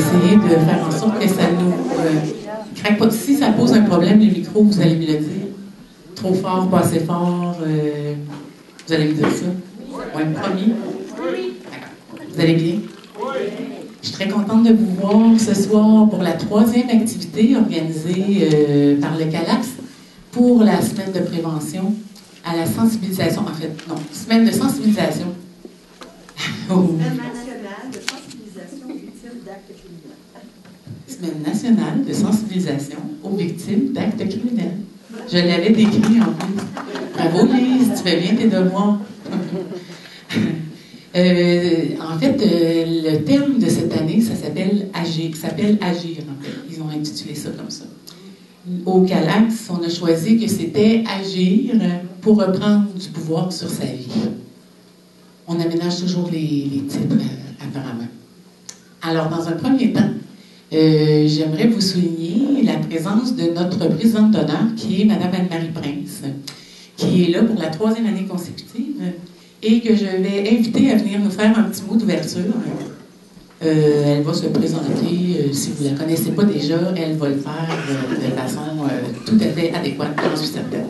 essayer de faire en sorte que ça nous craque pas. Si ça pose un problème, le micro, vous allez me le dire. Trop fort, pas assez fort, vous allez me dire ça. Oui, promis? Oui. Vous allez bien? Oui. Je suis très contente de vous voir ce soir pour la 3e activité organisée par le CALAX pour la semaine de prévention à la sensibilisation, en fait, non, semaine de sensibilisation. Semaine nationale de sensibilisation aux victimes d'actes criminels. Semaine nationale de sensibilisation aux victimes d'actes criminels. Je l'avais décrit en plus. Bravo Lise, tu fais bien tes devoirs. En fait, le terme de cette année, ça s'appelle Agir. En fait. Ils ont intitulé ça comme ça. Au CALAX, on a choisi que c'était agir pour reprendre du pouvoir sur sa vie. On aménage toujours les titres, apparemment. Alors, dans un premier temps, j'aimerais vous souligner la présence de notre présidente d'honneur, qui est Mme Anne-Marie Prince, qui est là pour la 3e année consécutive et que je vais inviter à venir nous faire un petit mot d'ouverture. Elle va se présenter, si vous ne la connaissez pas déjà, elle va le faire de façon tout à fait adéquate, j'en suis certaine.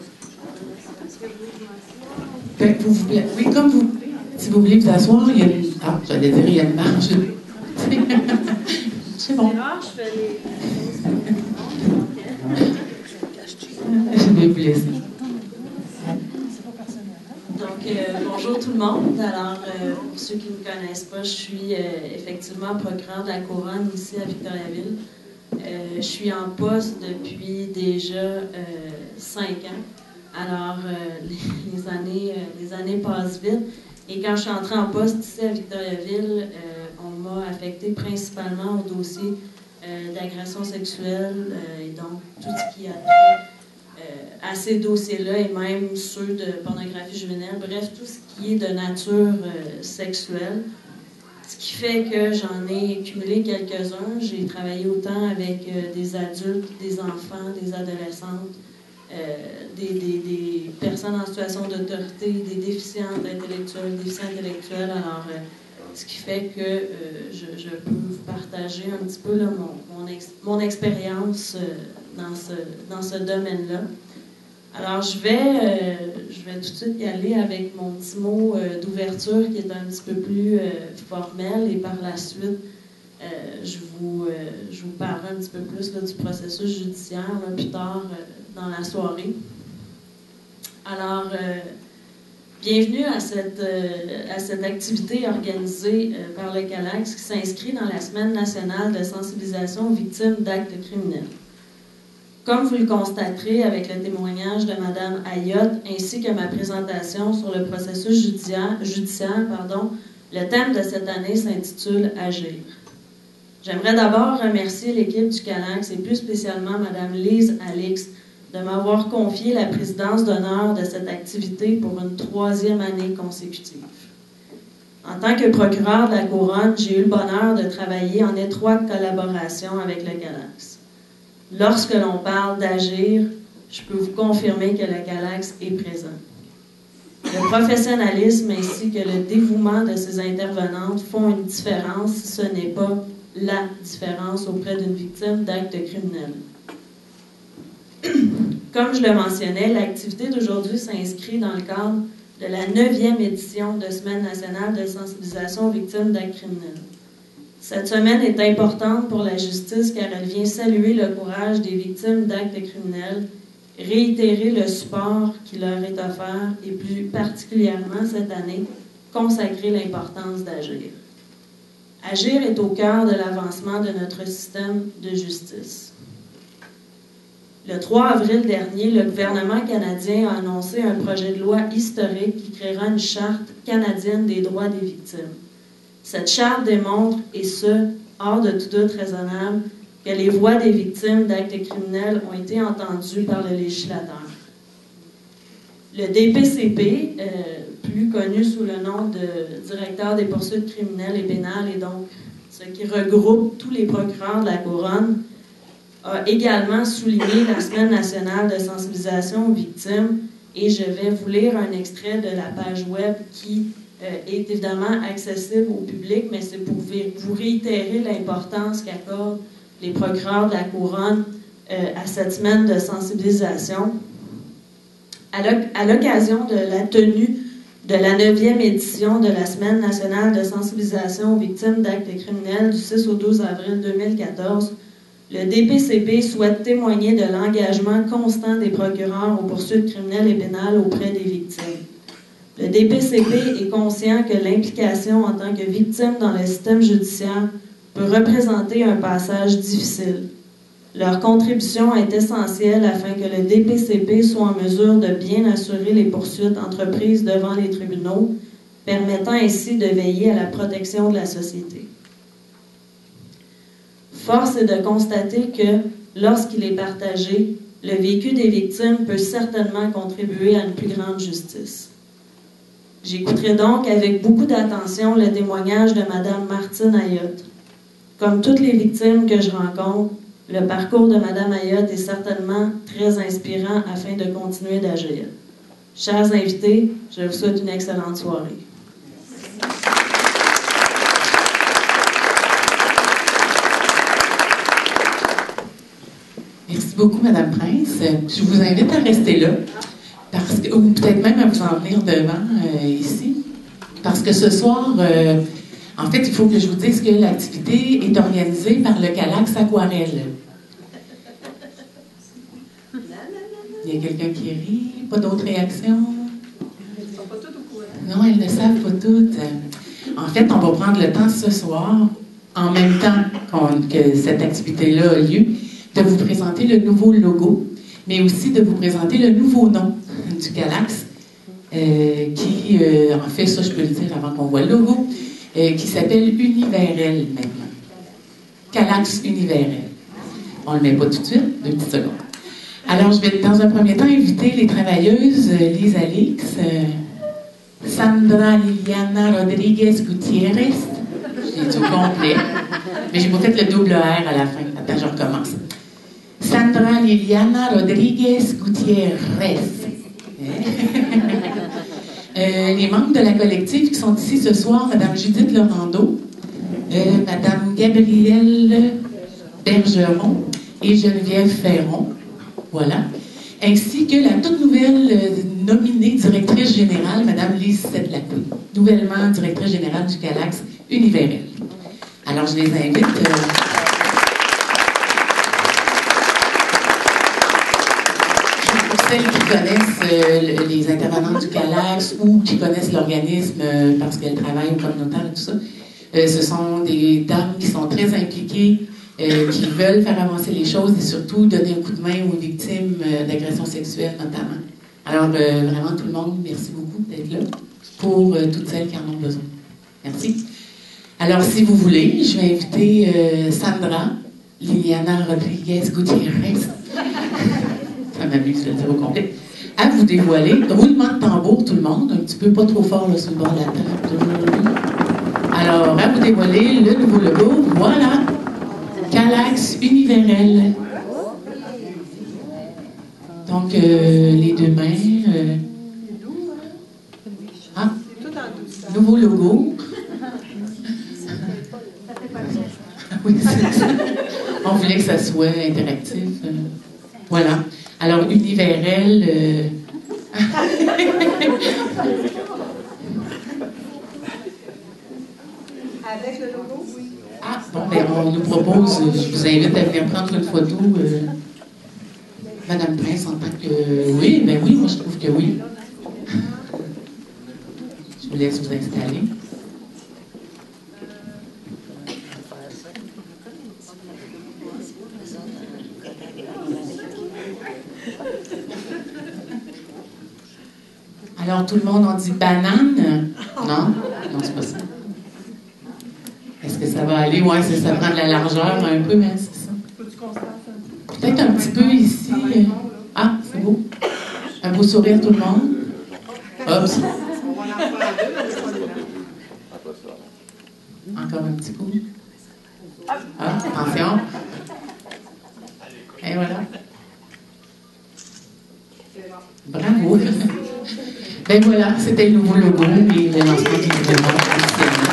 Oui, comme vous voulez. Si vous voulez vous asseoir, il y a une... Ah, j'allais dire, il y a une marge. C'est bon. Je vais vous laisser. Donc, bonjour tout le monde. Alors, pour ceux qui ne me connaissent pas, je suis effectivement procureure de la Couronne ici à Victoriaville. Je suis en poste depuis déjà 5 ans. Alors, les années passent vite. Et quand je suis entrée en poste ici à Victoriaville, on m'a affectée principalement au dossier d'agression sexuelle et donc tout ce qui a trait à ces dossiers-là et même ceux de pornographie juvénile, bref, tout ce qui est de nature sexuelle. Ce qui fait que j'en ai cumulé quelques-uns. J'ai travaillé autant avec des adultes, des enfants, des adolescentes, des personnes en situation d'autorité, des déficientes intellectuelles, déficients intellectuels. Alors, ce qui fait que je peux vous partager un petit peu là, mon expérience dans ce domaine-là. Alors, je vais tout de suite y aller avec mon petit mot d'ouverture qui est un petit peu plus formel et par la suite, je vous parlerai un petit peu plus là, du processus judiciaire là, plus tard dans la soirée. Alors, bienvenue à cette activité organisée par le CALAX qui s'inscrit dans la Semaine nationale de sensibilisation aux victimes d'actes criminels. Comme vous le constaterez avec le témoignage de Mme Ayotte ainsi que ma présentation sur le processus judiciaire, le thème de cette année s'intitule « Agir ». J'aimerais d'abord remercier l'équipe du CALAX et plus spécialement Mme Lise Alix de m'avoir confié la présidence d'honneur de cette activité pour une 3e année consécutive. En tant que procureure de la Couronne, j'ai eu le bonheur de travailler en étroite collaboration avec le CALAX. Lorsque l'on parle d'agir, je peux vous confirmer que le CALAX est présent. Le professionnalisme ainsi que le dévouement de ces intervenantes font une différence si ce n'est pas la différence auprès d'une victime d'actes criminels. Comme je le mentionnais, l'activité d'aujourd'hui s'inscrit dans le cadre de la 9e édition de Semaine nationale de sensibilisation aux victimes d'actes criminels. Cette semaine est importante pour la justice car elle vient saluer le courage des victimes d'actes criminels, réitérer le support qui leur est offert et plus particulièrement cette année, consacrer l'importance d'agir. Agir est au cœur de l'avancement de notre système de justice. Le 3 avril dernier, le gouvernement canadien a annoncé un projet de loi historique qui créera une charte canadienne des droits des victimes. Cette charte démontre, et ce, hors de tout doute raisonnable, que les voix des victimes d'actes criminels ont été entendues par le législateur. Le DPCP, plus connu sous le nom de Directeur des poursuites criminelles et pénales, et donc ce qui regroupe tous les procureurs de la Couronne, a également souligné la Semaine nationale de sensibilisation aux victimes, et je vais vous lire un extrait de la page web qui est évidemment accessible au public, mais c'est pour vous réitérer l'importance qu'accordent les procureurs de la Couronne à cette semaine de sensibilisation. À l'occasion de la tenue de la 9e édition de la Semaine nationale de sensibilisation aux victimes d'actes criminels du 6 au 12 avril 2014, le DPCP souhaite témoigner de l'engagement constant des procureurs aux poursuites criminelles et pénales auprès des victimes. Le DPCP est conscient que l'implication en tant que victime dans le système judiciaire peut représenter un passage difficile. Leur contribution est essentielle afin que le DPCP soit en mesure de bien assurer les poursuites entreprises devant les tribunaux, permettant ainsi de veiller à la protection de la société. Force est de constater que, lorsqu'il est partagé, le vécu des victimes peut certainement contribuer à une plus grande justice. J'écouterai donc avec beaucoup d'attention le témoignage de Mme Martine Ayotte. Comme toutes les victimes que je rencontre, le parcours de Mme Ayotte est certainement très inspirant afin de continuer d'agir. Chers invités, je vous souhaite une excellente soirée. Merci beaucoup, Mme Prince. Je vous invite à rester là, parce que, ou peut-être même à vous en venir devant ici, parce que ce soir, en fait, il faut que je vous dise que l'activité est organisée par le Calax Aquarelle. Il y a quelqu'un qui rit, pas d'autres réactions? Elles ne sont pas toutes au courant. Non, elles ne savent pas toutes. En fait, on va prendre le temps ce soir, en même temps que cette activité-là a lieu, de vous présenter le nouveau logo, mais aussi de vous présenter le nouveau nom du Calax, qui, en fait, ça je peux le dire avant qu'on voit le logo, qui s'appelle Univerel maintenant. Calax Univerel. On ne le met pas tout de suite, 2 petites secondes. Alors, je vais dans un premier temps inviter les travailleuses Lise Alix, Sandra Liliana Rodriguez Gutiérrez, j'ai tout complet, mais j'ai pas fait le double R à la fin. Attends, je recommence. Sandra Liliana Rodriguez Gutiérrez. Les membres de la collective qui sont ici ce soir, Mme Judith Laurando, Mme Gabrielle Bergeron et Geneviève Ferron, voilà, ainsi que la toute nouvelle nominée directrice générale, Mme Lise Sedlacouille, nouvellement directrice générale du Calax Univerel. Alors, je les invite... Celles qui connaissent les intervenants du Calax ou qui connaissent l'organisme parce qu'elles travaillent au communautaire et tout ça, ce sont des dames qui sont très impliquées, qui veulent faire avancer les choses et surtout donner un coup de main aux victimes d'agressions sexuelles notamment. Alors, vraiment, tout le monde, merci beaucoup d'être là pour toutes celles qui en ont besoin. Merci. Alors, si vous voulez, je vais inviter Sandra Liliana Rodriguez Gutiérrez. Ça m'amuse de le dire au complet. À vous dévoiler. Roulement de tambour, tout le monde. Un petit peu pas trop fort là, sur le bord de la table. Alors, à vous dévoiler le nouveau logo. Voilà. Calax Univerel. Donc, les deux mains. Nouveau logo. Oui, c'est ça. On voulait que ça soit interactif. Voilà. Alors, Univerel... Avec le logo? Oui. Ah, bon, ben, on nous propose, je vous invite à venir prendre une photo, Madame Prince, en tant que... Oui, ben oui, moi je trouve que oui. Je vous laisse vous installer. Alors, tout le monde, on dit banane? Non? Non, c'est pas ça. Est-ce que ça va aller? Oui, ça prend de la largeur un peu, mais c'est ça. Peut-être un petit peu ici. Ah, c'est beau. Un beau sourire, tout le monde. Hop. Encore un petit coup. Ah, attention. Et voilà. Bravo. Ben voilà, c'était le nouveau logo et le lancement du gouvernement officiellement.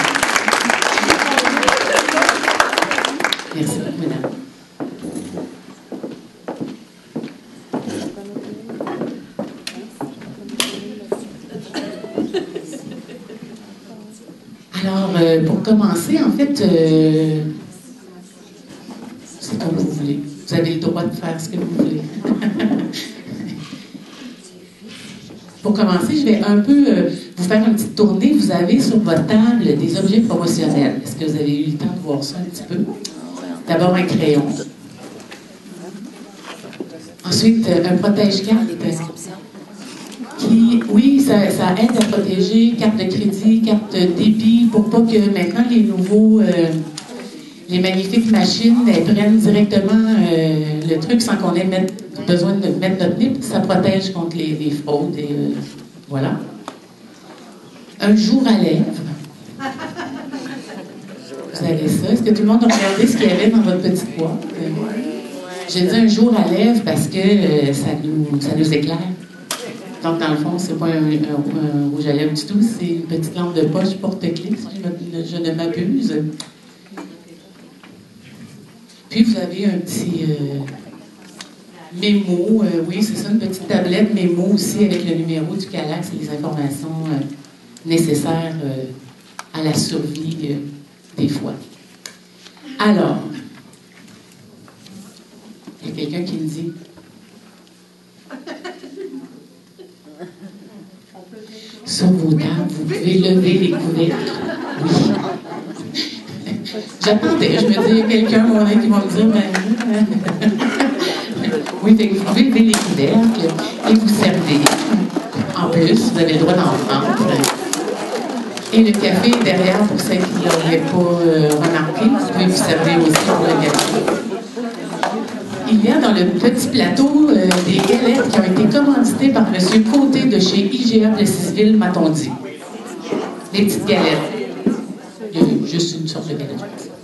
Merci beaucoup, mesdames. Alors, pour commencer, en fait, c'est comme vous voulez. Vous avez le droit de faire ce que vous voulez. Pour commencer, je vais un peu vous faire une petite tournée. Vous avez sur votre table des objets promotionnels. Est-ce que vous avez eu le temps de voir ça un petit peu? D'abord un crayon. Ensuite, un protège-carte qui, oui, ça aide à protéger carte de crédit, carte de débit, pour pas que maintenant les magnifiques machines, elles prennent directement le truc sans qu'on ait besoin de mettre notre nez. Ça protège contre les fraudes. Et, voilà. Un jour à lèvres. Vous avez ça. Est-ce que tout le monde a regardé ce qu'il y avait dans votre petite boîte? J'ai dit un jour à lèvres parce que ça nous éclaire. Donc, dans le fond, c'est pas un rouge à lèvres du tout, c'est une petite lampe de poche porte-clés, si je ne m'abuse. Puis, vous avez un petit mémo, oui, c'est ça, une petite tablette mémo aussi avec le numéro du Calax et les informations nécessaires à la survie des fois. Alors, il y a quelqu'un qui me dit... Sur vos tables, vous pouvez lever les couvercles. Oui. J'attendais, je me dis, quelqu'un qui va me dire, ben, oui, fait que vous pouvez lever les couvercles et vous servir. En plus, vous avez le droit d'en prendre. Et le café est derrière pour ceux qui ne l'auraient pas remarqué. Vous pouvez vous servir aussi pour le café. Il y a dans le petit plateau des galettes qui ont été commanditées par M. Côté de chez IGA Plessisville, m'a-t-on dit. Les petites galettes. Il y a juste une sorte de galette.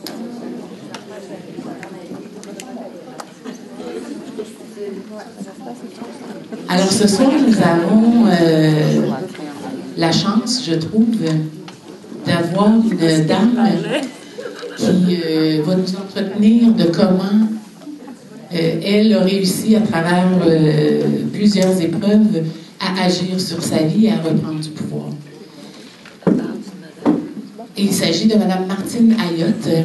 Alors ce soir, nous avons la chance, je trouve, d'avoir une dame qui va nous entretenir de comment elle a réussi à travers plusieurs épreuves à agir sur sa vie et à reprendre du pouvoir. Et il s'agit de Mme Martine Ayotte.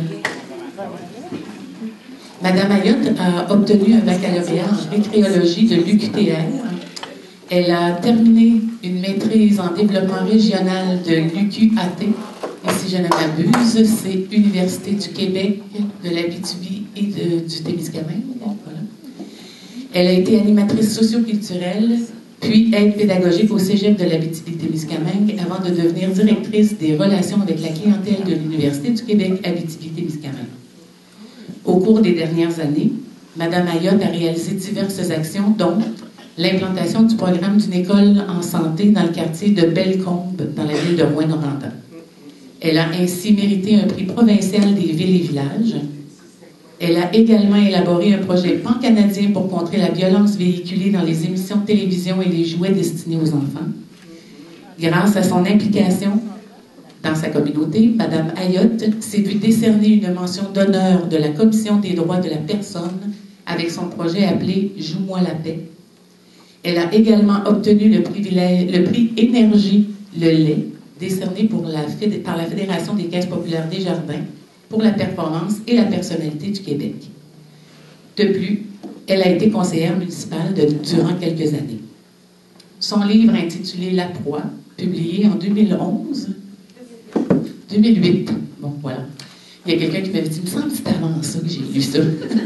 Mme Ayotte a obtenu un baccalauréat en récréologie de l'UQTR. Elle a terminé une maîtrise en développement régional de l'UQAT. Et si je ne m'abuse, c'est Université du Québec, de l'Abitibi et du Témiscamingue. Voilà. Elle a été animatrice socioculturelle, puis aide pédagogique au Cégep de l'Abitibi-Témiscamingue avant de devenir directrice des relations avec la clientèle de l'Université du Québec Abitibi-Témiscamingue. Au cours des dernières années, Mme Ayotte a réalisé diverses actions, dont l'implantation du programme d'une école en santé dans le quartier de Bellecombe, dans la ville de Rouyn-Noranda. Elle a ainsi mérité un prix provincial des villes et villages. Elle a également élaboré un projet pan-canadien pour contrer la violence véhiculée dans les émissions de télévision et les jouets destinés aux enfants. Grâce à son implication dans sa communauté, Mme Ayotte s'est vue décerner une mention d'honneur de la Commission des droits de la personne avec son projet appelé « Joue-moi la paix ». Elle a également obtenu le prix Énergie le lait, décerné par la Fédération des caisses populaires des jardins pour la performance et la personnalité du Québec. De plus, elle a été conseillère municipale durant quelques années. Son livre intitulé « La proie », publié en 2008. Bon, voilà. Il y a quelqu'un qui m'avait dit « Il me semble que c'est avant ça que j'ai lu ça. »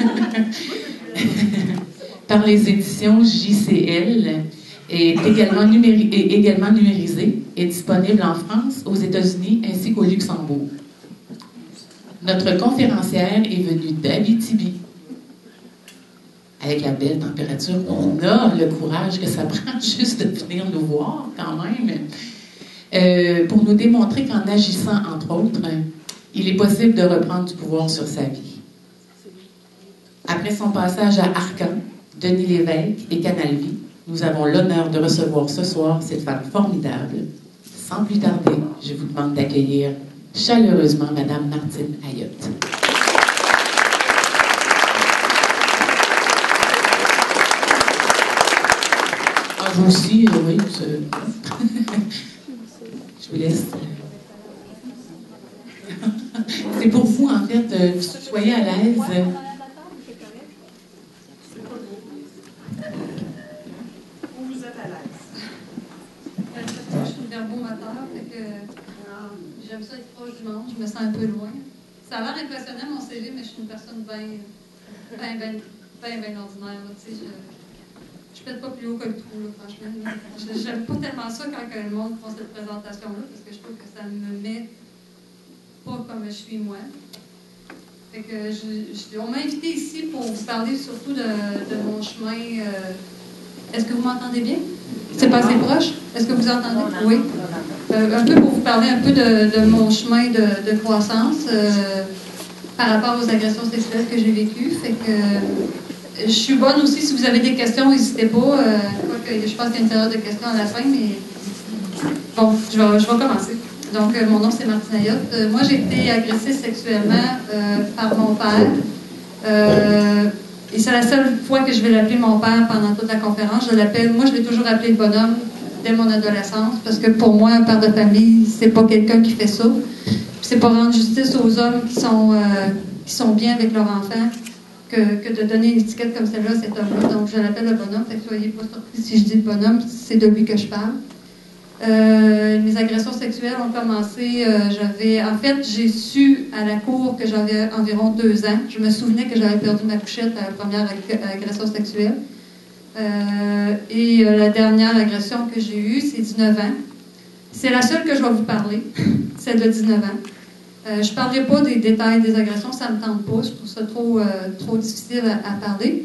Par les éditions JCL, est également numérisé et disponible en France, aux États-Unis ainsi qu'au Luxembourg. Notre conférencière est venue d'Abitibi. Avec la belle température, on a le courage que ça prend juste de venir nous voir quand même, pour nous démontrer qu'en agissant, entre autres, il est possible de reprendre du pouvoir sur sa vie. Après son passage à Arcan, Denis Lévesque et Canal Vie, nous avons l'honneur de recevoir ce soir cette femme formidable. Sans plus tarder, je vous demande d'accueillir chaleureusement Madame Martine Ayotte. Ah, vous aussi, oui, je vous laisse. C'est pour vous, en fait, soyez à l'aise. Vous êtes à l'aise. Je suis une verbomoteur, fait que j'aime ça être proche du monde, je me sens un peu loin. Ça a l'air impressionnant mon CV, mais je suis une personne bien ordinaire. Tu sais, je pète pas plus haut que le trou, là, franchement. J'aime pas tellement ça quand le monde fait cette présentation-là, parce que je trouve que ça me met pas comme je suis moi. Fait que on m'a invité ici pour vous parler surtout de mon chemin. Est-ce que vous m'entendez bien? C'est pas assez proche? Est-ce que vous entendez? Oui. Un peu pour vous parler un peu de mon chemin de croissance par rapport aux agressions sexuelles que j'ai vécues. Fait que je suis bonne aussi. Si vous avez des questions, n'hésitez pas. Je pense qu'il y a une période de questions à la fin, mais bon, je vais commencer. Donc, mon nom, c'est Martine Ayotte. Moi, j'ai été agressée sexuellement par mon père. Et c'est la seule fois que je vais l'appeler mon père pendant toute la conférence. Moi, je l'ai toujours appelé le bonhomme dès mon adolescence, parce que pour moi, un père de famille, c'est pas quelqu'un qui fait ça. C'est pas rendre justice aux hommes qui sont bien avec leur enfant que de donner une étiquette comme celle-là à cet homme-là. Donc, je l'appelle le bonhomme. Fait que soyez pas surpris si je dis le bonhomme, c'est de lui que je parle. Mes agressions sexuelles ont commencé, en fait, j'ai su à la cour que j'avais environ 2 ans. Je me souvenais que j'avais perdu ma couchette à la première agression sexuelle. Et la dernière agression que j'ai eue, c'est 19 ans. C'est la seule que je vais vous parler, celle de 19 ans. Je ne parlerai pas des détails des agressions, ça ne me tente pas, je trouve ça trop difficile à parler.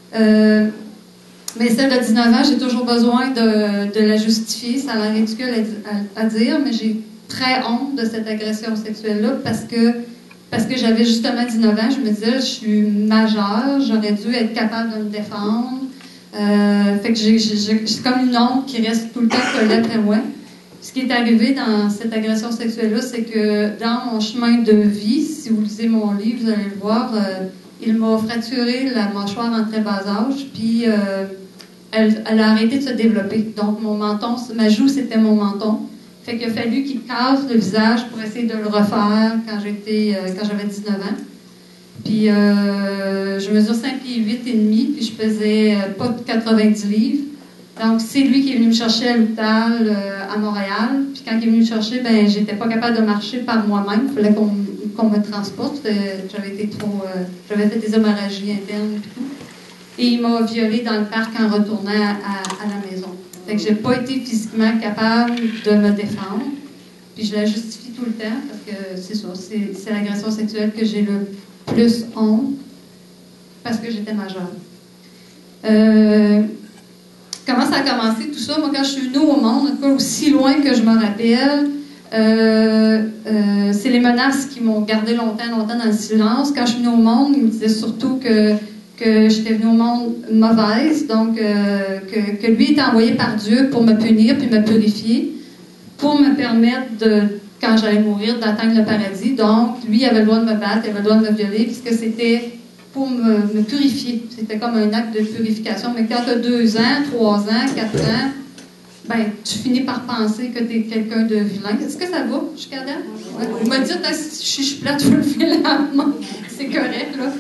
Mais celle de 19 ans, j'ai toujours besoin de la justifier. Ça a l'air ridicule à dire, mais j'ai très honte de cette agression sexuelle-là parce que j'avais justement 19 ans. Je me disais, je suis majeure, j'aurais dû être capable de me défendre. Fait que c'est comme une honte qui reste tout le temps collée après moi. Ce qui est arrivé dans cette agression sexuelle-là, c'est que dans mon chemin de vie, si vous lisez mon livre, vous allez le voir, il m'a fracturé la mâchoire en très bas âge, puis elle a arrêté de se développer. Donc, mon menton, ma joue, c'était mon menton. Fait qu'il a fallu qu'il casse le visage pour essayer de le refaire quand j'avais 19 ans. Puis, je mesure 5 pieds 8 et demi, puis je pesais pas de 90 livres. Donc, c'est lui qui est venu me chercher à l'hôpital à Montréal. Puis, quand il est venu me chercher, ben, j'étais pas capable de marcher par moi-même. Il fallait qu'on me transporte. J'avais fait des hémorragies internes et tout. Et il m'a violée dans le parc en retournant à la maison. Fait que j'ai pas été physiquement capable de me défendre. Puis je la justifie tout le temps parce que c'est ça, c'est l'agression sexuelle que j'ai le plus honte parce que j'étais majeure. Comment ça a commencé tout ça? Moi, quand je suis venue au monde, pas aussi loin que je me rappelle, c'est les menaces qui m'ont gardé longtemps dans le silence. Quand je suis venue au monde, ils me disaient surtout que j'étais venue au monde mauvaise, donc que lui était envoyé par Dieu pour me punir puis me purifier, pour me permettre quand j'allais mourir, d'atteindre le paradis. Donc, lui avait le droit de me battre, il avait le droit de me violer, puisque c'était pour me purifier. C'était comme un acte de purification. Mais quand tu as 2 ans, 3 ans, 4 ans, ben, tu finis par penser que tu es quelqu'un de vilain. Est-ce que ça va jusqu'à date? Ouais. Vous me dites, si je suis plate, je le fais lentement. C'est correct, là.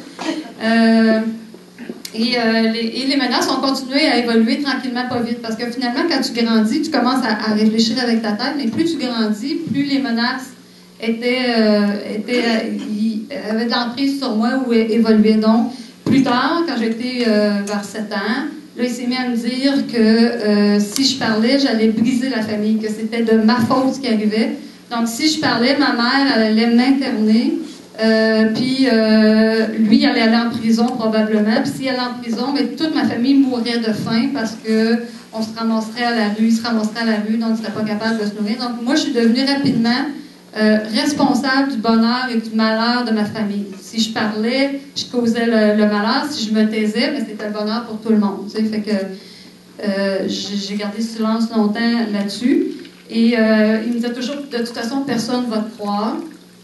Et les menaces ont continué à évoluer tranquillement, pas vite. Parce que finalement, quand tu grandis, tu commences à réfléchir avec ta tête, mais plus tu grandis, plus les menaces avaient de l'emprise sur moi ou évoluaient. Donc, plus tard, quand j'étais vers 7 ans, là, il s'est mis à me dire que si je parlais, j'allais briser la famille, que c'était de ma faute ce qui arrivait. Donc, si je parlais, ma mère elle allait m'interner. Puis lui, il allait aller en prison probablement. Puis s'il allait en prison, mais toute ma famille mourrait de faim parce que on se ramasserait à la rue, il se ramasserait à la rue, donc il ne serait pas capable de se nourrir. Donc moi, je suis devenue rapidement responsable du bonheur et du malheur de ma famille. Si je parlais, je causais le malheur. Si je me taisais, mais c'était le bonheur pour tout le monde. Tu sais, fait que J'ai gardé silence longtemps là-dessus. Et il me disait toujours, de toute façon, personne ne va te croire.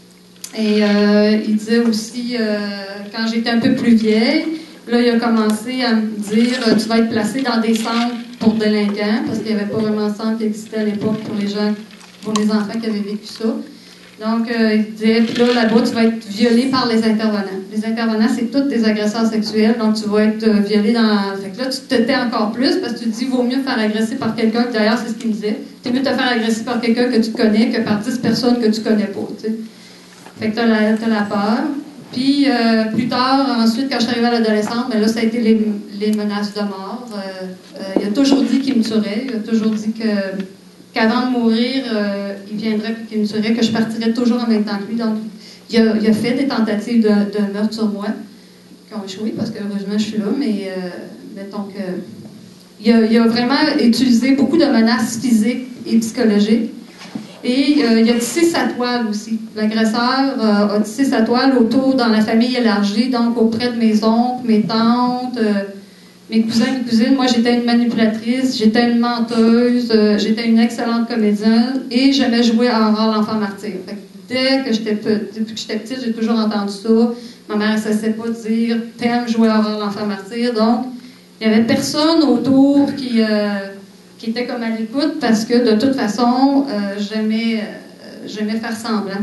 Et il disait aussi, quand j'étais un peu plus vieille, là, il a commencé à me dire, tu vas être placée dans des centres pour délinquants, parce qu'il n'y avait pas vraiment de centre qui existait à l'époque pour les gens, pour les enfants qui avaient vécu ça. Donc, il disait, puis là-bas, tu vas être violée par les intervenants. Les intervenants, c'est tous des agresseurs sexuels, donc tu vas être violée dans... Fait que là, tu te tais encore plus, parce que tu te dis, vaut mieux faire agresser par quelqu'un, d'ailleurs, c'est ce qu'il me disait. T'es mieux de te faire agresser par quelqu'un que tu connais que par 10 personnes que tu connais pas, tu sais. Fait que t'as la peur. Puis, plus tard, ensuite, quand je suis arrivée à l'adolescence, ben là, ça a été les menaces de mort. Il a toujours dit qu'il me tuerait. Il a toujours dit qu'avant de mourir, il viendrait et qu'il me tuerait, que je partirais toujours en même temps que lui. Donc, il a fait des tentatives de meurtre sur moi qui ont échoué, parce que heureusement, je suis là, mais mettons que... Il a vraiment utilisé beaucoup de menaces physiques et psychologiques. Et il a tissé sa toile aussi. L'agresseur a tissé sa toile autour, dans la famille élargie, donc auprès de mes oncles, mes tantes, mes cousins et cousines. Moi, j'étais une manipulatrice, j'étais une menteuse, j'étais une excellente comédienne et j'aimais jouer à Aurore l'enfant martyr. Fait que depuis que j'étais petite, j'ai toujours entendu ça. Ma mère ne cessait pas de dire « T'aimes jouer à Aurore l'enfant martyr ». Donc, il n'y avait personne autour qui était comme à l'écoute, parce que de toute façon, j'aimais faire semblant.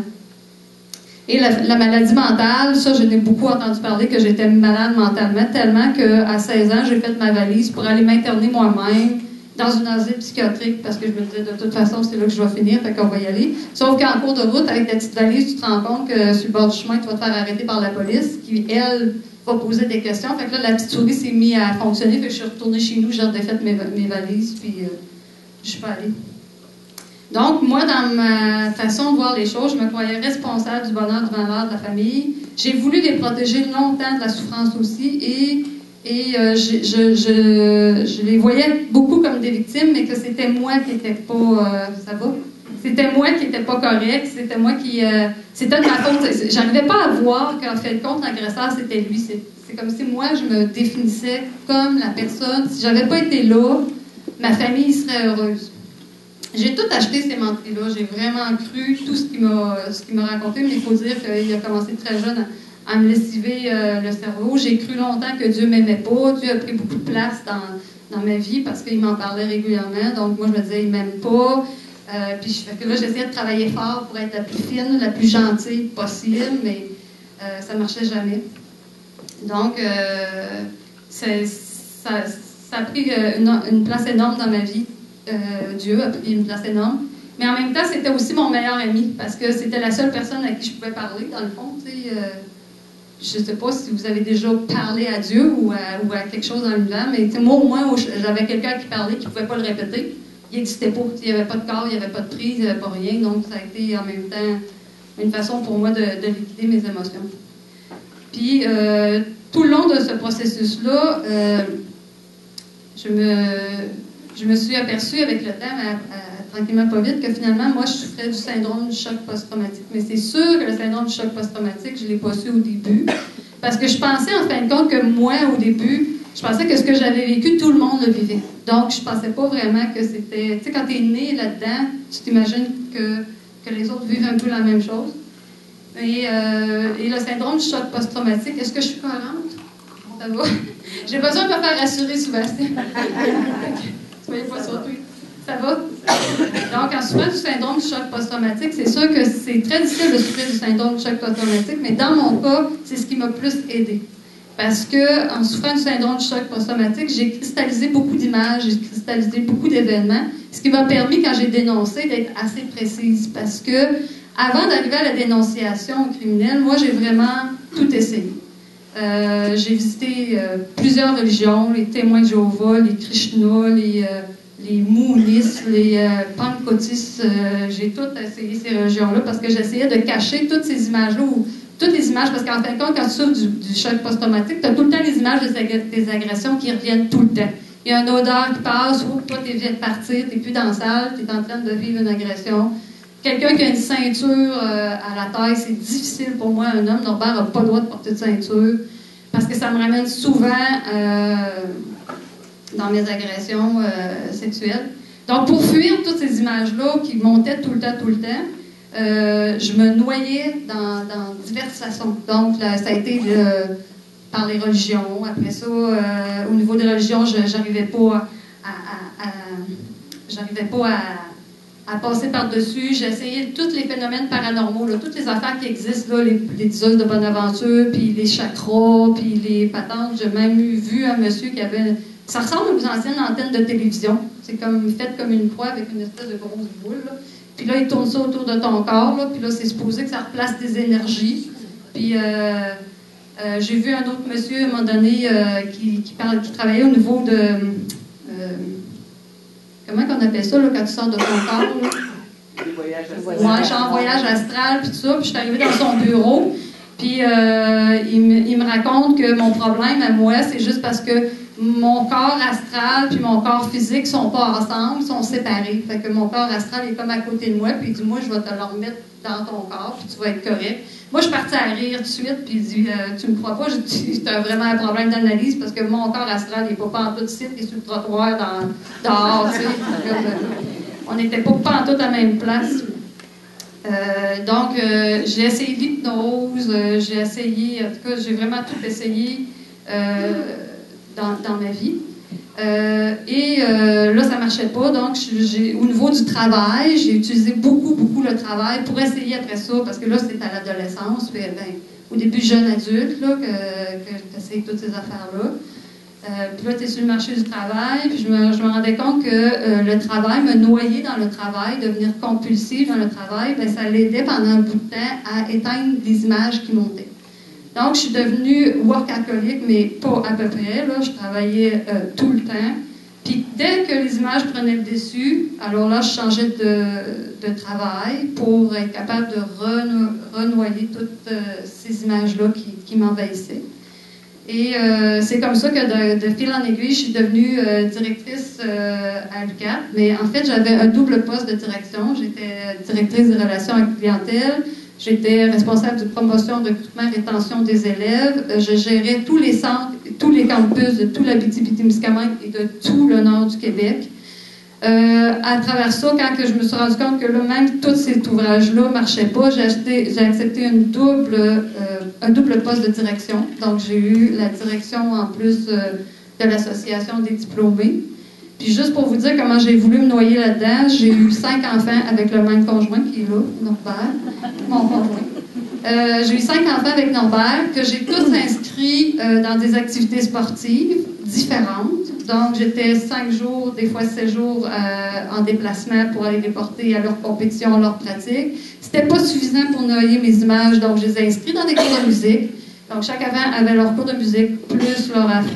Et la maladie mentale, ça, je n'ai beaucoup entendu parler que j'étais malade mentalement, tellement qu'à 16 ans, j'ai fait ma valise pour aller m'interner moi-même dans une asile psychiatrique, parce que je me disais, de toute façon, c'est là que je vais finir, fait qu'on va y aller. Sauf qu'en cours de route, avec ta petite valise, tu te rends compte que sur le bord du chemin, tu vas te faire arrêter par la police, qui, elle, va poser des questions. Fait que là, la petite souris s'est mise à fonctionner, fait que je suis retournée chez nous, j'ai redéfait mes valises, puis je suis pas allée. Donc, moi, dans ma façon de voir les choses, je me croyais responsable du bonheur, du malheur de la famille. J'ai voulu les protéger longtemps de la souffrance aussi, et je les voyais beaucoup comme des victimes, mais que c'était moi qui n'étais pas... ça va? C'était moi qui n'étais pas correct, c'était moi qui... c'était de ma faute. J'arrivais pas à voir qu'en fait, le compte l'agresseur, c'était lui. C'est comme si moi, je me définissais comme la personne. Si j'avais pas été là, ma famille serait heureuse. J'ai tout acheté ces menteries-là. J'ai vraiment cru tout ce qu'il m'a raconté, mais il faut dire qu'il a commencé très jeune à me lessiver le cerveau. J'ai cru longtemps que Dieu m'aimait pas. Dieu a pris beaucoup de place dans ma vie parce qu'il m'en parlait régulièrement. Donc moi, je me disais, il m'aime pas. Puis là, j'essayais de travailler fort pour être la plus fine, la plus gentille possible, mais ça ne marchait jamais. Donc, ça a pris une place énorme dans ma vie. Dieu a pris une place énorme. Mais en même temps, c'était aussi mon meilleur ami, parce que c'était la seule personne à qui je pouvais parler, dans le fond. Je ne sais pas si vous avez déjà parlé à Dieu ou à quelque chose dans l'univers, mais moi, au moins, j'avais quelqu'un à qui parler qui ne pouvait pas le répéter. Il n'existait pas. Il n'y avait pas de corps, il n'y avait pas de prise, il n'y avait pas rien. Donc, ça a été en même temps une façon pour moi de liquider mes émotions. Puis, tout le long de ce processus-là, je me suis aperçue avec le temps, tranquillement pas vite, que finalement, moi, je souffrais du syndrome du choc post-traumatique. Mais c'est sûr que le syndrome du choc post-traumatique, je ne l'ai pas su au début. Parce que je pensais, en fin de compte, que moi, au début, je pensais que ce que j'avais vécu, tout le monde le vivait. Donc, je pensais pas vraiment que c'était... Tu sais, quand tu es né là-dedans, tu t'imagines que les autres vivent un peu la même chose. Et le syndrome du choc post-traumatique, est-ce que je suis cohérente? Ça va? J'ai besoin de me faire rassurer souvent. Soyez pas surpris. Ça va? Donc, en souffrant du syndrome du choc post-traumatique, c'est sûr que c'est très difficile de souffrir du syndrome du choc post-traumatique, mais dans mon cas, c'est ce qui m'a plus aidée. Parce que, en souffrant du syndrome du choc post-traumatique, j'ai cristallisé beaucoup d'images, j'ai cristallisé beaucoup d'événements, ce qui m'a permis, quand j'ai dénoncé, d'être assez précise. Parce que, avant d'arriver à la dénonciation criminelle, moi, j'ai vraiment tout essayé. J'ai visité plusieurs religions, les témoins de Jéhovah, les Krishna, les Moonis, les Pankotis. J'ai tout essayé ces religions-là parce que j'essayais de cacher toutes ces images-là, toutes les images, parce qu'en fin de compte, quand tu souffres du choc post-traumatique, tu as tout le temps les images des agressions qui reviennent tout le temps. Il y a une odeur qui passe, ou toi, tu viens de partir, tu n'es plus dans la salle, tu es en train de vivre une agression. Quelqu'un qui a une ceinture à la taille, c'est difficile pour moi. Un homme, Norbert, n'a pas le droit de porter de ceinture, parce que ça me ramène souvent dans mes agressions sexuelles. Donc, pour fuir toutes ces images-là qui montaient tout le temps, je me noyais dans diverses façons. Donc, là, ça a été par les religions. Après ça, au niveau des religions, j'arrivais pas à passer par-dessus. J'ai essayé tous les phénomènes paranormaux, là, toutes les affaires qui existent, là, les diseuses de Bonaventure, puis les chakras, puis les patentes. J'ai même vu un monsieur qui avait... Ça ressemble aux anciennes antennes de télévision. C'est comme fait comme une croix avec une espèce de grosse boule, là. Puis là, il tourne ça autour de ton corps, là, puis là, c'est supposé que ça replace des énergies. Puis j'ai vu un autre monsieur, à un moment donné, qui travaillait au niveau de... comment on appelle ça, là, quand tu sors de ton corps, là? Ouais, je suis en voyage astral, puis tout ça. Puis je suis arrivée dans son bureau, puis il me raconte que mon problème à moi, c'est juste parce que mon corps astral puis mon corps physique sont pas ensemble, sont séparés. Fait que mon corps astral est comme à côté de moi, puis il dit, moi, je vais te le remettre dans ton corps, puis tu vas être correct. Moi, je suis partie à rire tout de suite, puis il dit, tu me crois pas? Je dis, t'as vraiment un problème d'analyse, parce que mon corps astral, il n'est pas en tout site, il est sur le trottoir dehors, tu sais. On n'était pas en tout à la même place. Donc, j'ai essayé l'hypnose, j'ai essayé, en tout cas, j'ai vraiment tout essayé dans ma vie. Là, ça ne marchait pas. Donc, au niveau du travail, j'ai utilisé beaucoup le travail pour essayer après ça, parce que là, c'était à l'adolescence, puis, au début jeune adulte, là, que tu essayes toutes ces affaires-là. Puis là, tu es sur le marché du travail, puis je me rendais compte que le travail, me noyer dans le travail, devenir compulsif dans le travail, bien, ça l'aidait pendant un bout de temps à éteindre des images qui montaient. Donc, je suis devenue workaholic, mais pas à peu près. Là, je travaillais tout le temps. Puis, dès que les images prenaient le dessus, alors là, je changeais de travail pour être capable de renoyer toutes ces images-là qui m'envahissaient. Et c'est comme ça que de fil en aiguille, je suis devenue directrice à l'UQAM. Mais en fait, j'avais un double poste de direction. J'étais directrice des relations avec la clientèle. J'étais responsable de promotion, recrutement et rétention des élèves. Je gérais tous les centres, tous les campus de tout l'Abitibi-Témiscamingue et de tout le nord du Québec. À travers ça, quand je me suis rendu compte que là, même tout cet ouvrage-là ne marchait pas, j'ai accepté un double poste de direction. Donc, j'ai eu la direction en plus de l'Association des diplômés. Puis juste pour vous dire comment j'ai voulu me noyer là-dedans, j'ai eu 5 enfants avec le même conjoint qui est là, Norbert, mon conjoint. J'ai eu 5 enfants avec Norbert, que j'ai tous inscrits dans des activités sportives différentes. Donc, j'étais 5 jours, des fois 7 jours en déplacement pour aller les porter à leur compétition, leurs pratiques. C'était pas suffisant pour noyer mes images, donc je les ai inscrits dans des cours de musique. Donc, chaque enfant avait leur cours de musique, plus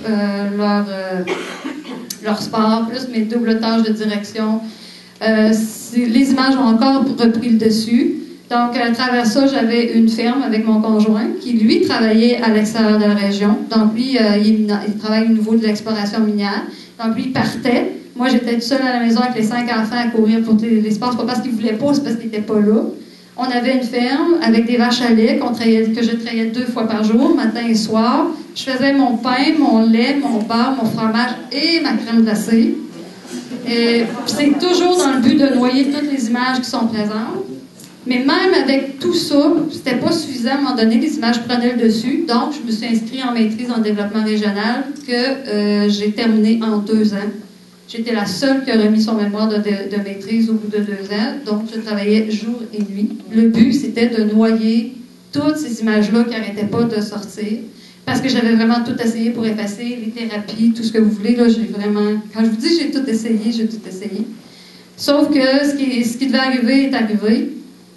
leur sport, plus mes doubles tâches de direction. Les images ont encore repris le dessus. Donc, à travers ça, j'avais une ferme avec mon conjoint qui, lui, travaillait à l'extérieur de la région. Donc, lui, il travaille au niveau de l'exploration minière. Donc, lui, il partait. Moi, j'étais toute seule à la maison avec les 5 enfants à courir pour les sports. C'est pas parce qu'ils ne voulaient pas, c'est parce qu'ils n'étaient pas là. On avait une ferme avec des vaches à lait que je trayais 2 fois par jour, matin et soir. Je faisais mon pain, mon lait, mon beurre, mon fromage et ma crème glacée. Et c'est toujours dans le but de noyer toutes les images qui sont présentes. Mais même avec tout ça, c'était pas suffisant. À un moment donné, les images prenaient le dessus. Donc, je me suis inscrite en maîtrise en développement régional que j'ai terminé en 2 ans. J'étais la seule qui a remis son mémoire de maîtrise au bout de 2 ans. Donc, je travaillais jour et nuit. Le but, c'était de noyer toutes ces images-là qui n'arrêtaient pas de sortir. Parce que j'avais vraiment tout essayé pour effacer les thérapies, tout ce que vous voulez. Là, j'ai vraiment... Quand je vous dis j'ai tout essayé, j'ai tout essayé. Sauf que ce qui devait arriver est arrivé.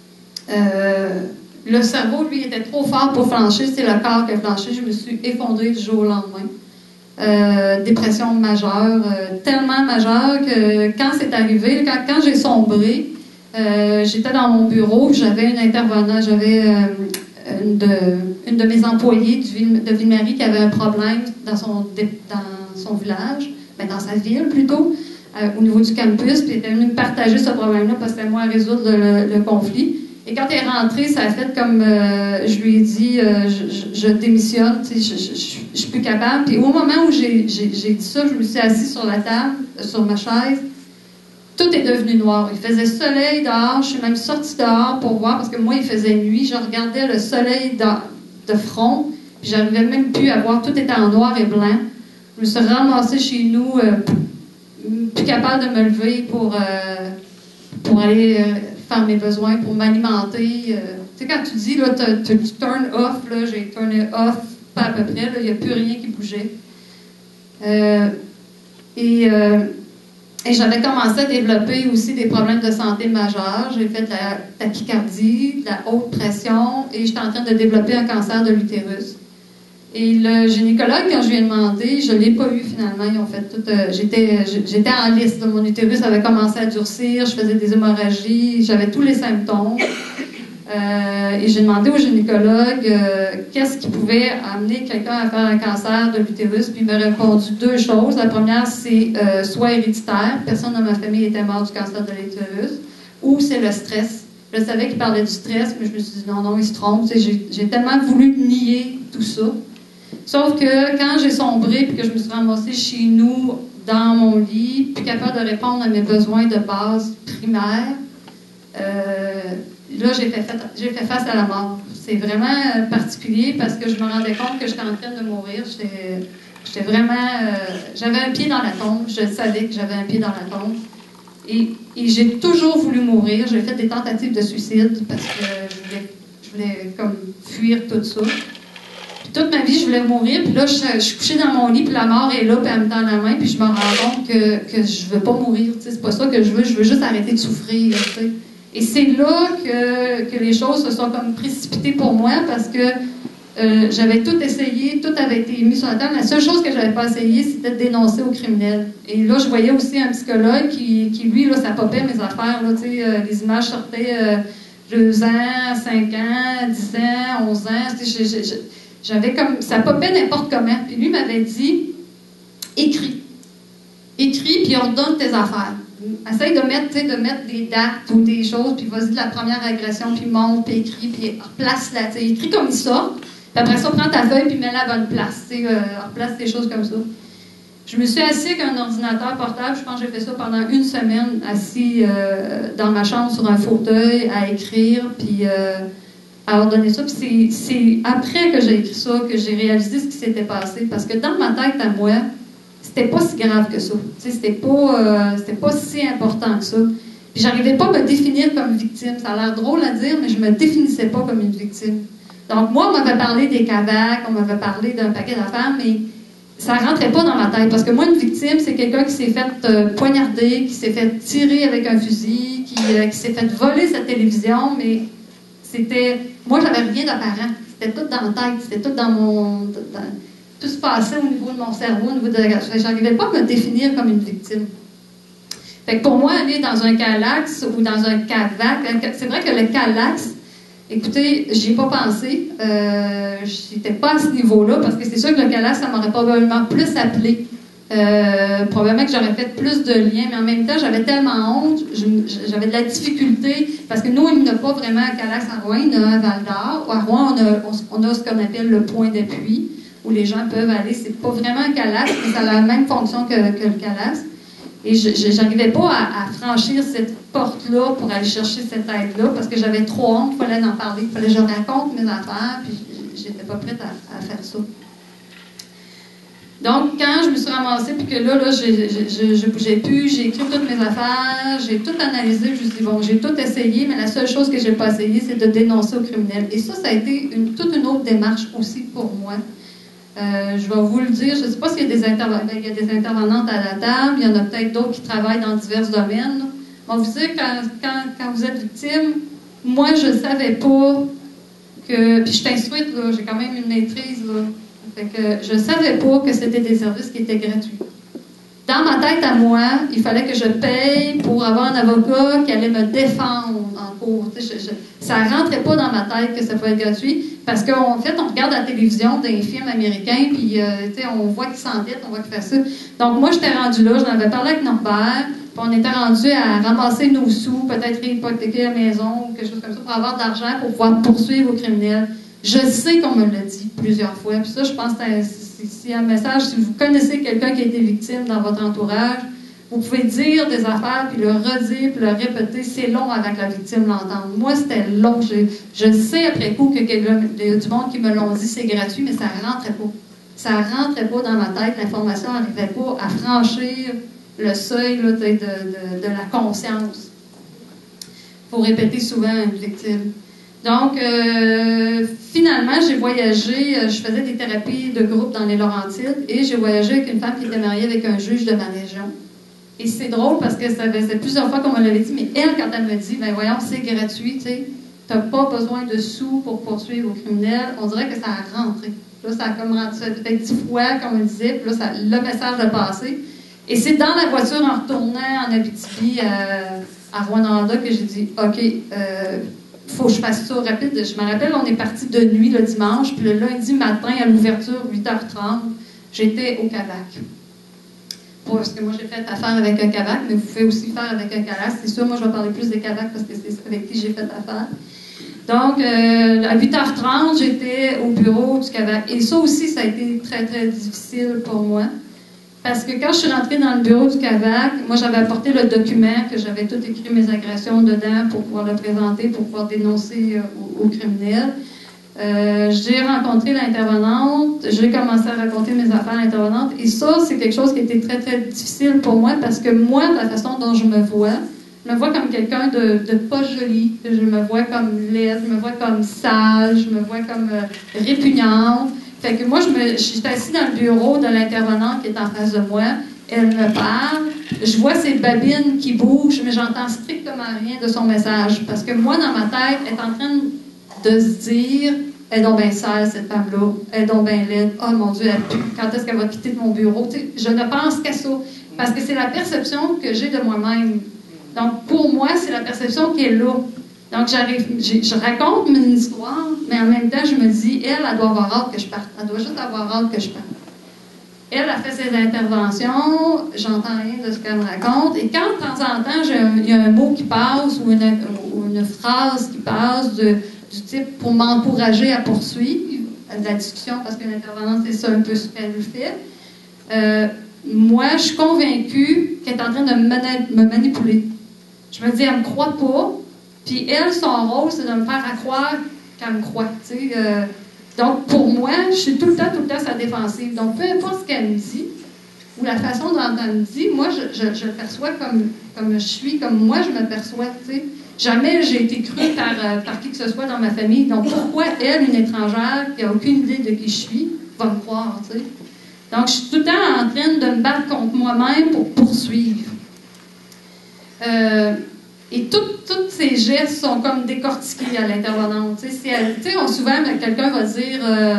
Le cerveau, lui, était trop fort pour flancher. C'est le corps qui a flanché. Je me suis effondrée du jour au lendemain. Dépression majeure, tellement majeure que quand c'est arrivé, quand j'ai sombré, j'étais dans mon bureau, j'avais une intervenante, j'avais une de mes employées de Ville-Marie qui avait un problème dans son village, ben dans sa ville plutôt, au niveau du campus, puis elle était venue me partager ce problème-là parce que c'était moi à résoudre le conflit. Et quand il est rentré, ça a fait comme je lui ai dit, je démissionne, je suis plus capable. Puis au moment où j'ai dit ça, je me suis assise sur la table, sur ma chaise. Tout est devenu noir. Il faisait soleil dehors. Je suis même sortie dehors pour voir, parce que moi, il faisait nuit. Je regardais le soleil de front, puis j'arrivais même plus à voir. Tout était en noir et blanc. Je me suis ramassée chez nous, plus capable de me lever pour aller faire mes besoins, pour m'alimenter. Tu sais, quand tu dis, là, tu turn off, là, j'ai turné off, pas à peu près, il n'y a plus rien qui bougeait. Et j'avais commencé à développer aussi des problèmes de santé majeurs. J'ai fait de la tachycardie, de la haute pression, et j'étais en train de développer un cancer de l'utérus. Et le gynécologue, quand je lui ai demandé, je ne l'ai pas eu finalement. Ils ont fait tout. J'étais en liste. Mon utérus avait commencé à durcir, je faisais des hémorragies, j'avais tous les symptômes. Et j'ai demandé au gynécologue qu'est-ce qui pouvait amener quelqu'un à faire un cancer de l'utérus. Puis il m'a répondu 2 choses. La première, c'est soit héréditaire, personne dans ma famille était mort du cancer de l'utérus, ou c'est le stress. Je savais qu'il parlait du stress, mais je me suis dit non, il se trompe. J'ai tellement voulu nier tout ça. Sauf que quand j'ai sombré et que je me suis ramassée chez nous, dans mon lit, plus capable de répondre à mes besoins de base primaires, là, j'ai fait face à la mort. C'est vraiment particulier parce que je me rendais compte que j'étais en train de mourir. J'étais vraiment... j'avais un pied dans la tombe. Je savais que j'avais un pied dans la tombe. Et j'ai toujours voulu mourir. J'ai fait des tentatives de suicide parce que je voulais comme fuir tout ça. Toute ma vie, je voulais mourir, puis là, je suis couchée dans mon lit, puis la mort est là, puis elle me tend la main, puis je me rends compte que je veux pas mourir, tu sais, c'est pas ça que je veux juste arrêter de souffrir, tu sais. Et c'est là que les choses se sont comme précipitées pour moi, parce que j'avais tout essayé, tout avait été mis sur la table. La seule chose que j'avais pas essayé, c'était de dénoncer aux criminels. Et là, je voyais aussi un psychologue qui lui, là, ça popait mes affaires, là, tu sais, les images sortaient 2 ans, 5 ans, 10 ans, 11 ans, j'avais comme... Ça popait n'importe comment. Puis lui m'avait dit, écris, puis ordonne tes affaires. Essaye de mettre des dates ou des choses, puis vas-y de la première agression, puis monte, puis écris, puis replace-la. Écris comme il sort, puis après ça, prends ta feuille, puis mets-la à bonne place. Replace des choses comme ça. Je me suis assise avec un ordinateur portable. Je pense que j'ai fait ça pendant 1 semaine, assis dans ma chambre sur un fauteuil, à écrire, puis... à ordonner ça. Puis c'est après que j'ai écrit ça que j'ai réalisé ce qui s'était passé. Parce que dans ma tête à moi, c'était pas si grave que ça. C'était pas si important que ça. Puis j'arrivais pas à me définir comme victime. Ça a l'air drôle à dire, mais je me définissais pas comme une victime. Donc moi, on m'avait parlé des CAVAC, on m'avait parlé d'un paquet d'affaires, mais ça rentrait pas dans ma tête. Parce que moi, une victime, c'est quelqu'un qui s'est fait poignarder, qui s'est fait tirer avec un fusil, qui s'est fait voler sa télévision, mais moi, j'avais rien d'apparent. C'était tout dans la tête. C'était tout dans mon... tout se passait au niveau de mon cerveau, au niveau de... J'arrivais pas à me définir comme une victime. Fait que pour moi, aller dans un CALAX ou dans un CAVAC... C'est vrai que le CALAX, écoutez, j'y ai pas pensé. J'étais pas à ce niveau-là, parce que c'est sûr que le CALAX, ça m'aurait probablement plus appelé. Probablement que j'aurais fait plus de liens, mais en même temps, j'avais tellement honte, j'avais de la difficulté, parce que nous, il n'y a pas vraiment un CALAX à Rouen, il y en a un à Val-d'Or. À Rouen, on a ce qu'on appelle le point d'appui, où les gens peuvent aller. C'est pas vraiment un CALAX, mais ça a la même fonction que le CALAX. Et je n'arrivais pas à franchir cette porte-là pour aller chercher cette aide-là, parce que j'avais trop honte, il fallait en parler, il fallait que je raconte mes affaires, puis j'étais pas prête à faire ça. Donc, quand je me suis ramassée, puis que là je bougeais plus, j'ai écrit toutes mes affaires, j'ai tout analysé, je me suis dit, bon, j'ai tout essayé, mais la seule chose que j'ai pas essayé, c'est de dénoncer aux criminels. Et ça a été toute une autre démarche aussi pour moi. Je vais vous le dire, je ne sais pas s'il y a des intervenantes à la table, il y en a peut-être d'autres qui travaillent dans divers domaines. Bon, vous savez, quand vous êtes victime, moi, je ne savais pas que... Puis je suis instruite, là, j'ai quand même une maîtrise, là. Fait que je ne savais pas que c'était des services qui étaient gratuits. Dans ma tête à moi, il fallait que je paye pour avoir un avocat qui allait me défendre en cours. Ça ne rentrait pas dans ma tête que ça pouvait être gratuit, parce qu'en fait, on regarde la télévision des films américains, puis on voit qu'ils s'endettent, on voit qu'ils font ça. Donc moi, j'étais rendue là, j'en avais parlé avec Norbert, Puis on était rendu à ramasser nos sous, peut-être réhypothéquer la maison ou quelque chose comme ça, pour avoir de l'argent pour pouvoir poursuivre aux criminels. Je sais qu'on me l'a dit plusieurs fois. Puis ça, je pense que c'est un message. Si vous connaissez quelqu'un qui a été victime dans votre entourage, vous pouvez dire des affaires, puis le redire, puis le répéter. C'est long avant que la victime l'entende. Moi, c'était long. Je sais après coup qu'il y a du monde qui me l'ont dit, c'est gratuit, mais ça rentrait pas. Ça rentrait pas dans ma tête. L'information n'arrivait pas à franchir le seuil là, de la conscience. Il faut répéter souvent à une victime. Donc, finalement, j'ai voyagé, je faisais des thérapies de groupe dans les Laurentides et j'ai voyagé avec une femme qui était mariée avec un juge de ma région. Et c'est drôle parce que ça faisait plusieurs fois qu'on me l'avait dit, mais elle, quand elle me dit, ben voyons, c'est gratuit, tu sais, t'as pas besoin de sous pour poursuivre aux criminels, on dirait que ça a rentré. Là, ça a comme rentré, ça a peut-être 10 fois, comme on le disait, puis là, le message a passé. Et c'est dans la voiture en retournant en Abitibi à Rwanda que j'ai dit, OK, faut que je fasse ça rapide. Je me rappelle, on est parti de nuit le dimanche, puis le lundi matin, à l'ouverture, 8h30, j'étais au Cavac. Parce que moi, j'ai fait affaire avec un Cavac, mais vous pouvez aussi faire avec un Calas. C'est sûr, moi, je vais parler plus des Cavac parce que c'est avec qui j'ai fait affaire. Donc, à 8h30, j'étais au bureau du Cavac. Et ça aussi, ça a été très, très difficile pour moi. Parce que quand je suis rentrée dans le bureau du Cavac, moi, j'avais apporté le document que j'avais tout écrit mes agressions dedans pour pouvoir le présenter, pour pouvoir dénoncer aux criminels. J'ai rencontré l'intervenante, j'ai commencé à raconter mes affaires à l'intervenante. Et ça, c'est quelque chose qui a été très, très difficile pour moi parce que moi, de la façon dont je me vois comme quelqu'un de pas joli. Je me vois comme laide, je me vois comme sale, je me vois comme répugnante. Fait que moi, je suis assise dans le bureau de l'intervenante qui est en face de moi. Elle me parle. Je vois ses babines qui bougent, mais j'entends strictement rien de son message. Parce que moi, dans ma tête, elle est en train de se dire « Elle est donc bien sale, cette femme-là. Elle est donc bien laide. Oh mon Dieu, quand est-ce qu'elle va quitter mon bureau? » Tu sais, je ne pense qu'à ça. Parce que c'est la perception que j'ai de moi-même. Donc, pour moi, c'est la perception qui est là. Donc, je raconte mon histoire, mais en même temps, je me dis, elle doit avoir hâte que je parte. Elle doit juste avoir hâte que je parte. Elle a fait ses interventions, j'entends rien de ce qu'elle me raconte, et quand, de temps en temps, il y a un mot qui passe ou une phrase qui passe du type pour m'encourager à poursuivre la discussion, parce que l'intervenante, c'est ça un peu ce qu'elle fait, moi, je suis convaincue qu'elle est en train de me manipuler. Je me dis, elle me croit pas. Puis elle, son rôle, c'est de me faire croire qu'elle me croit. Donc, pour moi, je suis tout le temps sa défensive. Donc, peu importe ce qu'elle me dit, ou la façon dont elle me dit, moi, je le perçois comme je suis, comme moi, je me perçois. T'sais. Jamais j'ai été crue par qui que ce soit dans ma famille. Donc, pourquoi elle, une étrangère qui n'a aucune idée de qui je suis, va me croire? T'sais? Donc, je suis tout le temps en train de me battre contre moi-même pour poursuivre. Et tous ces gestes sont comme décortiqués à l'intervenante. Souvent, quelqu'un va dire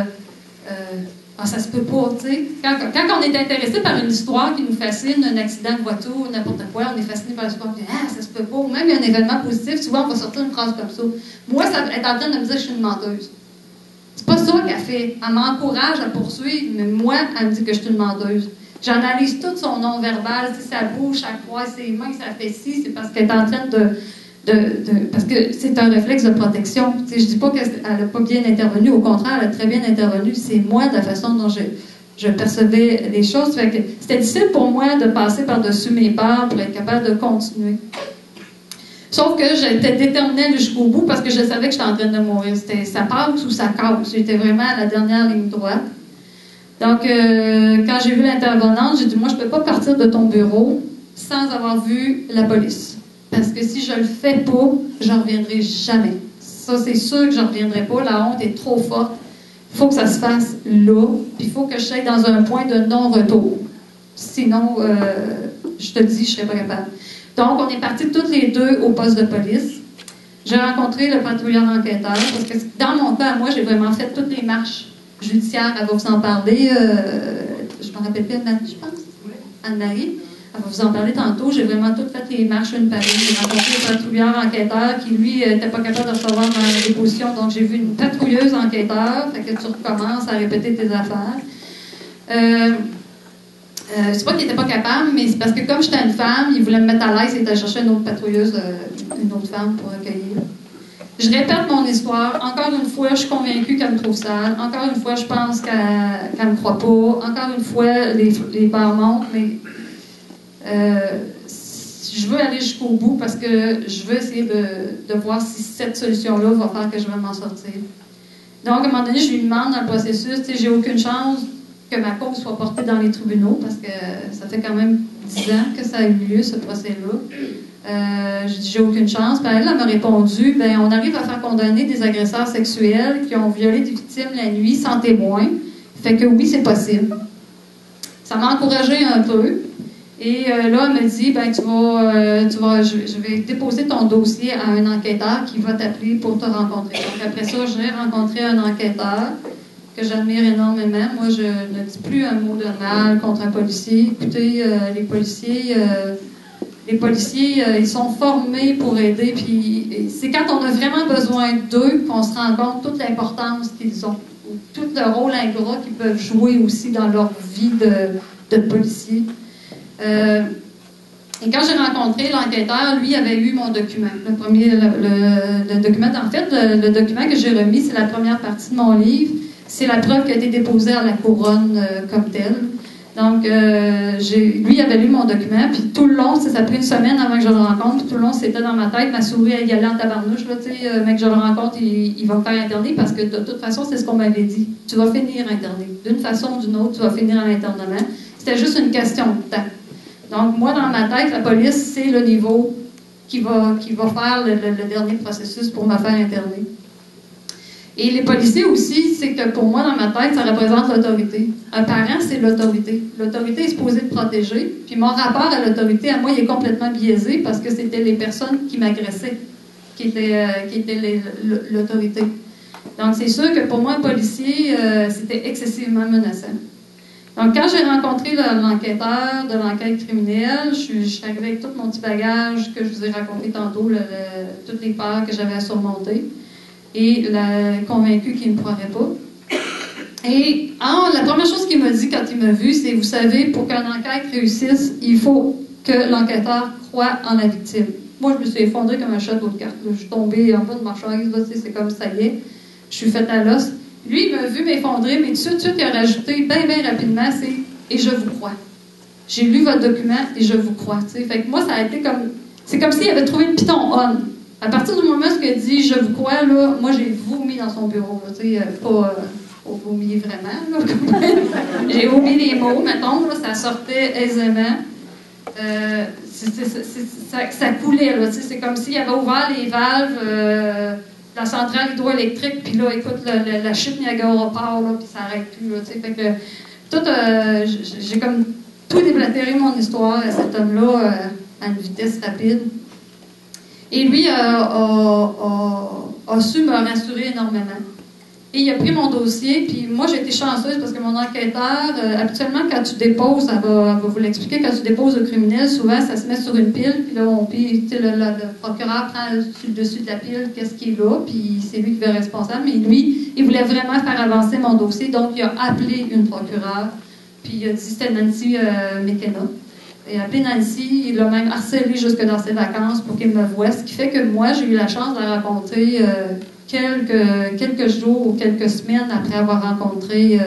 ça se peut pas. Quand on est intéressé par une histoire qui nous fascine, un accident de voiture, n'importe quoi, on est fasciné par l'histoire, ça se peut pas. Ou même il y a un événement positif, souvent on va sortir une phrase comme ça. Moi, elle est en train de me dire que je suis une menteuse. C'est pas ça qu'elle fait. Elle m'encourage à poursuivre, mais moi, elle me dit que je suis une menteuse. J'analyse tout son non-verbal, si ça bouge, ça croise ses mains, ça fait ci, c'est parce qu'elle est en train parce que c'est un réflexe de protection. Je dis pas qu'elle n'a pas bien intervenu, au contraire, elle a très bien intervenu. C'est moi, de la façon dont je percevais les choses. Fait que c'était difficile pour moi de passer par-dessus mes peurs pour être capable de continuer. Sauf que j'étais déterminée jusqu'au bout parce que je savais que j'étais en train de mourir. C'était ça passe ou ça casse. J'étais vraiment à la dernière ligne droite. Donc, quand j'ai vu l'intervenante, j'ai dit, moi, je ne peux pas partir de ton bureau sans avoir vu la police. Parce que si je ne le fais pas, je ne reviendrai jamais. Ça, c'est sûr que je ne reviendrai pas. La honte est trop forte. Il faut que ça se fasse là. Puis il faut que je sois dans un point de non-retour. Sinon, je te dis, je ne serai pas capable. Donc, on est partis toutes les deux au poste de police. J'ai rencontré le patrouilleur enquêteur parce que dans mon cas, moi, j'ai vraiment fait toutes les marches judiciaire, elle va vous en parler. Je ne me rappelle plus, Anne-Marie, je pense. Anne-Marie. Elle va vous en parler tantôt. J'ai vraiment toutes fait les marches une par une. J'ai rencontré le patrouilleur enquêteur qui, lui, n'était pas capable de recevoir ma déposition. Donc, j'ai vu une patrouilleuse enquêteur. Fait que tu recommences à répéter tes affaires. C'est pas qu'il n'était pas capable, mais c'est parce que comme j'étais une femme, il voulait me mettre à l'aise et était chercher une autre patrouilleuse, une autre femme pour accueillir. Je répète mon histoire. Encore une fois, je suis convaincue qu'elle me trouve sale. Encore une fois, je pense qu'elle me croit pas. Encore une fois, les peurs montent, mais je veux aller jusqu'au bout parce que je veux essayer de voir si cette solution-là va faire que je vais m'en sortir. Donc, à un moment donné, je lui demande dans le processus, tu sais, j'ai aucune chance que ma cause soit portée dans les tribunaux parce que ça fait quand même 10 ans que ça a eu lieu, ce procès-là. J'ai dit, j'ai aucune chance. Puis elle m'a répondu, ben on arrive à faire condamner des agresseurs sexuels qui ont violé des victimes la nuit sans témoin. Fait que oui, c'est possible. Ça m'a encouragée un peu. Et là, elle me dit, ben je vais déposer ton dossier à un enquêteur qui va t'appeler pour te rencontrer. Donc après ça, j'ai rencontré un enquêteur que j'admire énormément. Moi, je ne dis plus un mot de mal contre un policier. Écoutez, les policiers, ils sont formés pour aider. Puis c'est quand on a vraiment besoin d'eux qu'on se rend compte de toute l'importance qu'ils ont, tout le rôle ingrat qu'ils peuvent jouer aussi dans leur vie de policier. Et quand j'ai rencontré l'enquêteur, lui avait eu mon document. Le document, en fait, le document que j'ai remis, c'est la première partie de mon livre. C'est la preuve qui a été déposée à la couronne comme telle. Donc, lui avait lu mon document, puis tout le long, ça a pris une semaine avant que je le rencontre, puis tout le long, c'était dans ma tête, ma souris, elle y allait en tabarnouche, là, tu sais, mec, je le rencontre, il va me faire interner, parce que de toute façon, c'est ce qu'on m'avait dit. Tu vas finir interné. D'une façon ou d'une autre, tu vas finir à l'internement. C'était juste une question de temps. Donc, moi, dans ma tête, la police, c'est le niveau qui va faire le dernier processus pour me faire interner. Et les policiers aussi, c'est que pour moi, dans ma tête, ça représente l'autorité. Un parent, c'est l'autorité. L'autorité est supposée te protéger. Puis mon rapport à l'autorité, à moi, il est complètement biaisé parce que c'était les personnes qui m'agressaient qui étaient l'autorité. Donc, c'est sûr que pour moi, un policier, c'était excessivement menaçant. Donc, quand j'ai rencontré l'enquêteur de l'enquête criminelle, je suis arrivée avec tout mon petit bagage que je vous ai raconté tantôt, toutes les peurs que j'avais à surmonter. Et convaincu qu'il ne me croirait pas. Et la première chose qu'il m'a dit quand il m'a vu, c'est, vous savez, pour qu'une enquête réussisse, il faut que l'enquêteur croie en la victime. Moi, je me suis effondrée comme un château de cartes. Je suis tombée en bas de ma chaise, c'est comme ça y est, je suis faite à l'os. Lui, il m'a vu m'effondrer, mais tout de suite, il a rajouté bien rapidement, c'est « et je vous crois ». J'ai lu votre document et je vous crois. T'sais. Fait que moi, ça a été comme... C'est comme s'il avait trouvé le piton on. À partir du moment où il a dit « je vous crois », là, moi, j'ai vomi dans son bureau. Pas vomi vraiment. Là, j'ai vomi les mots, mettons. Là, ça sortait aisément. Ça coulait. Là, c'est comme s'il avait ouvert les valves la centrale hydroélectrique, puis là, écoute, la chute Niagara part, là, puis ça n'arrête plus. Là, fait que j'ai comme tout déblatéré mon histoire à cet homme-là à une vitesse rapide. Et lui a su me rassurer énormément. Et il a pris mon dossier, puis moi, j'ai été chanceuse parce que mon enquêteur, habituellement, quand tu déposes, elle va vous l'expliquer, quand tu déposes le criminel, souvent, ça se met sur une pile, puis là, le procureur prend le dessus de la pile, qu'est-ce qui est là, puis c'est lui qui est responsable. Mais lui, il voulait vraiment faire avancer mon dossier, donc il a appelé une procureure, puis il a dit, c'était Nancy McKenna. Il a appelé Nancy, il l'a même harcelé jusque dans ses vacances pour qu'il me voie, ce qui fait que moi, j'ai eu la chance de la rencontrer quelques jours ou quelques semaines après avoir rencontré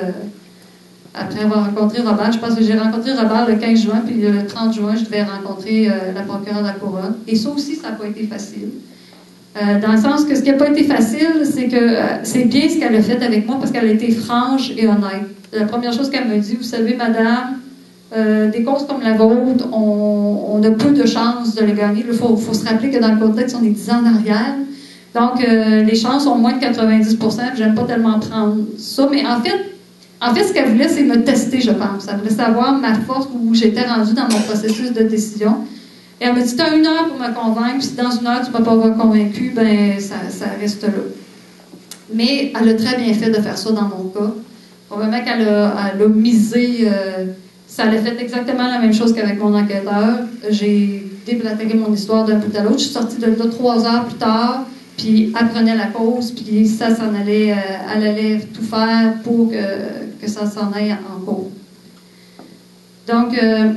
Robert. Je pense que j'ai rencontré Robert le 15 juin, puis le 30 juin, je devais rencontrer la procureure de la Couronne. Et ça aussi, ça n'a pas été facile. Dans le sens que ce qui n'a pas été facile, c'est que c'est bien ce qu'elle a fait avec moi parce qu'elle a été franche et honnête. La première chose qu'elle m'a dit, vous savez, madame, des causes comme la vôtre, on a peu de chances de les gagner. Il faut se rappeler que dans le contexte, on est 10 ans en arrière. Donc, les chances sont moins de 90 %. J'aime pas tellement prendre ça. Mais en fait, ce qu'elle voulait, c'est me tester, je pense. Elle voulait savoir ma force, où j'étais rendue dans mon processus de décision. Et elle m'a dit, tu as 1 heure pour me convaincre. Si dans 1 heure, tu ne m'as pas convaincue, ben ça reste là. Mais elle a très bien fait de faire ça dans mon cas. Probablement qu'elle a misé... ça a fait exactement la même chose qu'avec mon enquêteur. J'ai déblatéré mon histoire d'un bout à l'autre. Je suis sortie de là 3 heures plus tard. Puis elle prenait la cause, puis ça s'en allait, elle allait tout faire pour que ça s'en aille en cours. Donc,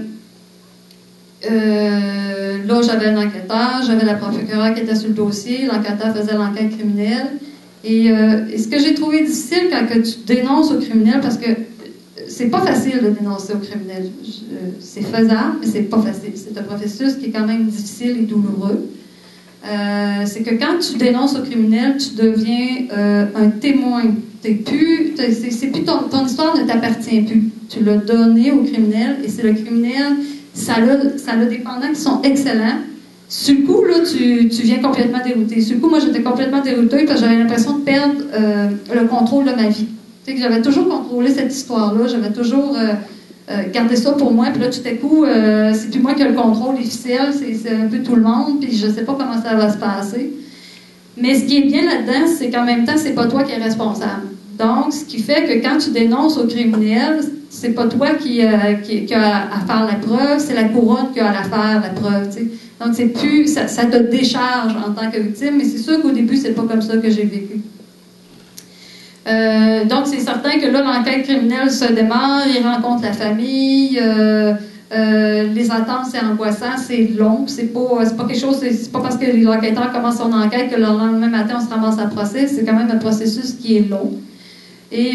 là, j'avais un enquêteur, j'avais la procureure qui était sur le dossier, l'enquêteur faisait l'enquête criminelle. Et ce que j'ai trouvé difficile quand que tu dénonces au criminel, parce que c'est pas facile de dénoncer au criminel. C'est faisable, mais c'est pas facile. C'est un processus qui est quand même difficile et douloureux. C'est que quand tu dénonces au criminel, tu deviens un témoin. C'est plus ton histoire ne t'appartient plus. Tu l'as donné au criminel et c'est le criminel. Ça a des pendants qui sont excellents. Sur le coup, là, tu viens complètement dérouté. Sur le coup, moi, j'étais complètement déroutée parce que j'avais l'impression de perdre le contrôle de ma vie. Tu sais, que j'avais toujours contrôlé cette histoire-là. J'avais toujours gardé ça pour moi. Puis là, tout à coup, c'est plus moi qui ai le contrôle, les ficelles, c'est un peu tout le monde. Puis je sais pas comment ça va se passer. Mais ce qui est bien là-dedans, c'est qu'en même temps, c'est pas toi qui es responsable. Donc, ce qui fait que quand tu dénonces au criminel, c'est pas toi qui a à faire la preuve, c'est la couronne qui a à faire la preuve. Tu sais. Donc, c'est plus, ça te décharge en tant que victime, mais c'est sûr qu'au début, c'est pas comme ça que j'ai vécu. Donc, c'est certain que là, l'enquête criminelle se démarre, il rencontre la famille, les attentes, c'est angoissant, c'est long, c'est pas quelque chose, c'est pas parce que les enquêteurs commencent son enquête que le lendemain matin, on se ramasse à procès, c'est quand même un processus qui est long. Et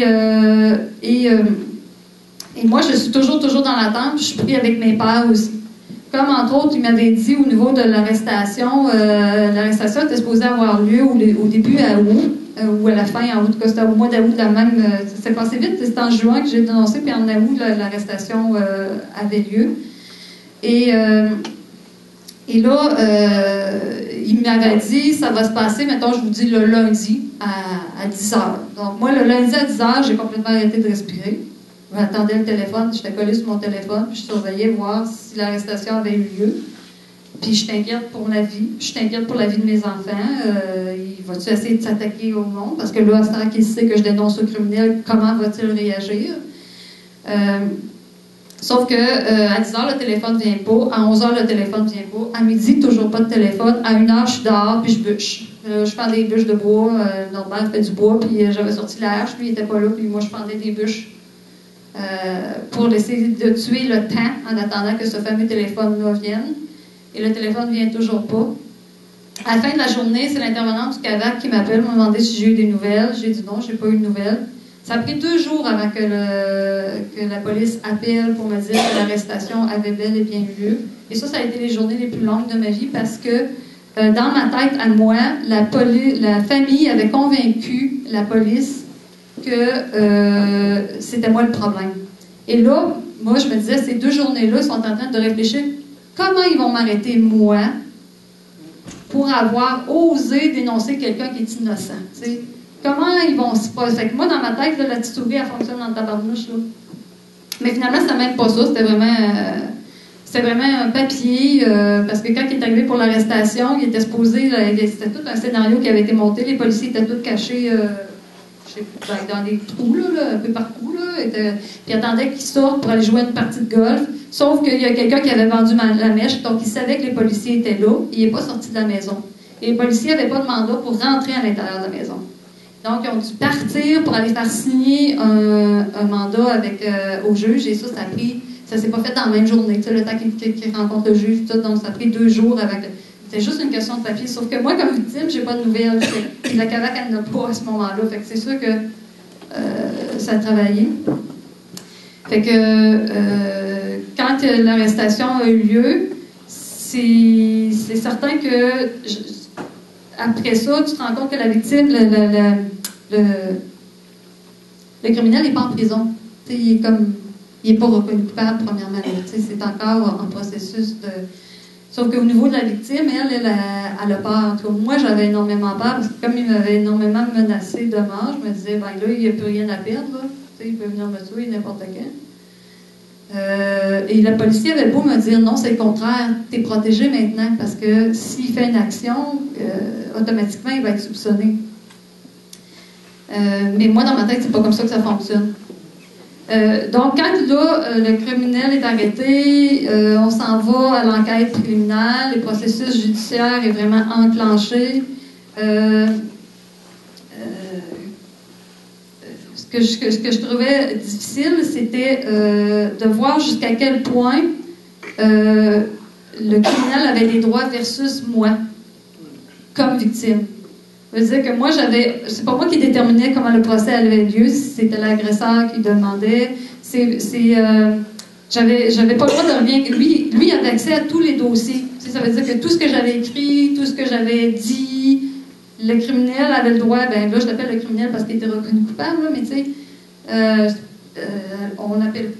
moi, je suis toujours dans l'attente, je suis pris avec mes pères aussi. Comme, entre autres, ils m'avaient dit au niveau de l'arrestation était supposée avoir lieu au début à août, ou à la fin, en août, c'était au mois d'août, ça s'est passé vite, c'était en juin que j'ai dénoncé, puis en août, l'arrestation avait lieu. Et là, il m'avait dit, ça va se passer, mettons, je vous dis, le lundi à 10h. Donc, moi, le lundi à 10h, j'ai complètement arrêté de respirer. J'attendais le téléphone, j'étais collée sur mon téléphone, puis je surveillais voir si l'arrestation avait eu lieu. Puis je t'inquiète pour la vie, je t'inquiète pour la vie de mes enfants. Il va-tu essayer de s'attaquer au monde? Parce que là, à ce temps qu'il sait que je dénonce au criminel, comment va-t-il réagir? Sauf que à 10h, le téléphone ne vient pas. À 11h, le téléphone ne vient pas. À midi, toujours pas de téléphone. À 1h, je suis dehors, puis je bûche. Je fends des bûches de bois. Normal, je fais du bois, puis j'avais sorti la hache, lui, il n'était pas là, puis moi, je fendais des bûches. Pour essayer de tuer le temps en attendant que ce fameux téléphone-là vienne. Et le téléphone ne vient toujours pas. À la fin de la journée, c'est l'intervenant du CAVAC qui m'appelle, m'a demandé si j'ai eu des nouvelles. J'ai dit non, je n'ai pas eu de nouvelles. Ça a pris 2 jours avant que la police appelle pour me dire que l'arrestation avait bel et bien eu lieu. Et ça a été les journées les plus longues de ma vie parce que dans ma tête, à moi, la famille avait convaincu la police que c'était moi le problème. Et là, moi, je me disais, ces 2 journées-là, ils sont en train de réfléchir comment ils vont m'arrêter, moi, pour avoir osé dénoncer quelqu'un qui est innocent. T'sais. Comment ils vont se passer? Fait que moi, dans ma tête, là, la petite souris, elle fonctionne dans le tabarnouche. Là. Mais finalement, c'était même pas ça. C'était vraiment un papier, parce que quand il est arrivé pour l'arrestation, il était supposé, c'était tout un scénario qui avait été monté, les policiers étaient tous cachés dans des trous, là, un peu partout, là, puis attendaient qu'ils sortent pour aller jouer une partie de golf. Sauf qu'il y a quelqu'un qui avait vendu la mèche, donc il savait que les policiers étaient là, et il n'est pas sorti de la maison. Et les policiers n'avaient pas de mandat pour rentrer à l'intérieur de la maison. Donc, ils ont dû partir pour aller faire signer un mandat au juge, et ça s'est pas fait dans la même journée, le temps qu'ils rencontrent le juge, tout, donc ça a pris 2 jours avec. C'était juste une question de papier. Sauf que moi, comme victime, j'ai pas de nouvelles. La CAVAC, elle n'a pas à ce moment-là. Fait que c'est sûr que ça a travaillé. Fait que quand l'arrestation a eu lieu, c'est certain que après ça, tu te rends compte que la victime, le criminel n'est pas en prison. T'sais, il est pas reconnu coupable, premièrement. C'est encore en processus de. Sauf qu'au niveau de la victime, elle a peur. En tout cas, moi, j'avais énormément peur parce que comme il m'avait énormément menacé de mort, je me disais, ben là, il n'y a plus rien à perdre. Là. Il peut venir me tuer n'importe quand. Et le policier avait beau me dire, non, c'est le contraire, tu es protégé maintenant parce que s'il fait une action, automatiquement, il va être soupçonné. Mais moi, dans ma tête, c'est pas comme ça que ça fonctionne. Donc, quand là, le criminel est arrêté, on s'en va à l'enquête préliminaire, le processus judiciaire est vraiment ce que je trouvais difficile, c'était de voir jusqu'à quel point le criminel avait des droits versus moi, comme victime. Ça veut dire que moi, c'est pas moi qui déterminais comment le procès avait lieu, si c'était l'agresseur qui demandait. J'avais pas le droit de rien. Lui avait accès à tous les dossiers. Ça veut dire que tout ce que j'avais écrit, tout ce que j'avais dit, le criminel avait le droit, ben là, je l'appelle le criminel parce qu'il était reconnu coupable, là, mais tu sais, on n'appelle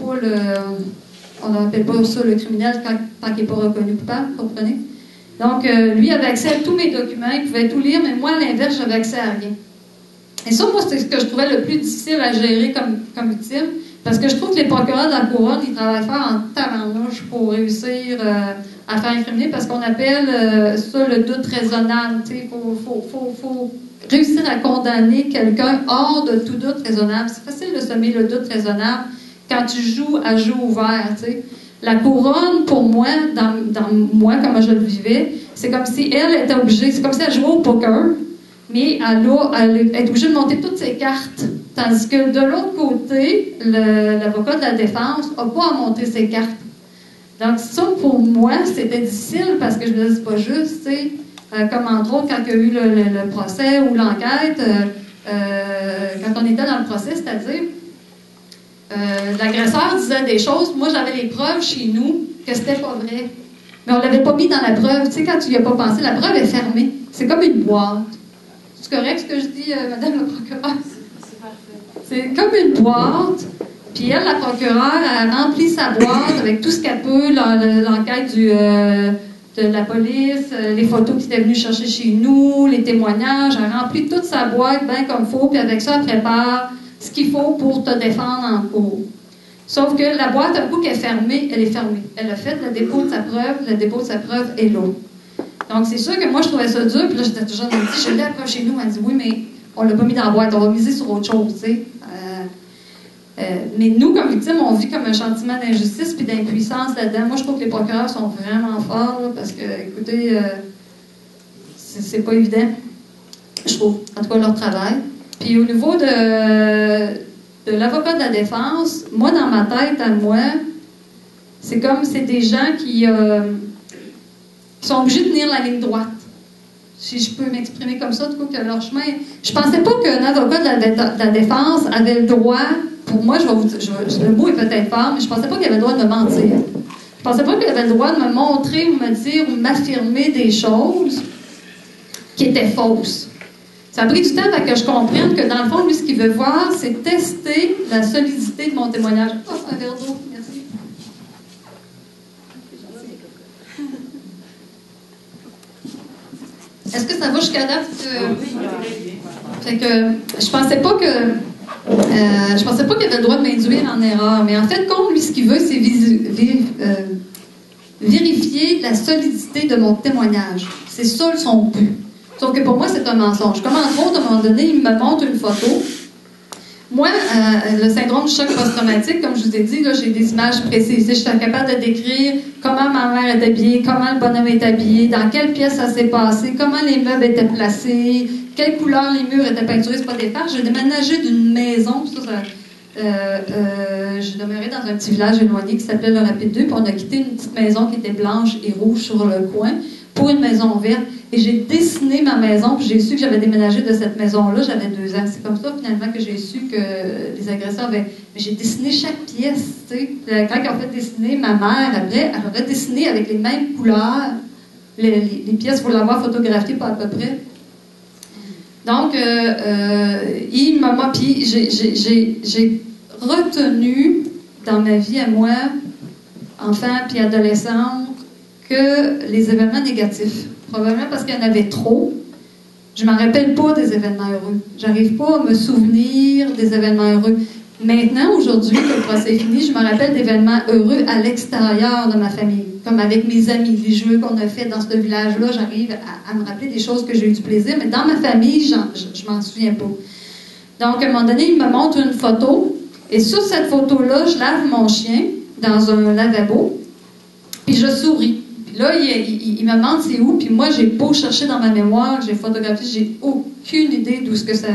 pas ça le criminel tant qu'il n'est pas reconnu coupable, comprenez? Donc, lui avait accès à tous mes documents, il pouvait tout lire, mais moi, à l'inverse, j'avais accès à rien. Et ça, moi, c'est ce que je trouvais le plus difficile à gérer comme victime, parce que je trouve que les procureurs de la couronne, ils travaillent fort en tabarnouche pour réussir à faire incriminer, parce qu'on appelle ça le doute raisonnable. Il faut réussir à condamner quelqu'un hors de tout doute raisonnable. C'est facile de semer le doute raisonnable quand tu joues à jeu ouvert, t'sais. La couronne, pour moi, dans moi, comment je le vivais, c'est comme si elle était obligée, c'est comme si elle jouait au poker, mais elle est obligée de monter toutes ses cartes. Tandis que de l'autre côté, l'avocat de la défense n'a pas à monter ses cartes. Donc ça, pour moi, c'était difficile parce que je me disais, c'est pas juste, tu sais, comme entre autres, quand il y a eu le procès ou l'enquête, quand on était dans le procès, c'est-à-dire, l'agresseur disait des choses, moi j'avais les preuves chez nous que c'était pas vrai. Mais on l'avait pas mis dans la preuve. Tu sais, quand tu y as pas pensé, la preuve est fermée. C'est comme une boîte. C'est correct ce que je dis, Madame la procureure? C'est parfait. C'est comme une boîte. Puis elle, la procureure, a rempli sa boîte avec tout ce qu'elle peut, l'enquête de la police, les photos qu'ils étaient venus chercher chez nous, les témoignages. Elle a rempli toute sa boîte bien comme il faut, puis avec ça, elle prépare ce qu'il faut pour te défendre en cours. Sauf que la boîte, un coup qu'elle est fermée, elle est fermée. Elle a fait le dépôt de sa preuve, le dépôt de sa preuve est là. Donc, c'est sûr que moi, je trouvais ça dur, puis là, j'étais toujours dit, je l'ai la preuve chez nous. Elle dit, oui, mais on l'a pas mis dans la boîte, on va miser sur autre chose, tu sais. Mais nous, comme victimes, on vit comme un sentiment d'injustice puis d'impuissance là-dedans. Moi, je trouve que les procureurs sont vraiment forts, là, parce que, écoutez, c'est pas évident, je trouve, en tout cas, leur travail. Puis au niveau de l'avocat de la défense, moi, dans ma tête, à moi, c'est comme c'est des gens qui sont obligés de tenir la ligne droite. Si je peux m'exprimer comme ça, du coup, que leur chemin... Je pensais pas qu'un avocat de la défense avait le droit... Pour moi, le mot est peut-être fort, mais je pensais pas qu'il avait le droit de me mentir. Je pensais pas qu'il avait le droit de me montrer ou me dire ou m'affirmer des choses qui étaient fausses. Ça a pris du temps avant que je comprenne que, dans le fond, lui, ce qu'il veut voir, c'est tester la solidité de mon témoignage. Oh, c'est un verre d'eau, merci. Est-ce que ça va jusqu'à date? Fait que je pensais pas qu'il avait le droit de m'induire en erreur. Mais en fait, comme lui, ce qu'il veut, c'est vérifier la solidité de mon témoignage. C'est ça son but. Sauf que pour moi, c'est un mensonge. Comme entre autres, à un moment donné, il me montre une photo. Moi, le syndrome du choc post-traumatique, comme je vous ai dit, là, j'ai des images précises. Je suis capable de décrire comment ma mère est habillée, comment le bonhomme est habillé, dans quelle pièce ça s'est passé, comment les meubles étaient placés, quelle couleur les murs étaient peinturés. C'est pas des farces. J'ai déménagé d'une maison. Je demeurais dans un petit village éloigné qui s'appelait le Rapide 2, puis on a quitté une petite maison qui était blanche et rouge sur le coin pour une maison verte. Et j'ai dessiné ma maison, puis j'ai su que j'avais déménagé de cette maison-là, j'avais 2 ans. C'est comme ça, finalement, que j'ai su que les agresseurs avaient... Mais j'ai dessiné chaque pièce, tu sais. Quand ils ont fait dessiner, ma mère, après, elle a redessiné avec les mêmes couleurs les pièces, il faut l'avoir photographiées, pas à peu près. Donc, il m'a... Puis j'ai retenu, dans ma vie à moi, enfant puis adolescente, que les événements négatifs. Probablement parce qu'il y en avait trop. Je ne m'en rappelle pas des événements heureux. J'arrive pas à me souvenir des événements heureux. Maintenant, aujourd'hui, que le procès est fini, je me rappelle d'événements heureux à l'extérieur de ma famille. Comme avec mes amis, les jeux qu'on a fait dans ce village-là, j'arrive à me rappeler des choses que j'ai eu du plaisir. Mais dans ma famille, je m'en souviens pas. Donc, à un moment donné, il me montre une photo. Et sur cette photo-là, je lave mon chien dans un lavabo. Puis je souris. Là, il me demande c'est où, puis moi, j'ai beau chercher dans ma mémoire, j'ai photographié, j'ai aucune idée d'où ce que ça...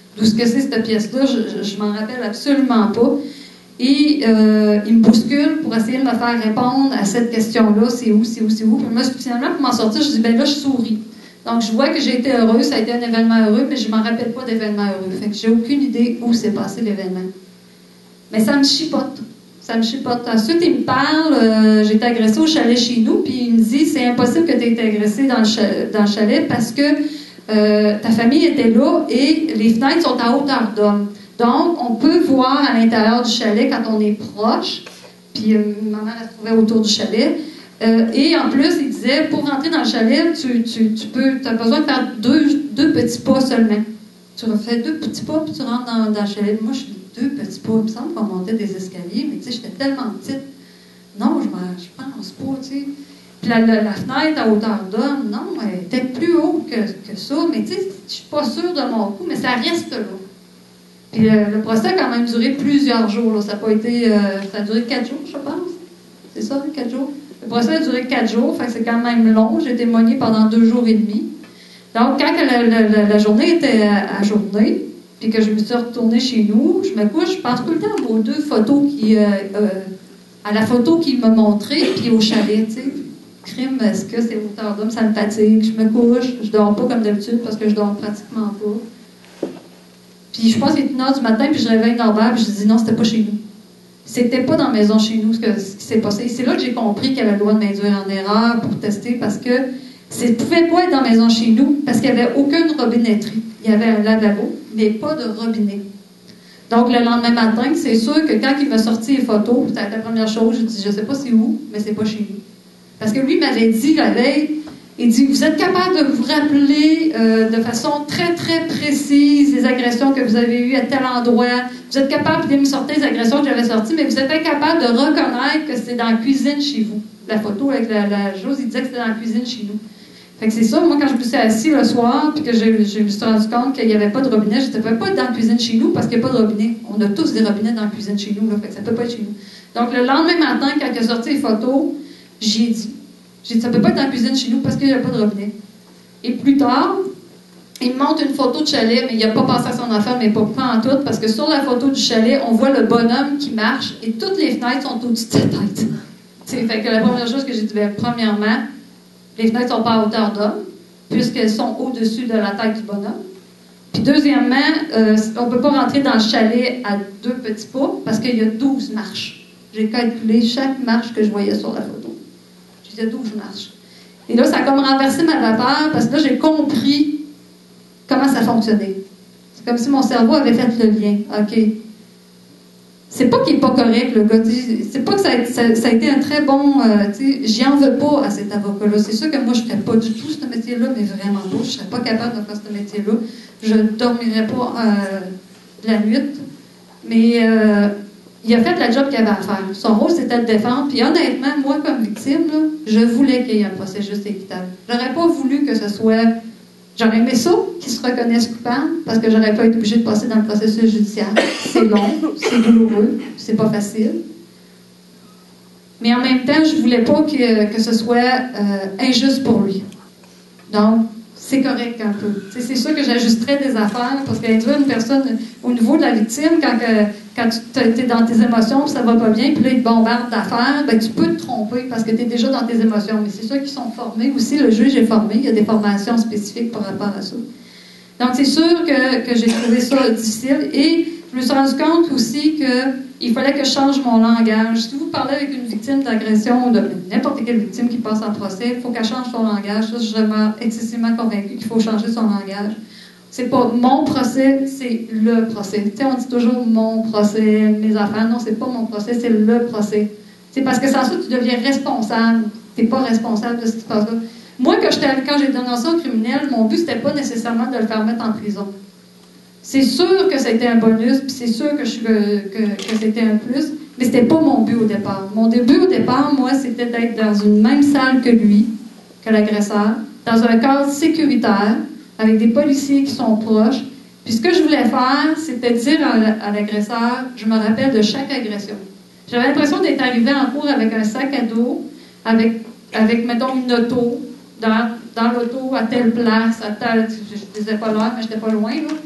d'où ce que c'est cette pièce-là, je m'en rappelle absolument pas. Et il me bouscule pour essayer de me faire répondre à cette question-là, c'est où? Puis moi, finalement, pour m'en sortir, je dis, ben là, je souris. Donc, je vois que j'ai été heureuse, ça a été un événement heureux, mais je ne m'en rappelle pas d'événement heureux. Fait que j'ai aucune idée où s'est passé l'événement. Mais ça me chipote. Ensuite, il me parle, j'ai été agressée au chalet chez nous, puis il me dit, c'est impossible que tu aies été agressée dans le chalet parce que ta famille était là et les fenêtres sont à hauteur d'homme. Donc, on peut voir à l'intérieur du chalet quand on est proche. Puis, ma mère, elle se trouvait autour du chalet. Et en plus, il disait, pour rentrer dans le chalet, tu as besoin de faire deux petits pas seulement. Tu refais 2 petits pas, puis tu rentres dans le chalet. Moi, je fais 2 petits pas. Il me semble qu'on montait des escaliers, mais tu sais, j'étais tellement petite. Non, je pense pas, tu sais. Puis la fenêtre à hauteur d'homme, non, elle était plus haut que ça. Mais tu sais, je suis pas sûre de mon coup, mais ça reste là. Puis le procès a quand même duré plusieurs jours. Là. Ça a pas été... ça a duré 4 jours, je pense. C'est ça, 4 jours? Le procès a duré 4 jours, fait que c'est quand même long. J'ai été mognée pendant 2 jours et demi. Donc, quand la journée était ajournée, puis que je me suis retournée chez nous, je me couche, je pense tout le temps aux 2 photos à la photo qu'il m'a montrée, puis au chalet, tu sais. Crime, est-ce que c'est hauteur d'homme? Ça me fatigue. Je me couche, je dors pas comme d'habitude parce que je dors pratiquement pas. Puis je pense qu'il est 1h du matin, puis je réveille Norbert, puis je dis non, c'était pas chez nous. C'était pas dans la maison chez nous ce qui s'est passé. C'est là que j'ai compris qu'il y avait le droit de m'induire en erreur pour tester, parce que ça ne pouvait pas être dans la maison chez nous, parce qu'il n'y avait aucune robinetterie. Il y avait un lavabo, mais pas de robinet. Donc le lendemain matin, c'est sûr que quand il m'a sorti les photos, c'était la première chose, je dis, je sais pas c'est où, mais c'est pas chez nous. Parce que lui m'avait dit la veille, il dit, vous êtes capable de vous rappeler de façon très, très précise les agressions que vous avez eues à tel endroit. Vous êtes capable de me sortir les agressions que j'avais sorties, mais vous êtes incapable de reconnaître que c'est dans la cuisine chez vous. La photo avec la chose, il disait que c'était dans la cuisine chez nous. Fait que c'est ça, moi, quand je me suis assise le soir, puis que je me suis rendu compte qu'il n'y avait pas de robinet, je ne pouvais pas être dans la cuisine chez nous parce qu'il n'y a pas de robinet. On a tous des robinets dans la cuisine chez nous, là, fait que ça ne peut pas être chez nous. Donc, le lendemain matin, quand il a sorti les photos, j'ai dit, ça ne peut pas être dans la cuisine chez nous parce qu'il n'y a pas de robinet. Et plus tard, il me montre une photo de chalet, mais il n'a pas pensé à son affaire, mais pas en tout, parce que sur la photo du chalet, on voit le bonhomme qui marche et toutes les fenêtres sont au-dessus de sa tête. T'sais, fait que la première chose que j'ai dit, premièrement, les fenêtres ne sont pas à hauteur d'homme, puisqu'elles sont au-dessus de la tête du bonhomme. Puis deuxièmement, on ne peut pas rentrer dans le chalet à 2 petits pas, parce qu'il y a 12 marches. J'ai calculé chaque marche que je voyais sur la photo. J'ai dit 12 marches. Et là, ça a comme renversé ma vapeur, parce que là, j'ai compris comment ça fonctionnait. C'est comme si mon cerveau avait fait le lien. OK. C'est pas qu'il n'est pas correct, le gars. C'est pas que ça a été un très bon... j'y en veux pas à cet avocat-là. C'est sûr que moi, je ne ferais pas du tout ce métier-là, mais vraiment pas. Je ne serais pas capable de faire ce métier-là. Je ne dormirais pas la nuit. Mais il a fait la job qu'il avait à faire. Son rôle, c'était de défendre. Puis honnêtement, moi, comme victime, là, je voulais qu'il y ait un procès juste et équitable. J'aurais pas voulu que ce soit... J'aurais aimé ça, qu'ils se reconnaissent coupables, parce que j'aurais pas été obligée de passer dans le processus judiciaire. C'est long, c'est douloureux, c'est pas facile. Mais en même temps, je voulais pas que ce soit injuste pour lui. Donc, c'est correct un peu. T'sais, c'est sûr que j'ajusterais des affaires, parce qu'induire une personne au niveau de la victime, quand tu es dans tes émotions, puis ça va pas bien, puis là, il te bombarde d'affaires, ben, tu peux te tromper parce que tu es déjà dans tes émotions. Mais c'est ceux qui sont formés aussi, le juge est formé, il y a des formations spécifiques par rapport à ça. Donc, c'est sûr que j'ai trouvé ça difficile. Et je me suis rendu compte aussi qu'il fallait que je change mon langage. Si vous parlez avec une victime d'agression, de n'importe quelle victime qui passe en procès, il faut qu'elle change son langage. Ça, je suis vraiment excessivement convaincue qu'il faut changer son langage. C'est pas mon procès, c'est le procès. Tu sais, on dit toujours mon procès, mes affaires. Non, c'est pas mon procès, c'est le procès. C'est parce que sans ça, tu deviens responsable. Tu n'es pas responsable de ce qui se passe là. Moi, quand j'ai dénoncé au criminel, mon but, c'était pas nécessairement de le faire mettre en prison. C'est sûr que c'était un bonus, puis c'est sûr que c'était un plus, mais c'était pas mon but au départ. Mon but au départ, moi, c'était d'être dans une même salle que lui, que l'agresseur, dans un cadre sécuritaire, avec des policiers qui sont proches. Puis ce que je voulais faire, c'était dire à l'agresseur, je me rappelle de chaque agression. J'avais l'impression d'être arrivée en cours avec un sac à dos, avec mettons, une auto, dans l'auto, à telle place, à telle... Je ne disais pas l'heure, mais j'étais pas loin, là.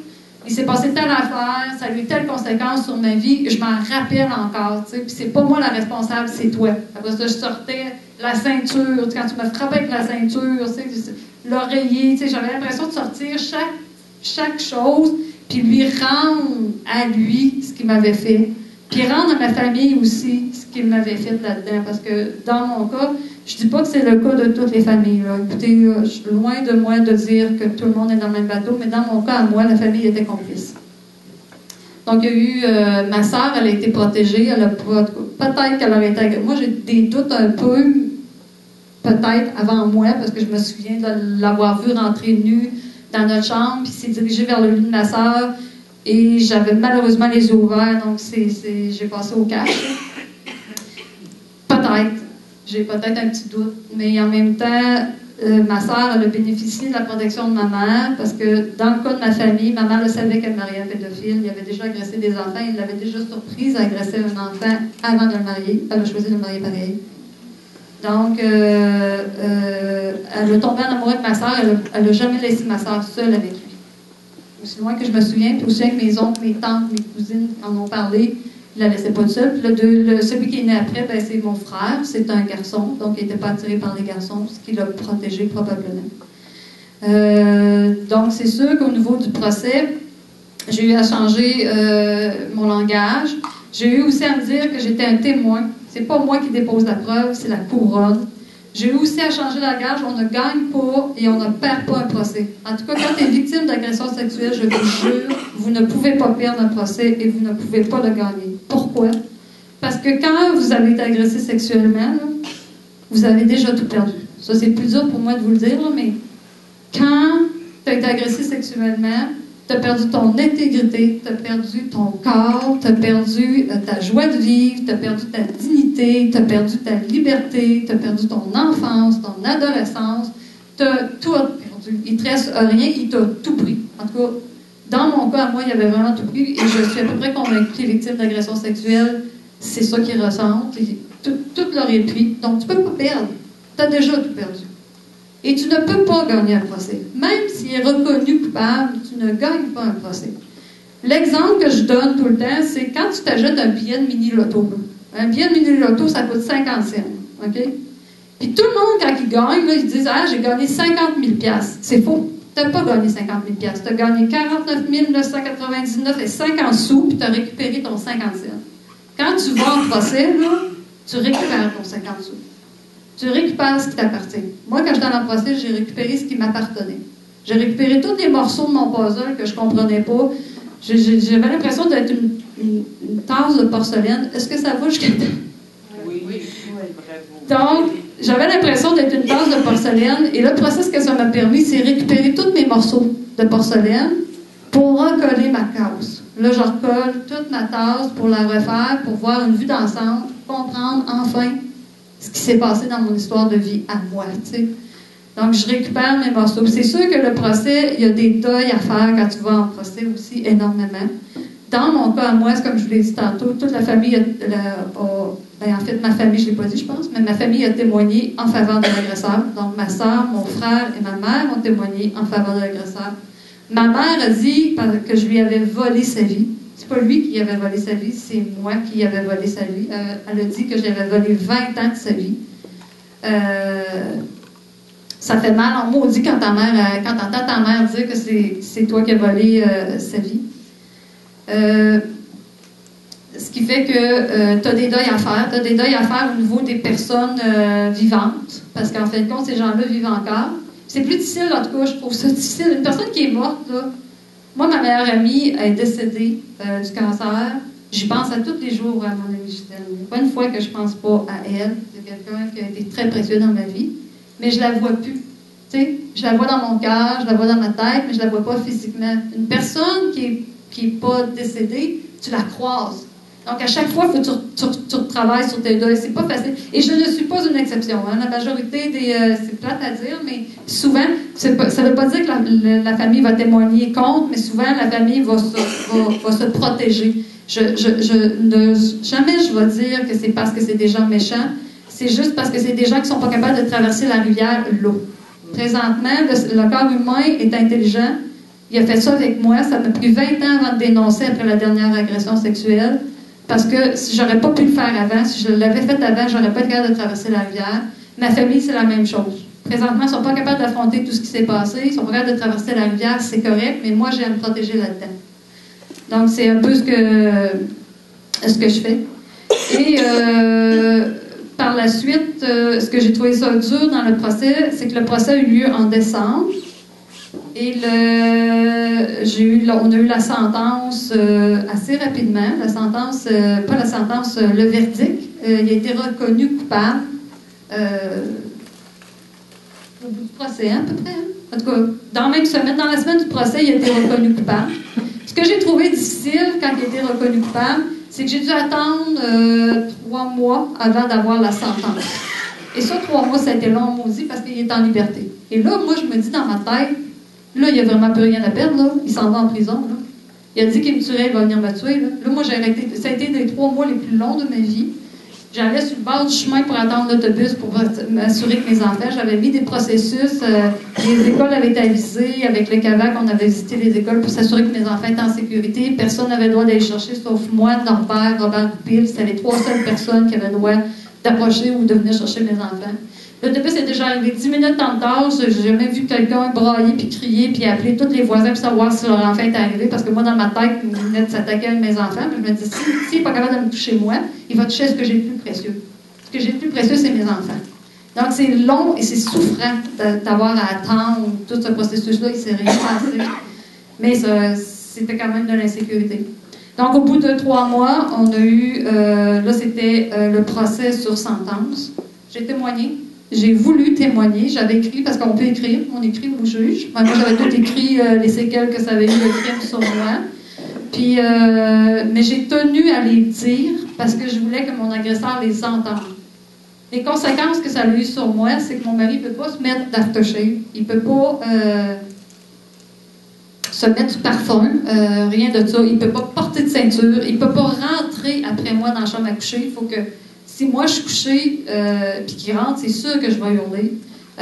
il s'est passé telle affaire, ça a eu telle conséquence sur ma vie, je m'en rappelle encore, tu sais, puis c'est pas moi la responsable, c'est toi. Après ça, je sortais la ceinture, quand tu me frappais avec la ceinture, tu sais, l'oreiller, tu sais, j'avais l'impression de sortir chaque chose, puis lui rendre à lui ce qu'il m'avait fait, puis rendre à ma famille aussi ce qu'il m'avait fait là-dedans, parce que dans mon cas, je dis pas que c'est le cas de toutes les familles, là. Écoutez, je suis loin de moi de dire que tout le monde est dans le même bateau, mais dans mon cas, à moi, la famille était complice. Donc, il y a eu... ma sœur, elle a été protégée, peut-être qu'elle aurait été... Moi, j'ai des doutes un peu, peut-être, avant moi, parce que je me souviens de l'avoir vue rentrer nue dans notre chambre, puis s'est dirigée vers le lit de ma sœur, et j'avais malheureusement les yeux ouverts, donc j'ai passé au cash. Peut-être. J'ai peut-être un petit doute, mais en même temps, ma sœur, elle a bénéficié de la protection de ma mère, parce que dans le cas de ma famille, ma mère le savait qu'elle mariait un pédophile, il avait déjà agressé des enfants, il l'avait déjà surprise à agresser un enfant avant de le marier. Elle a choisi de le marier pareil. Donc, elle a tombé en amour avec ma sœur, elle n'a jamais laissé ma sœur seule avec lui. Aussi loin que je me souviens, puis aussi avec mes oncles, mes tantes, mes cousines en ont parlé, il ne la laissait pas toute seule. Puis celui qui est né après, ben, c'est mon frère, c'est un garçon, donc il n'était pas attiré par les garçons, ce qui l'a protégé probablement. Donc, c'est sûr qu'au niveau du procès, j'ai eu à changer mon langage. J'ai eu aussi à me dire que j'étais un témoin. C'est pas moi qui dépose la preuve, c'est la couronne. J'ai eu aussi à changer la gage. On ne gagne pas et on ne perd pas un procès. En tout cas, quand tu es victime d'agression sexuelle, je vous jure, vous ne pouvez pas perdre un procès et vous ne pouvez pas le gagner. Pourquoi? Parce que quand vous avez été agressé sexuellement, là, vous avez déjà tout perdu. Ça, c'est plus dur pour moi de vous le dire, là, mais quand tu as été agressé sexuellement, tu as perdu ton intégrité, tu as perdu ton corps, tu as perdu ta joie de vivre, tu as perdu ta dignité, tu as perdu ta liberté, tu as perdu ton enfance, ton adolescence, tu as tout perdu. Il ne te reste rien, il t'a tout pris. En tout cas, dans mon cas, à moi, il y avait vraiment tout pris et je suis à peu près convaincue que les victimes d'agression sexuelle, c'est ça qu'ils ressentent, tout leur est pris. Donc, tu ne peux pas perdre. Tu as déjà tout perdu. Et tu ne peux pas gagner un procès. Même s'il est reconnu coupable, tu ne gagnes pas un procès. L'exemple que je donne tout le temps, c'est quand tu t'achètes un billet de mini-loto. Un billet de mini-loto, ça coûte 50 cents. OK? Puis tout le monde, quand il gagne, là, ils disent « Ah, j'ai gagné 50 000 $. C'est faux. Tu n'as pas gagné 50 000 $. Tu as gagné 49 999 et 50 sous, puis tu as récupéré ton 50 cents. Quand tu vas en procès, là, tu récupères ton 50 sous. Tu récupères ce qui t'appartient. Moi, quand j'étais dans le procès, j'ai récupéré ce qui m'appartenait. J'ai récupéré tous les morceaux de mon puzzle que je ne comprenais pas. J'avais l'impression d'être une tasse de porcelaine. Est-ce que ça va jusqu'à temps? Oui, bravo. Donc, j'avais l'impression d'être une tasse de porcelaine. Et le process que ça m'a permis, c'est récupérer tous mes morceaux de porcelaine pour recoller ma case. Là, je recolle toute ma tasse pour la refaire, pour voir une vue d'ensemble, comprendre enfin ce qui s'est passé dans mon histoire de vie à moi, tu sais. Donc, je récupère mes morceaux. C'est sûr que le procès, il y a des deuils à faire quand tu vas en procès aussi, énormément. Dans mon cas, à moi, c'est comme je vous l'ai dit tantôt, toute la famille en fait, ma famille, je ne l'ai pas dit, je pense, mais ma famille a témoigné en faveur de l'agresseur. Donc, ma soeur, mon frère et ma mère ont témoigné en faveur de l'agresseur. Ma mère a dit que je lui avais volé sa vie. C'est pas lui qui avait volé sa vie, c'est moi qui avais volé sa vie. Elle a dit que j'avais volé 20 ans de sa vie. Ça fait mal en maudit quand t'entends ta mère dire que c'est toi qui as volé sa vie. Ce qui fait que tu as des deuils à faire. Tu as des deuils à faire au niveau des personnes vivantes, parce qu'en fin de compte, ces gens-là vivent encore. C'est plus difficile, en tout cas, je trouve ça difficile. Une personne qui est morte, là, moi, ma meilleure amie est décédée du cancer. J'y pense à tous les jours à mon amie Gisèle. Il n'y a pas une fois que je ne pense pas à elle. C'est quelqu'un qui a été très précieux dans ma vie. Mais je ne la vois plus. Tu sais, je la vois dans mon cœur, je la vois dans ma tête, mais je ne la vois pas physiquement. Une personne qui n'est pas décédée, tu la croises. Donc, à chaque fois, il faut que tu retravailles sur tes deuils. C'est pas facile. Et je ne suis pas une exception. Hein. La majorité c'est plate à dire, mais souvent, ça ne veut pas dire que la famille va témoigner contre, mais souvent, la famille va se protéger. Jamais je vais dire que c'est parce que c'est des gens méchants. C'est juste parce que c'est des gens qui ne sont pas capables de traverser la rivière, l'eau. Présentement, le corps humain est intelligent. Il a fait ça avec moi. Ça m'a pris 20 ans avant de dénoncer après la dernière agression sexuelle. Parce que si j'aurais pas pu le faire avant, si je l'avais fait avant, j'aurais pas été capable de traverser la rivière. Ma famille, c'est la même chose. Présentement, ils sont pas capables d'affronter tout ce qui s'est passé. Ils sont pas capables de traverser la rivière, c'est correct, mais moi, j'ai à me protéger là-dedans. Donc, c'est un peu ce que je fais. Et par la suite, ce que j'ai trouvé ça dur dans le procès, c'est que le procès a eu lieu en décembre. Et on a eu la sentence assez rapidement. La sentence, pas la sentence, le verdict. Il a été reconnu coupable au bout du procès, à peu près. En tout cas, dans la semaine du procès, il a été reconnu coupable. Ce que j'ai trouvé difficile quand il a été reconnu coupable, c'est que j'ai dû attendre 3 mois avant d'avoir la sentence. Et ça, 3 mois, ça a été long, maudit, parce qu'il est en liberté. Et là, moi, je me dis dans ma tête, là, il n'y a vraiment plus rien à perdre, là. Il s'en va en prison, là. Il a dit qu'il me tuerait, il va venir me tuer, là. Là, moi, j'ai arrêté. Ça a été les 3 mois les plus longs de ma vie. J'allais sur le bord du chemin pour attendre l'autobus pour m'assurer que mes enfants, j'avais mis des processus. Les écoles avaient été avisées. Avec le CAVAC, on avait visité les écoles pour s'assurer que mes enfants étaient en sécurité. Personne n'avait le droit d'aller chercher, sauf moi, Norbert, Robert Goupil. C'était les 3 seules personnes qui avaient le droit d'approcher ou de venir chercher mes enfants. L'autobus est déjà arrivé 10 minutes en retard. J'ai jamais vu quelqu'un brailler, puis crier, puis appeler tous les voisins pour savoir si leur enfant est arrivé. Parce que moi, dans ma tête, il venait de s'attaquer à mes enfants. Puis je me dis, s'il n'est pas capable de me toucher moi, il va toucher ce que j'ai de plus précieux. Ce que j'ai de plus précieux, c'est mes enfants. Donc, c'est long et c'est souffrant d'avoir à attendre tout ce processus-là. Il ne s'est rien passé. Mais c'était quand même de l'insécurité. Donc, au bout de 3 mois, on a eu... là, c'était le procès sur sentence. J'ai témoigné. J'ai voulu témoigner. J'avais écrit, parce qu'on peut écrire. On écrit au juge. Moi, j'avais tout écrit, les séquelles que ça avait eu, le crime sur moi. Puis, mais j'ai tenu à les dire parce que je voulais que mon agresseur les entende. Les conséquences que ça a eu sur moi, c'est que mon mari ne peut pas se mettre d'aftershave. Il ne peut pas se mettre du parfum, rien de ça. Il ne peut pas porter de ceinture. Il ne peut pas rentrer après moi dans la chambre à coucher. Il faut que, si moi je suis couchée puis qu'il rentre, c'est sûr que je vais hurler.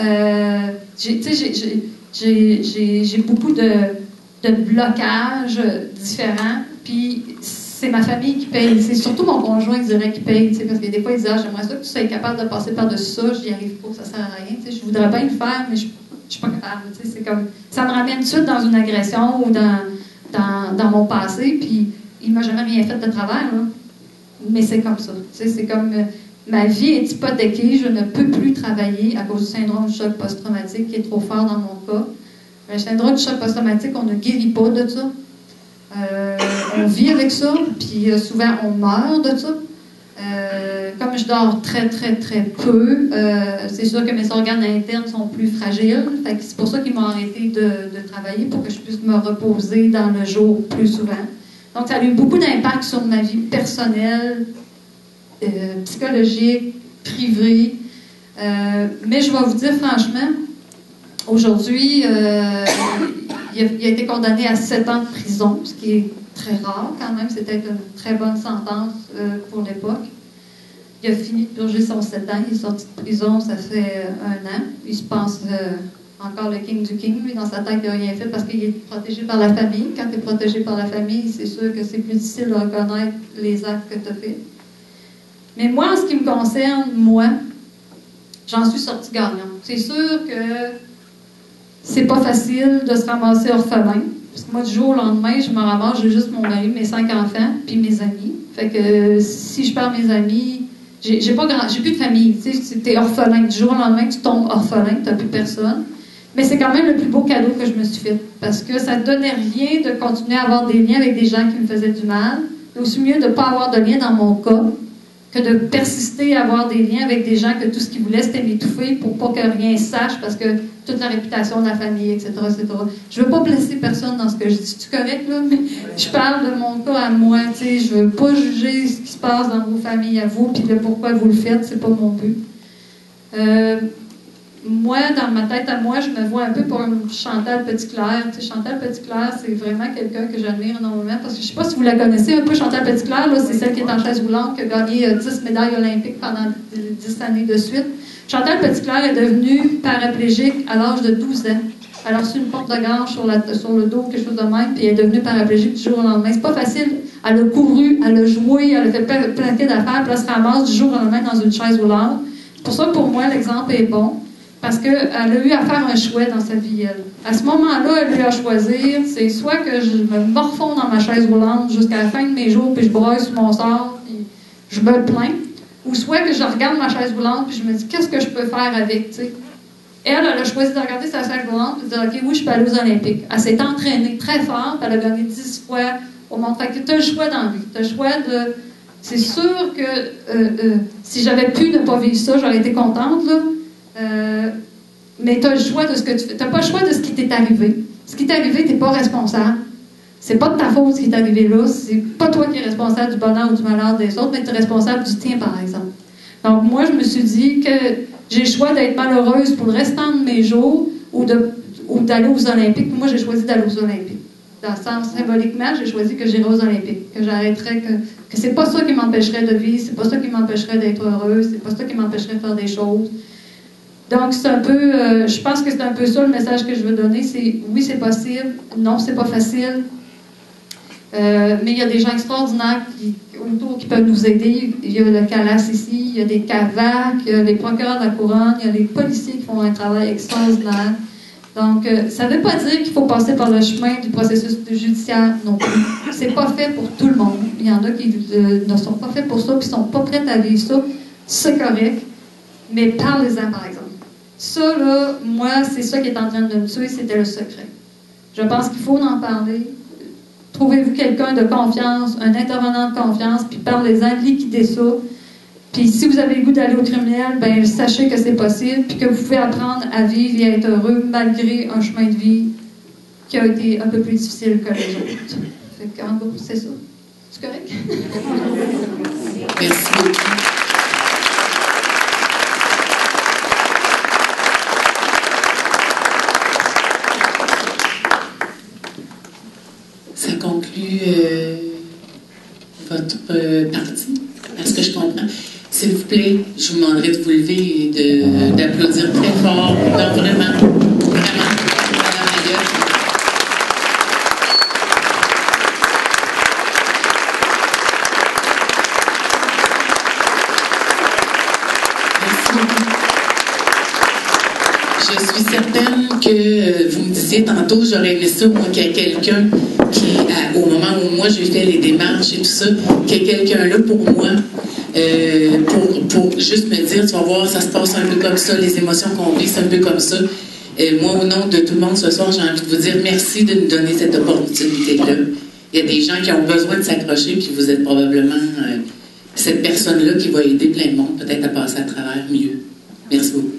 J'ai beaucoup de blocages différents. Puis c'est ma famille qui paye. C'est surtout mon conjoint qui dirait qui paye. Parce que des fois, il dit j'aimerais ça que tu sois capable de passer par-dessus ça. Je n'y arrive pas, ça ne sert à rien. Je voudrais bien le faire, mais je ne suis pas capable. C'est comme, ça me ramène tout de suite dans une agression ou dans mon passé. Puis il ne m'a jamais rien fait de travers. Là. Mais c'est comme ça. C'est comme ma vie est hypothéquée. Je ne peux plus travailler à cause du syndrome du choc post-traumatique qui est trop fort dans mon cas. Le syndrome du choc post-traumatique, on ne guérit pas de ça. On vit avec ça, puis souvent on meurt de ça. Comme je dors très, très, très peu, c'est sûr que mes organes internes sont plus fragiles. Fait que c'est pour ça qu'ils m'ont arrêté de travailler, pour que je puisse me reposer dans le jour plus souvent. Donc, ça a eu beaucoup d'impact sur ma vie personnelle, psychologique, privée. Mais je vais vous dire franchement, aujourd'hui, il a été condamné à 7 ans de prison, ce qui est très rare quand même. C'était une très bonne sentence pour l'époque. Il a fini de purger son 7 ans. Il est sorti de prison, ça fait 1 an. Il se pense encore le king du king. Lui, dans sa tête, il n'a rien fait parce qu'il est protégé par la famille. Quand tu es protégé par la famille, c'est sûr que c'est plus difficile de reconnaître les actes que tu as faits. Mais moi, en ce qui me concerne, moi, j'en suis sortie gagnante. C'est sûr que c'est pas facile de se ramasser orphelin. Parce que moi, du jour au lendemain, je me ramasse, j'ai juste mon mari, mes 5 enfants, puis mes amis. Fait que si je perds mes amis, j'ai plus de famille. Tu sais, t'es orphelin. Du jour au lendemain, tu tombes orphelin, t'as plus personne. Mais c'est quand même le plus beau cadeau que je me suis fait. Parce que ça ne donnait rien de continuer à avoir des liens avec des gens qui me faisaient du mal. C'est aussi mieux de ne pas avoir de lien dans mon cas que de persister à avoir des liens avec des gens que tout ce qu'ils voulaient, c'était m'étouffer pour pas que rien sache, parce que toute la réputation de la famille, etc., etc. Je ne veux pas blesser personne dans ce que je dis. C'est correct, là, mais je parle de mon cas à moi, tu sais. Je ne veux pas juger ce qui se passe dans vos familles à vous, puis le pourquoi vous le faites, c'est pas mon but. Moi, dans ma tête à moi, je me vois un peu pour une Chantal Petitclerc. Tu sais, Chantal Petitclerc, c'est vraiment quelqu'un que j'admire énormément, parce que je ne sais pas si vous la connaissez un peu, Chantal Petitclerc, là, c'est celle qui est en chaise roulante, qui a gagné 10 médailles olympiques pendant 10 années de suite. Chantal Petitclerc est devenue paraplégique à l'âge de 12 ans. Elle a reçu une porte de gorge sur le dos, quelque chose de même, puis elle est devenue paraplégique du jour au lendemain. C'est pas facile. Elle a couru, elle a joué, elle a fait plein d'affaires, puis elle se ramasse du jour au lendemain dans une chaise roulante. C'est pour ça que pour moi, l'exemple est bon, parce qu'elle a eu à faire un choix dans sa vie, elle. À ce moment-là, elle a eu à choisir, c'est soit que je me morfonds dans ma chaise roulante jusqu'à la fin de mes jours, puis je broye sur mon sort, puis je me plains, ou soit que je regarde ma chaise roulante, puis je me dis, qu'est-ce que je peux faire avec, tu sais. Elle a choisi de regarder sa chaise roulante et de dire, OK, oui, je peux aller aux Olympiques. Elle s'est entraînée très fort, puis elle a gagné 10 fois au monde. Fait que tu as le choix dans la vie. Tu as le choix de... C'est sûr que si j'avais pu ne pas vivre ça, j'aurais été contente, là. Mais tu as le choix de ce que tu fais. Tu n'as pas le choix de ce qui t'est arrivé. Ce qui t'est arrivé, tu n'es pas responsable. C'est pas de ta faute ce qui t'est arrivé là. C'est pas toi qui es responsable du bonheur ou du malheur des autres, mais tu es responsable du tien, par exemple. Donc, moi, je me suis dit que j'ai le choix d'être malheureuse pour le restant de mes jours ou d'aller aux Olympiques. Moi, j'ai choisi d'aller aux Olympiques. Dans le sens, symboliquement, j'ai choisi que j'irais aux Olympiques, que j'arrêterais, que c'est pas ça qui m'empêcherait de vivre, c'est pas ça qui m'empêcherait d'être heureuse, c'est pas ça qui m'empêcherait de faire des choses. Donc, c'est un peu, je pense que c'est un peu ça le message que je veux donner, c'est oui, c'est possible, non, c'est pas facile, mais il y a des gens extraordinaires autour qui peuvent nous aider. Il y a le CALAS ici, il y a des CAVAC, il y a les procureurs de la Couronne, il y a les policiers qui font un travail extraordinaire. Donc, ça ne veut pas dire qu'il faut passer par le chemin du processus judiciaire non plus. C'est pas fait pour tout le monde. Il y en a qui ne sont pas faits pour ça, puis ne sont pas prêts à vivre ça. C'est correct, mais parlez-en, par exemple. Ça, là, moi, c'est ça qui est en train de me tuer, c'était le secret. Je pense qu'il faut en parler. Trouvez-vous quelqu'un de confiance, un intervenant de confiance, puis parlez-en, liquidez ça. Puis si vous avez le goût d'aller au criminel, ben sachez que c'est possible, puis que vous pouvez apprendre à vivre et à être heureux malgré un chemin de vie qui a été un peu plus difficile que les autres. Fait qu'en gros, c'est ça. C'est correct? Merci beaucoup. Ça conclut votre partie, à ce que je comprends. S'il vous plaît, je vous demanderai de vous lever et d'applaudir très fort. Non, vraiment, vraiment, Madame Mayotte. Merci beaucoup. Je suis certaine que vous me disiez tantôt, j'aurais aimé ça, moi, qu'il y ait quelqu'un qui, au moment où moi j'ai fait les démarches et tout ça, qu'il y ait quelqu'un là pour moi. Pour juste me dire, tu vas voir, ça se passe un peu comme ça, les émotions qu'on vit, c'est un peu comme ça. Moi, au nom de tout le monde ce soir, j'ai envie de vous dire merci de nous donner cette opportunité-là. Il y a des gens qui ont besoin de s'accrocher, puis vous êtes probablement cette personne-là qui va aider plein de monde, peut-être à passer à travers mieux. Merci beaucoup.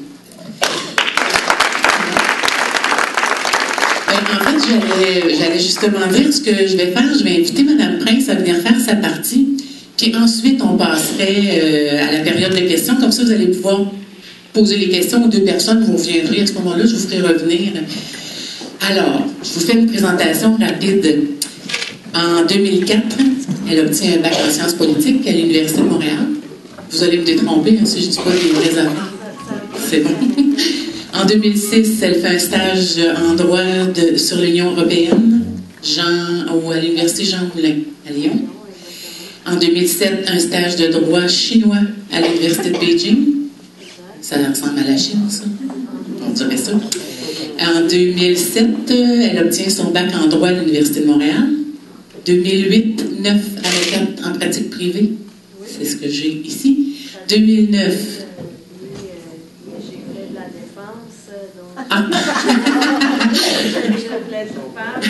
En fait, j'allais justement dire ce que je vais faire. Je vais inviter Mme Prince à venir faire sa partie. Puis ensuite, on passerait à la période de questions. Comme ça, vous allez pouvoir poser les questions aux deux personnes. Vous viendrez à ce moment-là, je vous ferai revenir. Alors, je vous fais une présentation rapide. En 2004, elle obtient un bac en sciences politiques à l'Université de Montréal. Vous allez me détromper si je ne dis pas les vraies affaires. C'est bon. En 2006, elle fait un stage en droit sur l'Union européenne à l'Université Jean Moulin à Lyon. En 2007, un stage de droit chinois à l'Université de Beijing. Ça ressemble à la Chine, ça. On dirait ça. En 2007, elle obtient son bac en droit à l'Université de Montréal. 2008, 9 avocate en pratique privée. C'est ce que j'ai ici. 2009. J'ai fait de la défense, donc... Ah. Je plaide coupable,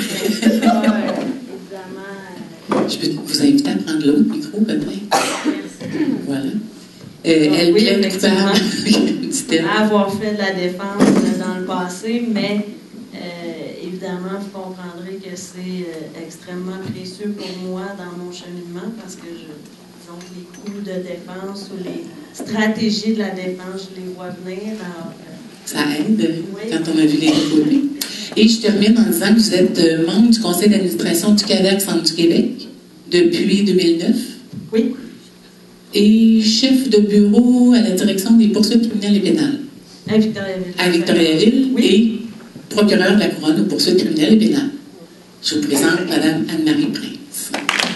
évidemment... Je peux vous inviter à prendre l'autre micro, peut-être. Merci. Voilà. Elle oui, plaide coupable. Avoir fait de la défense dans le passé, mais évidemment, vous comprendrez que c'est extrêmement précieux pour moi dans mon cheminement parce que disons que les coûts de défense ou les stratégies de la défense, je les vois venir. Alors, ça aide quand on a vu les côtés. Et je termine en disant que vous êtes membre du conseil d'administration du CAVAC Centre du Québec depuis 2009. Oui. Et chef de bureau à la direction des poursuites criminelles et pénales. À Victoriaville. À Victoriaville. Oui. procureur de la Couronne aux poursuites criminelles et pénales. Je vous présente Mme Anne-Marie Prince.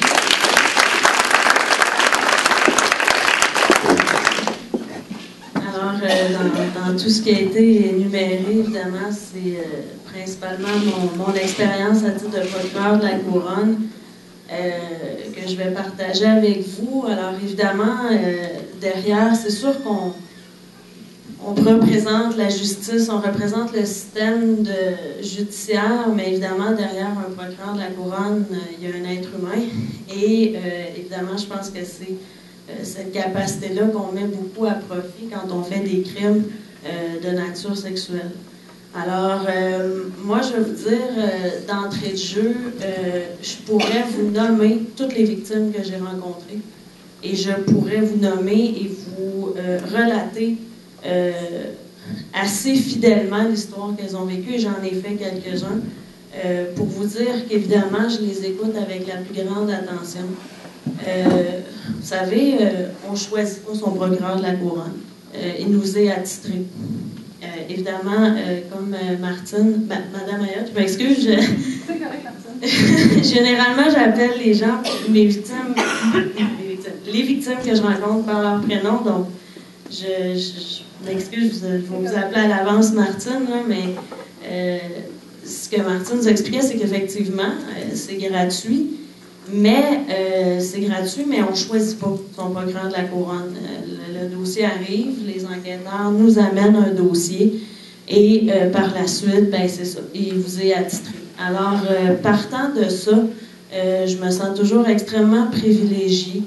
Alors, dans tout ce qui a été énuméré, évidemment, c'est principalement mon expérience à titre de procureur de la Couronne que je vais partager avec vous. Alors, évidemment, derrière, c'est sûr qu'on représente la justice, on représente le système judiciaire, mais évidemment, derrière un procureur de la Couronne, il y a un être humain. Et évidemment, je pense que c'est cette capacité-là qu'on met beaucoup à profit quand on fait des crimes de nature sexuelle. Alors, moi, je vais vous dire, d'entrée de jeu, je pourrais vous nommer toutes les victimes que j'ai rencontrées et je pourrais vous nommer et vous relater assez fidèlement l'histoire qu'elles ont vécue, et j'en ai fait quelques-uns, pour vous dire qu'évidemment, je les écoute avec la plus grande attention. Vous savez, on ne choisit pas son procureur de la Couronne. Il nous est attitré. Évidemment, comme Martine, Madame Ayotte, je m'excuse. C'est correct, Martine. Généralement, j'appelle les gens, les victimes que je rencontre par leur prénom, donc je m'excuse, je vais vous appeler à l'avance Martine, là, mais ce que Martine nous expliquait, c'est qu'effectivement, c'est gratuit, mais on ne choisit pas son procureur de la Couronne. Le dossier arrive, les enquêteurs nous amènent un dossier et par la suite, ben, c'est ça, il vous est attitré. Alors, partant de ça, je me sens toujours extrêmement privilégiée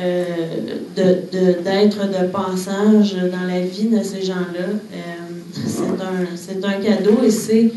d'être de passage dans la vie de ces gens-là. C'est un cadeau et c'est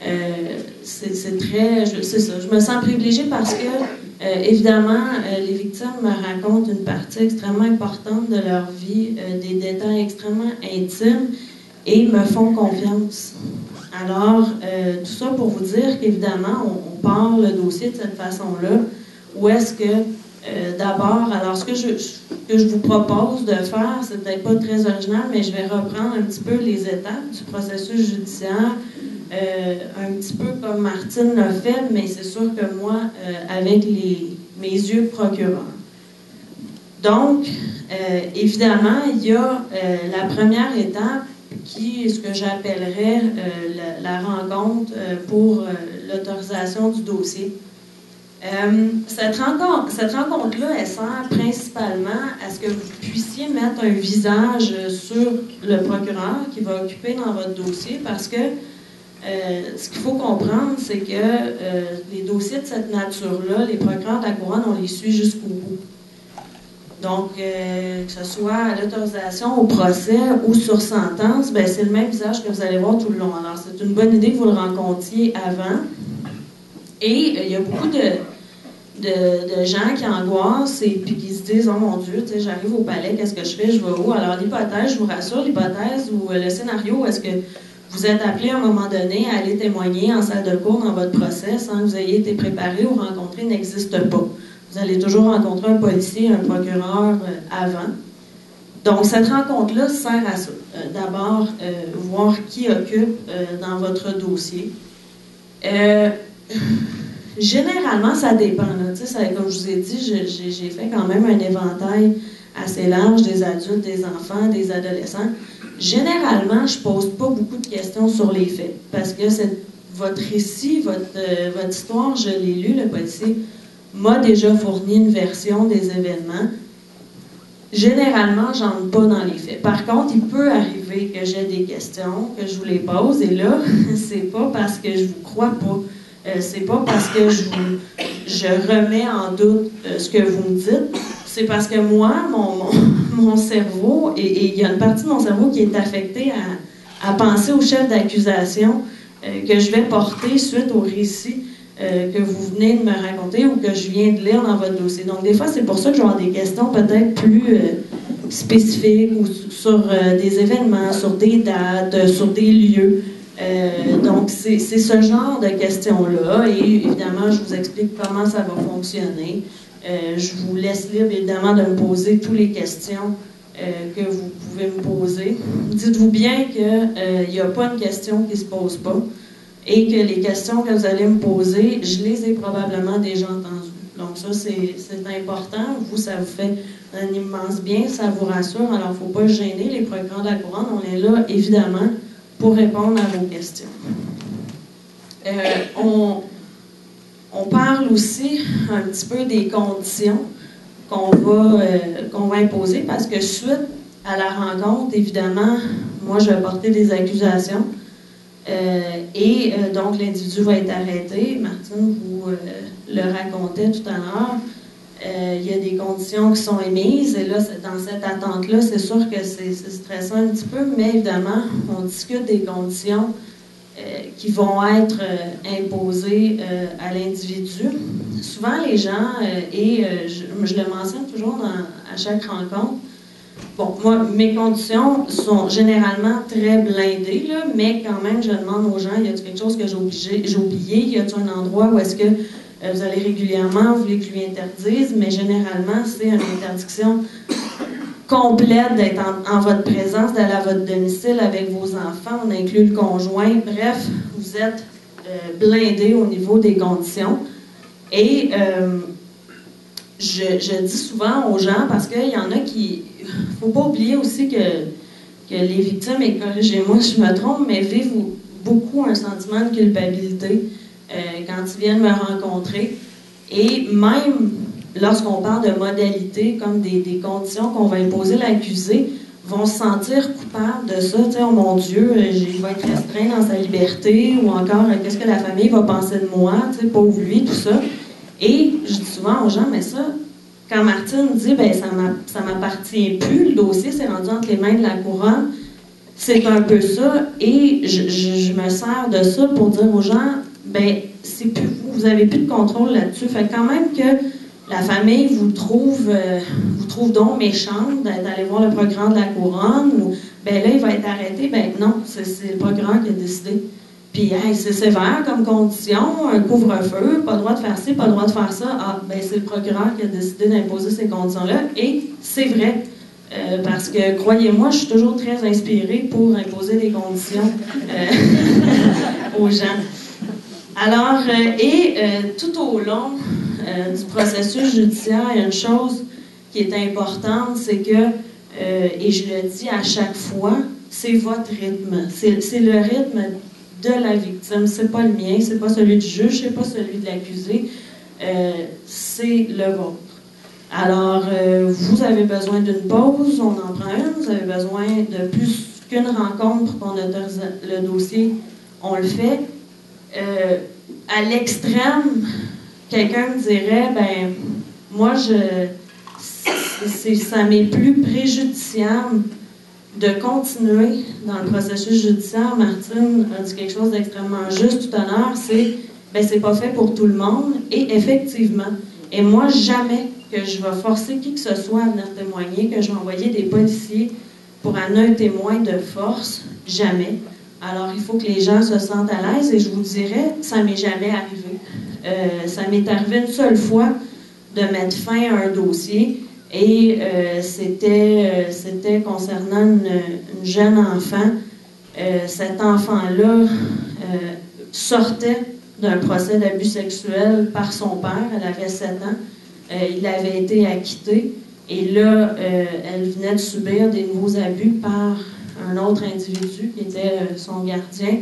ça. Je me sens privilégiée parce que, évidemment, les victimes me racontent une partie extrêmement importante de leur vie, des détails extrêmement intimes et me font confiance. Alors, tout ça pour vous dire qu'évidemment, on part le dossier de cette façon-là, où est-ce que, d'abord, alors ce que je vous propose de faire, c'est peut-être pas très original, mais je vais reprendre un petit peu les étapes du processus judiciaire, un petit peu comme Martine l'a fait, mais c'est sûr que moi, avec mes yeux de procureur. Donc, évidemment, il y a la première étape qui est ce que j'appellerais la rencontre pour l'autorisation du dossier. Cette rencontre-là, elle sert principalement à ce que vous puissiez mettre un visage sur le procureur qui va occuper dans votre dossier, parce que ce qu'il faut comprendre, c'est que les dossiers de cette nature-là, les procureurs de la Couronne, on les suit jusqu'au bout. Donc, que ce soit à l'autorisation, au procès ou sur sentence, ben, c'est le même visage que vous allez voir tout le long. Alors, c'est une bonne idée que vous le rencontriez avant. Et il y a beaucoup de gens qui angoissent et puis qui se disent « Oh mon Dieu, j'arrive au palais, qu'est-ce que je fais? Je vais où? » Alors, l'hypothèse, je vous rassure, l'hypothèse ou le scénario où est-ce que vous êtes appelé à un moment donné à aller témoigner en salle de cour dans votre procès sans que vous ayez été préparé ou rencontré n'existe pas. Vous allez toujours rencontrer un policier, un procureur avant. Donc, cette rencontre-là sert à ça. D'abord, voir qui occupe dans votre dossier. Généralement, ça dépend. Comme je vous ai dit, j'ai fait quand même un éventail assez large des adultes, des enfants, des adolescents. Généralement, je ne pose pas beaucoup de questions sur les faits parce que votre récit, votre histoire, je l'ai lu, le policier m'a déjà fourni une version des événements. Généralement, je n'entre pas dans les faits. Par contre, il peut arriver que j'ai des questions, que je vous les pose, et là, c'est pas parce que je vous crois pas. C'est pas parce que je remets en doute ce que vous me dites. C'est parce que moi, mon cerveau, et il y a une partie de mon cerveau qui est affectée à penser au chef d'accusation que je vais porter suite au récit que vous venez de me raconter ou que je viens de lire dans votre dossier. Donc, des fois, c'est pour ça que je vais avoir des questions peut-être plus spécifiques ou sur des événements, sur des dates, sur des lieux. Donc, c'est ce genre de questions-là. Et évidemment, je vous explique comment ça va fonctionner. Je vous laisse libre, évidemment, de me poser toutes les questions que vous pouvez me poser. Dites-vous bien qu'il n'y a pas une question qui ne se pose pas. et que les questions que vous allez me poser, je les ai probablement déjà entendues. Donc ça, c'est important. Vous, ça vous fait un immense bien, ça vous rassure. Alors, il ne faut pas se gêner. Les procureurs de la Couronne, on est là, évidemment, pour répondre à vos questions. On parle aussi un petit peu des conditions qu'on va imposer, parce que suite à la rencontre, évidemment, moi, je vais porter des accusations. Donc, l'individu va être arrêté. Martine vous le racontait tout à l'heure. Il y a des conditions qui sont émises. Et là, dans cette attente-là, c'est sûr que c'est stressant un petit peu, mais évidemment, on discute des conditions qui vont être imposées à l'individu. Souvent, les gens, je le mentionne toujours à chaque rencontre, bon, moi, mes conditions sont généralement très blindées, là, mais quand même, je demande aux gens, y a-t-il quelque chose que j'ai oublié? Y a-t-il un endroit où est-ce que vous allez régulièrement, vous voulez que je lui interdise? Mais généralement, c'est une interdiction complète d'être en votre présence, d'aller à votre domicile avec vos enfants. On inclut le conjoint. Bref, vous êtes blindé au niveau des conditions. Et je dis souvent aux gens, parce qu'il y en a qui... Il ne faut pas oublier aussi que les victimes, et corrigez-moi si je me trompe, mais vivent beaucoup un sentiment de culpabilité quand ils viennent me rencontrer. Et même lorsqu'on parle de modalités, comme des conditions qu'on va imposer à l'accusé, vont se sentir coupables de ça. Tu sais, oh mon Dieu, il va être restreint dans sa liberté, ou encore, qu'est-ce que la famille va penser de moi, tu sais, pauvre lui, tout ça. Et je dis souvent aux gens, mais ça, quand Martine dit, ben ça m'appartient plus, le dossier s'est rendu entre les mains de la Couronne, c'est un peu ça, et je me sers de ça pour dire aux gens, ben c'est plus vous avez plus de contrôle là-dessus. Fait quand même que la famille vous trouve donc méchante d'aller voir le procureur de la Couronne, ou ben là, il va être arrêté, ben non, c'est le procureur qui a décidé. Puis, hey, c'est sévère comme condition, un couvre-feu, pas le droit de faire ci, pas le droit de faire ça. Ah, ben c'est le procureur qui a décidé d'imposer ces conditions-là. Et c'est vrai, parce que, croyez-moi, je suis toujours très inspirée pour imposer des conditions aux gens. Alors, tout au long du processus judiciaire, il y a une chose qui est importante, c'est que, et je le dis à chaque fois, c'est votre rythme. C'est le rythme de la victime. C'est pas le mien, c'est pas celui du juge, c'est pas celui de l'accusé. C'est le vôtre. Alors, vous avez besoin d'une pause, on en prend une. Vous avez besoin de plus qu'une rencontre pour qu'on autorise le dossier, on le fait. À l'extrême, quelqu'un me dirait, ben, moi, ça m'est plus préjudiciable de continuer dans le processus judiciaire. Martine a dit quelque chose d'extrêmement juste tout à l'heure, c'est pas fait pour tout le monde, et effectivement. Et moi, jamais que je vais forcer qui que ce soit à venir témoigner, que je vais envoyer des policiers pour amener un témoin de force, jamais. Alors, il faut que les gens se sentent à l'aise, et je vous dirais, ça m'est jamais arrivé. Ça m'est arrivé une seule fois de mettre fin à un dossier, et c'était concernant une jeune enfant. Cet enfant-là sortait d'un procès d'abus sexuel par son père. Elle avait 7 ans. Il avait été acquitté. Et là, elle venait de subir des nouveaux abus par un autre individu qui était son gardien.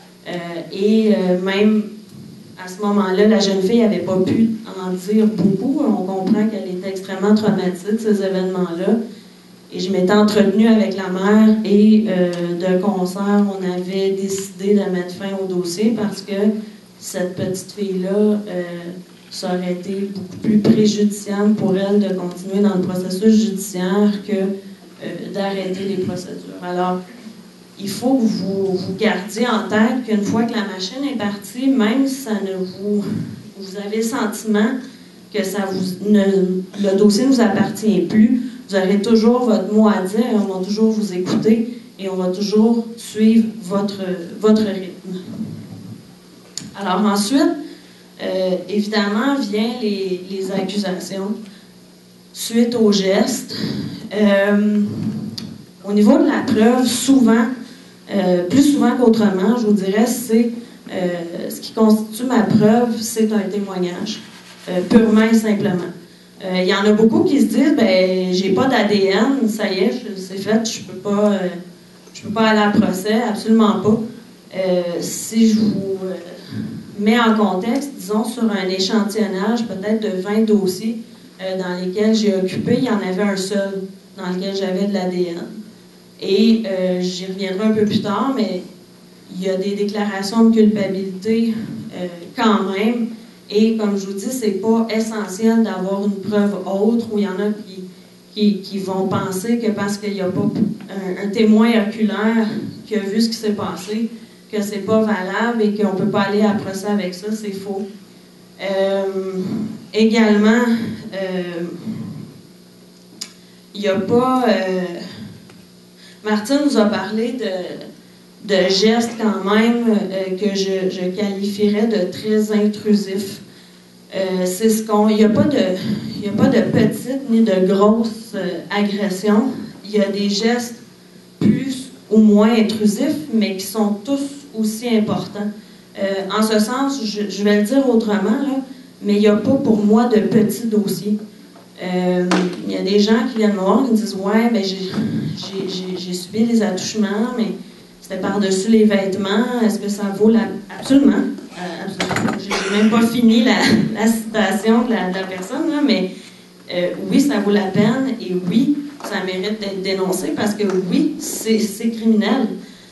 Même à ce moment-là, la jeune fille n'avait pas pu en dire beaucoup. On comprend qu'elle était extrêmement traumatisée de ces événements-là. Et je m'étais entretenue avec la mère, et de concert, on avait décidé de mettre fin au dossier parce que cette petite fille-là, ça aurait été beaucoup plus préjudiciable pour elle de continuer dans le processus judiciaire que d'arrêter les procédures. Alors, il faut que vous gardiez en tête qu'une fois que la machine est partie, même si ça ne vous avez le sentiment que le dossier ne vous appartient plus, vous aurez toujours votre mot à dire, on va toujours vous écouter et on va toujours suivre votre rythme. Alors ensuite, évidemment, viennent les accusations suite au geste. Au niveau de la preuve, souvent, plus souvent qu'autrement, je vous dirais, c'est ce qui constitue ma preuve, c'est un témoignage, purement et simplement. Il y en a beaucoup qui se disent, ben, j'ai pas d'ADN, ça y est, c'est fait, je peux pas aller à procès, absolument pas. Si je vous mets en contexte, disons, sur un échantillonnage peut-être de 20 dossiers dans lesquels j'ai occupé, il y en avait un seul dans lequel j'avais de l'ADN. Et j'y reviendrai un peu plus tard, mais il y a des déclarations de culpabilité quand même. Et comme je vous dis, c'est pas essentiel d'avoir une preuve autre, où il y en a qui vont penser que parce qu'il n'y a pas un témoin oculaire qui a vu ce qui s'est passé, que c'est pas valable et qu'on peut pas aller à procès avec ça, c'est faux. Également, il n'y a pas... Martine nous a parlé de gestes quand même que je qualifierais de très intrusifs. C'est il n'y a pas de petites ni de grosses agressions. Il y a des gestes plus ou moins intrusifs, mais qui sont tous aussi importants. En ce sens, je vais le dire autrement, là, mais il n'y a pas pour moi de petits dossiers. Il y a des gens qui viennent me voir et me disent « Ouais, ben j'ai subi des attouchements, mais c'était par-dessus les vêtements. Est-ce que ça vaut la... » Absolument. Absolument. J'ai même pas fini la citation de la personne, là, mais oui, ça vaut la peine et oui, ça mérite d'être dénoncé parce que oui, c'est criminel.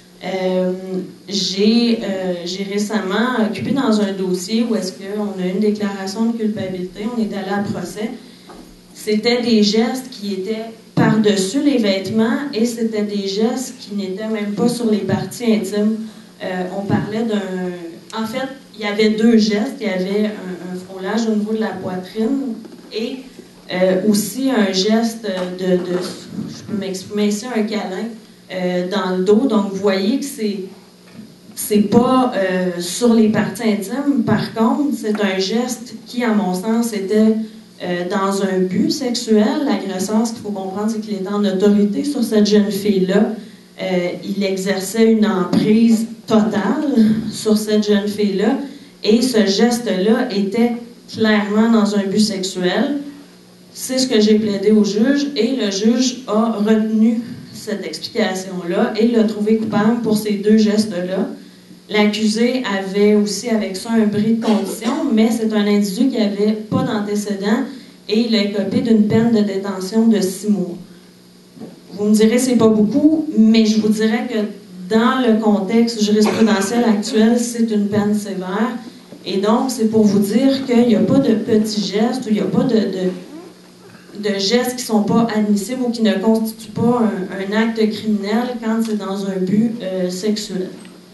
J'ai récemment occupé dans un dossier où est-ce qu'on a eu une déclaration de culpabilité, on est allé à procès. C'était des gestes qui étaient par-dessus les vêtements et c'était des gestes qui n'étaient même pas sur les parties intimes. On parlait d'un... En fait, il y avait deux gestes. Il y avait un frôlage au niveau de la poitrine et aussi un geste je peux m'exprimer ici, un câlin dans le dos. Donc, vous voyez que c'est pas sur les parties intimes. Par contre, c'est un geste qui, à mon sens, était dans un but sexuel. L'agresseur, ce qu'il faut comprendre, c'est qu'il était en autorité sur cette jeune fille-là. Il exerçait une emprise totale sur cette jeune fille-là. Et ce geste-là était clairement dans un but sexuel. C'est ce que j'ai plaidé au juge et le juge a retenu cette explication-là et l'a trouvé coupable pour ces deux gestes-là. L'accusé avait aussi avec ça un bris de condition, mais c'est un individu qui n'avait pas d'antécédent et il a écopé d'une peine de détention de 6 mois. Vous me direz, c'est pas beaucoup, mais je vous dirais que dans le contexte jurisprudentiel actuel, c'est une peine sévère. Et donc, c'est pour vous dire qu'il n'y a pas de petits gestes ou il n'y a pas de gestes qui ne sont pas admissibles ou qui ne constituent pas un acte criminel quand c'est dans un but sexuel.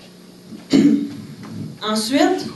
Ensuite,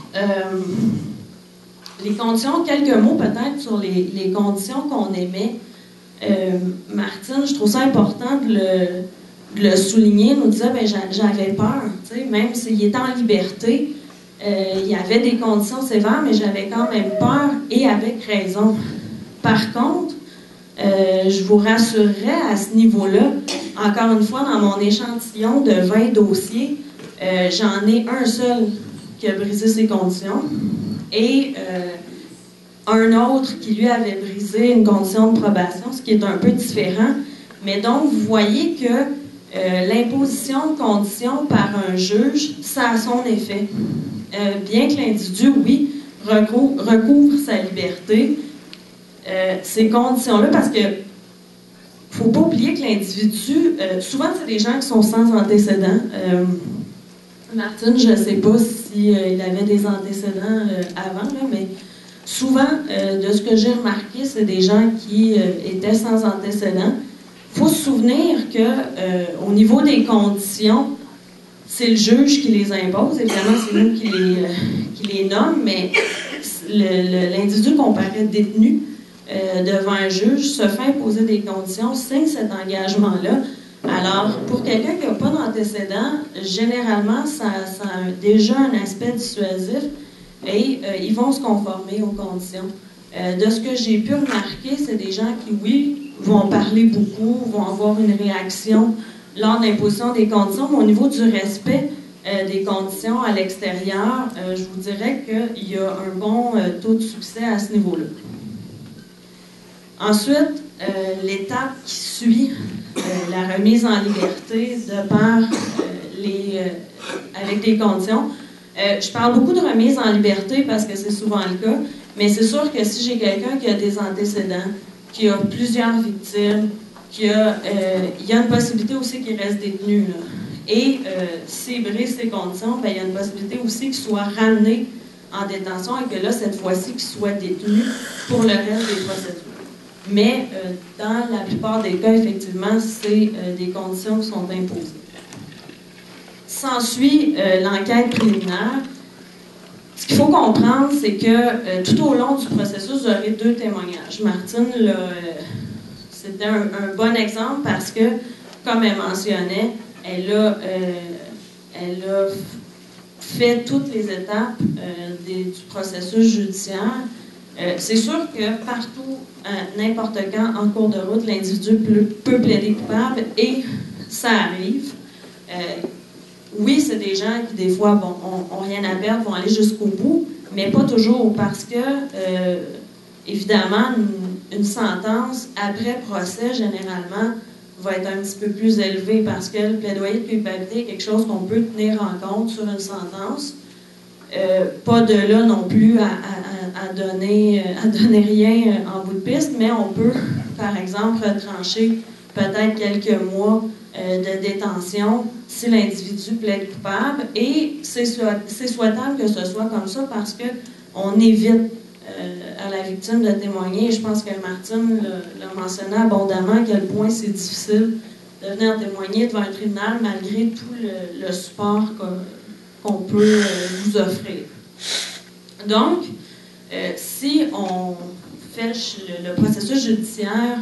les conditions, quelques mots peut-être sur les conditions qu'on émet. Martine, je trouve ça important de le souligner, nous disait, ben, j'avais peur, même s'il était en liberté, il y avait des conditions sévères, mais j'avais quand même peur et avec raison. Par contre, je vous rassurerais à ce niveau-là, encore une fois, dans mon échantillon de 20 dossiers, j'en ai un seul qui a brisé ces conditions et un autre qui, lui, avait brisé une condition de probation, ce qui est un peu différent. Mais donc, vous voyez que l'imposition de conditions par un juge, ça a son effet. Bien que l'individu, oui, recouvre sa liberté, ces conditions-là, parce que faut pas oublier que l'individu, souvent, c'est des gens qui sont sans antécédents. Martine, je ne sais pas s'il avait des antécédents avant, là, mais souvent, de ce que j'ai remarqué, c'est des gens qui étaient sans antécédents. Il faut se souvenir qu'au niveau des conditions, c'est le juge qui les impose. Évidemment, c'est nous qui les nomme, mais l'individu qu'on paraît détenu devant un juge se fait imposer des conditions, signe cet engagement-là. Alors, pour quelqu'un qui n'a pas d'antécédent, généralement, ça a déjà un aspect dissuasif et ils vont se conformer aux conditions. De ce que j'ai pu remarquer, c'est des gens qui, oui, vont parler beaucoup, vont avoir une réaction lors de l'imposition des conditions, mais au niveau du respect, des conditions à l'extérieur, je vous dirais qu'il y a un bon taux de succès à ce niveau-là. Ensuite, l'étape qui suit la remise en liberté de par avec des conditions. Je parle beaucoup de remise en liberté parce que c'est souvent le cas, mais c'est sûr que si j'ai quelqu'un qui a des antécédents, qui a plusieurs victimes, il y a une possibilité aussi qu'il reste détenu. Là. Et s'il brise ces conditions, bien, il y a une possibilité aussi qu'il soit ramené en détention et que là, cette fois-ci, qu'il soit détenu pour le reste des procédures. Mais dans la plupart des cas, effectivement, c'est des conditions qui sont imposées. S'ensuit l'enquête préliminaire. Ce qu'il faut comprendre, c'est que tout au long du processus, vous aurez 2 témoignages. Martine, c'était un bon exemple parce que, comme elle mentionnait, elle a fait toutes les étapes du processus judiciaire. C'est sûr que partout, n'importe quand, en cours de route, l'individu peut plaider coupable et ça arrive. Oui, c'est des gens qui, des fois, ont rien à perdre, vont aller jusqu'au bout, mais pas toujours parce que, évidemment, une sentence après procès, généralement, va être un petit peu plus élevée parce que le plaidoyer de culpabilité est quelque chose qu'on peut tenir en compte sur une sentence. Pas de là non plus à donner rien en bout de piste, mais on peut, par exemple, retrancher peut-être quelques mois de détention si l'individu plaide coupable. Et c'est souhaitable que ce soit comme ça parce qu'on évite à la victime de témoigner. Et je pense que Martine l'a mentionné abondamment à quel point c'est difficile de venir témoigner devant un tribunal malgré tout le support qu'on peut vous offrir. Donc, si on fait le processus judiciaire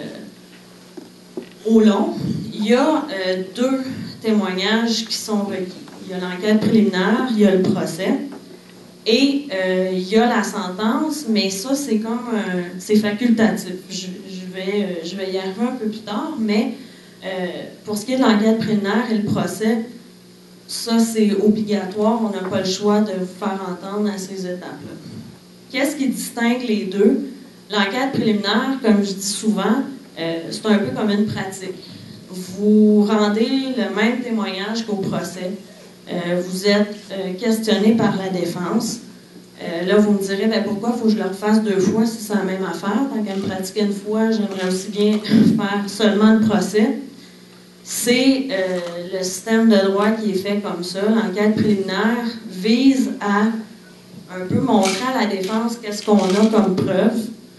au long, il y a 2 témoignages qui sont requis. Il y a l'enquête préliminaire, il y a le procès, et il y a la sentence, mais ça, c'est c'est facultatif. Je vais y arriver un peu plus tard, mais pour ce qui est de l'enquête préliminaire et le procès, ça, c'est obligatoire. On n'a pas le choix de vous faire entendre à ces étapes-là. Qu'est-ce qui distingue les 2? L'enquête préliminaire, comme je dis souvent, c'est un peu comme une pratique. Vous rendez le même témoignage qu'au procès. Vous êtes questionné par la défense. Là, vous me direz, bien, pourquoi il faut que je le refasse 2 fois si c'est la même affaire? Tant qu'à me pratiquer une fois, j'aimerais aussi bien faire seulement le procès. C'est le système de droit qui est fait comme ça. L'enquête préliminaire vise à un peu montrer à la défense qu'est-ce qu'on a comme preuve,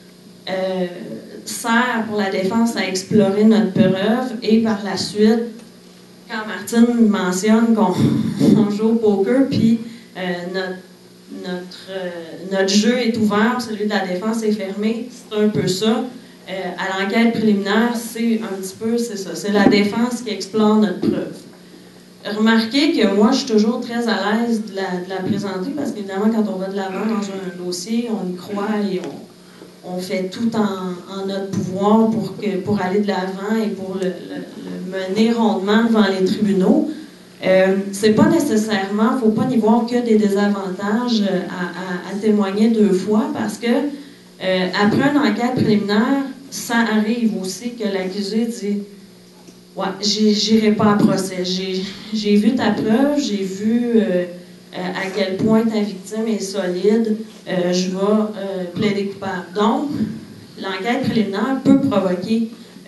sert pour la défense à explorer notre preuve et par la suite, quand Martine mentionne qu'on joue au poker, puis notre jeu est ouvert, celui de la défense est fermé, c'est un peu ça. À l'enquête préliminaire, c'est un petit peu, c'est ça, c'est la défense qui explore notre preuve. Remarquez que moi, je suis toujours très à l'aise de la présenter parce qu'évidemment, quand on va de l'avant dans un dossier, on y croit et on fait tout en notre pouvoir pour aller de l'avant et pour le mener rondement devant les tribunaux. C'est pas nécessairement, faut pas y voir que des désavantages à témoigner 2 fois parce que après une enquête préliminaire, ça arrive aussi que l'accusé dit « Ouais, j'irai pas à procès. J'ai vu ta preuve, j'ai vu à quel point ta victime est solide, je vais plaider coupable. » Donc, l'enquête préliminaire peut provoquer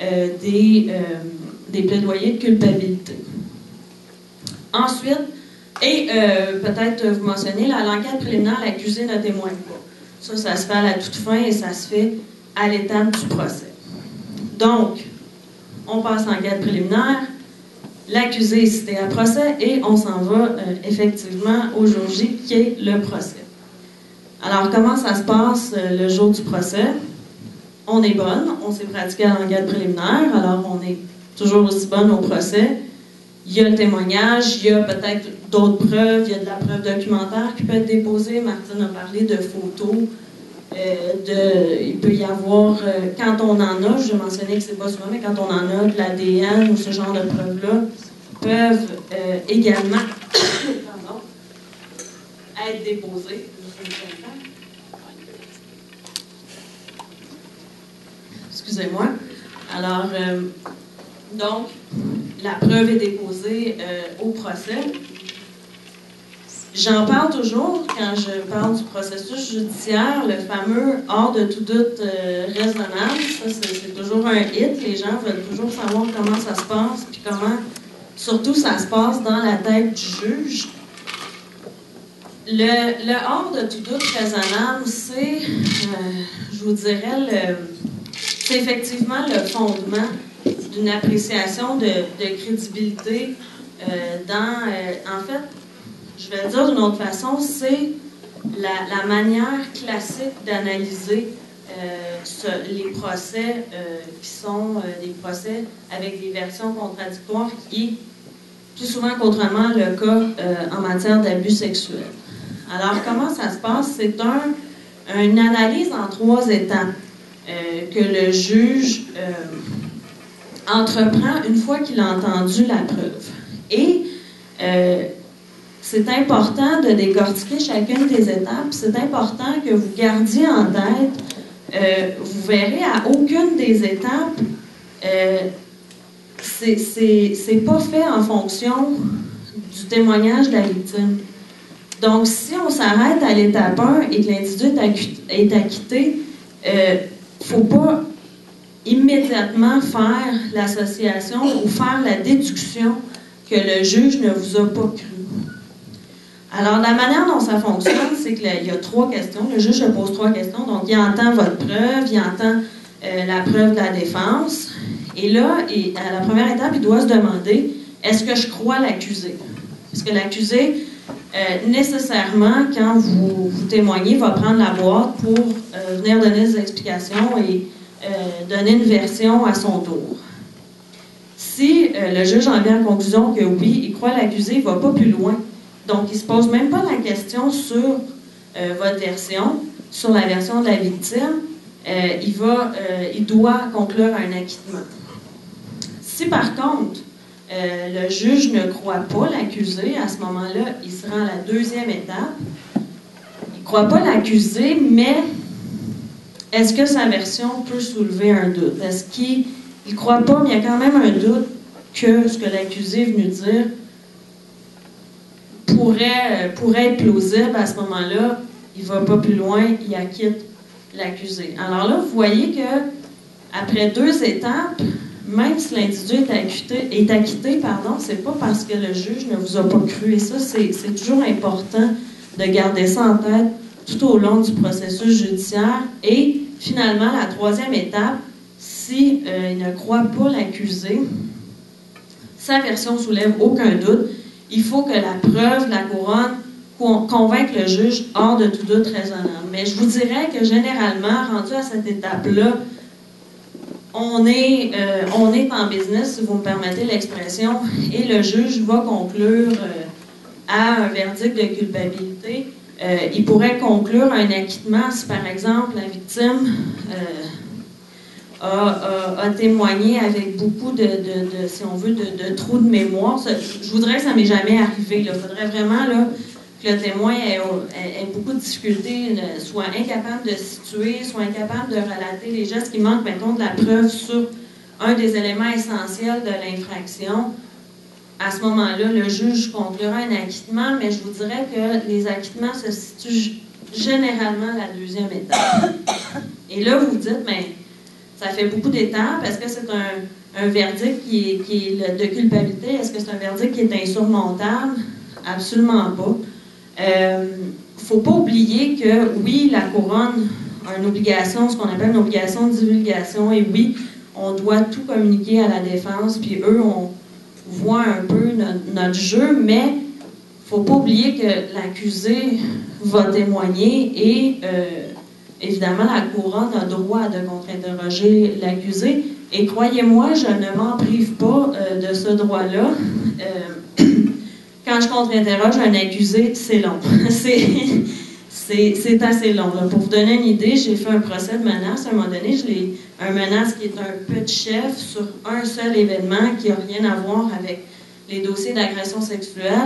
des plaidoyers de culpabilité. Ensuite, et peut-être vous mentionnez, l'enquête préliminaire, l'accusé ne témoigne pas. Ça se fait à la toute fin et ça se fait à l'étape du procès. Donc, on passe à l'enquête préliminaire, l'accusé est cité à procès et on s'en va effectivement au jour J qui est le procès. Alors, comment ça se passe le jour du procès? On est bonne, on s'est pratiqué à l'enquête préliminaire, alors on est toujours aussi bonne au procès. Il y a le témoignage, il y a peut-être d'autres preuves, il y a de la preuve documentaire qui peut être déposée. Martine a parlé de photos. Il peut y avoir, quand on en a, je mentionnais que c'est pas souvent, mais quand on en a de l'ADN ou ce genre de preuves-là, peuvent également être déposée. Excusez-moi. Alors, donc, la preuve est déposée au procès. J'en parle toujours quand je parle du processus judiciaire, le fameux « hors de tout doute raisonnable ». Ça, c'est toujours un hit. Les gens veulent toujours savoir comment ça se passe, puis comment, surtout, ça se passe dans la tête du juge. Le « hors de tout doute raisonnable », c'est, je vous dirais, c'est effectivement le fondement d'une appréciation de crédibilité en fait, je vais le dire d'une autre façon, c'est la manière classique d'analyser les procès qui sont des procès avec des versions contradictoires qui est plus souvent qu'autrement le cas en matière d'abus sexuels. Alors, comment ça se passe? C'est une analyse en 3 étapes que le juge entreprend une fois qu'il a entendu la preuve. Et c'est important de décortiquer chacune des étapes. C'est important que vous gardiez en tête, vous verrez à aucune des étapes, c'est pas fait en fonction du témoignage de la victime. Donc, si on s'arrête à l'étape 1 et que l'individu est acquitté, faut pas immédiatement faire l'association ou faire la déduction que le juge ne vous a pas cru. Alors, la manière dont ça fonctionne, c'est qu'il y a 3 questions. Le juge pose 3 questions. Donc, il entend votre preuve, il entend la preuve de la défense. Et là, à la première étape, il doit se demander, est-ce que je crois l'accusé? Est-ce que l'accusé, nécessairement, quand vous témoignez, va prendre la boîte pour venir donner des explications et donner une version à son tour? Si le juge en vient à la conclusion que oui, il croit l'accusé, il ne va pas plus loin. Donc, il ne se pose même pas la question sur votre version, sur la version de la victime. Il doit conclure un acquittement. Si par contre, le juge ne croit pas l'accusé, à ce moment-là, il se rend à la 2e étape. Il ne croit pas l'accusé, mais est-ce que sa version peut soulever un doute? Est-ce qu'il ne croit pas, mais il y a quand même un doute que ce que l'accusé est venu dire pourrait être plausible? À ce moment-là, il ne va pas plus loin, il acquitte l'accusé. Alors là, vous voyez que après 2 étapes, même si l'individu est acquitté, c'est pas parce que le juge ne vous a pas cru. Et ça, c'est toujours important de garder ça en tête tout au long du processus judiciaire. Et finalement, la 3e étape, si il ne croit pas l'accusé, sa version soulève aucun doute, il faut que la preuve de la couronne convainque le juge hors de tout doute raisonnable. Mais je vous dirais que généralement, rendu à cette étape-là, on est en business, si vous me permettez l'expression, et le juge va conclure à un verdict de culpabilité. Il pourrait conclure un acquittement si, par exemple, la victime a témoigné avec beaucoup si on veut, de trous de mémoire. Je voudrais que ça ne m'est jamais arrivé. Il faudrait vraiment que le témoin ait beaucoup de difficultés, soit incapable de situer, soit incapable de relater les gestes qui manquent, mettons, de la preuve sur un des éléments essentiels de l'infraction. À ce moment-là, le juge conclura un acquittement, mais je vous dirais que les acquittements se situent généralement à la 2e étape. Et là, vous vous dites, mais ça fait beaucoup d'étapes. Est-ce que c'est un verdict qui est de culpabilité? Est-ce que c'est un verdict qui est insurmontable? Absolument pas. Faut pas oublier que, oui, la couronne a une obligation, ce qu'on appelle une obligation de divulgation, et oui, on doit tout communiquer à la défense, puis eux, on voit un peu notre jeu, mais faut pas oublier que l'accusé va témoigner et évidemment, la couronne a droit de contre-interroger l'accusé. Et croyez-moi, je ne m'en prive pas de ce droit-là. Quand je contre-interroge un accusé, c'est long. C'est assez long. Là. Pour vous donner une idée, j'ai fait un procès de menace. À un moment donné, un menace qui est un petit chef sur un seul événement qui n'a rien à voir avec les dossiers d'agression sexuelle.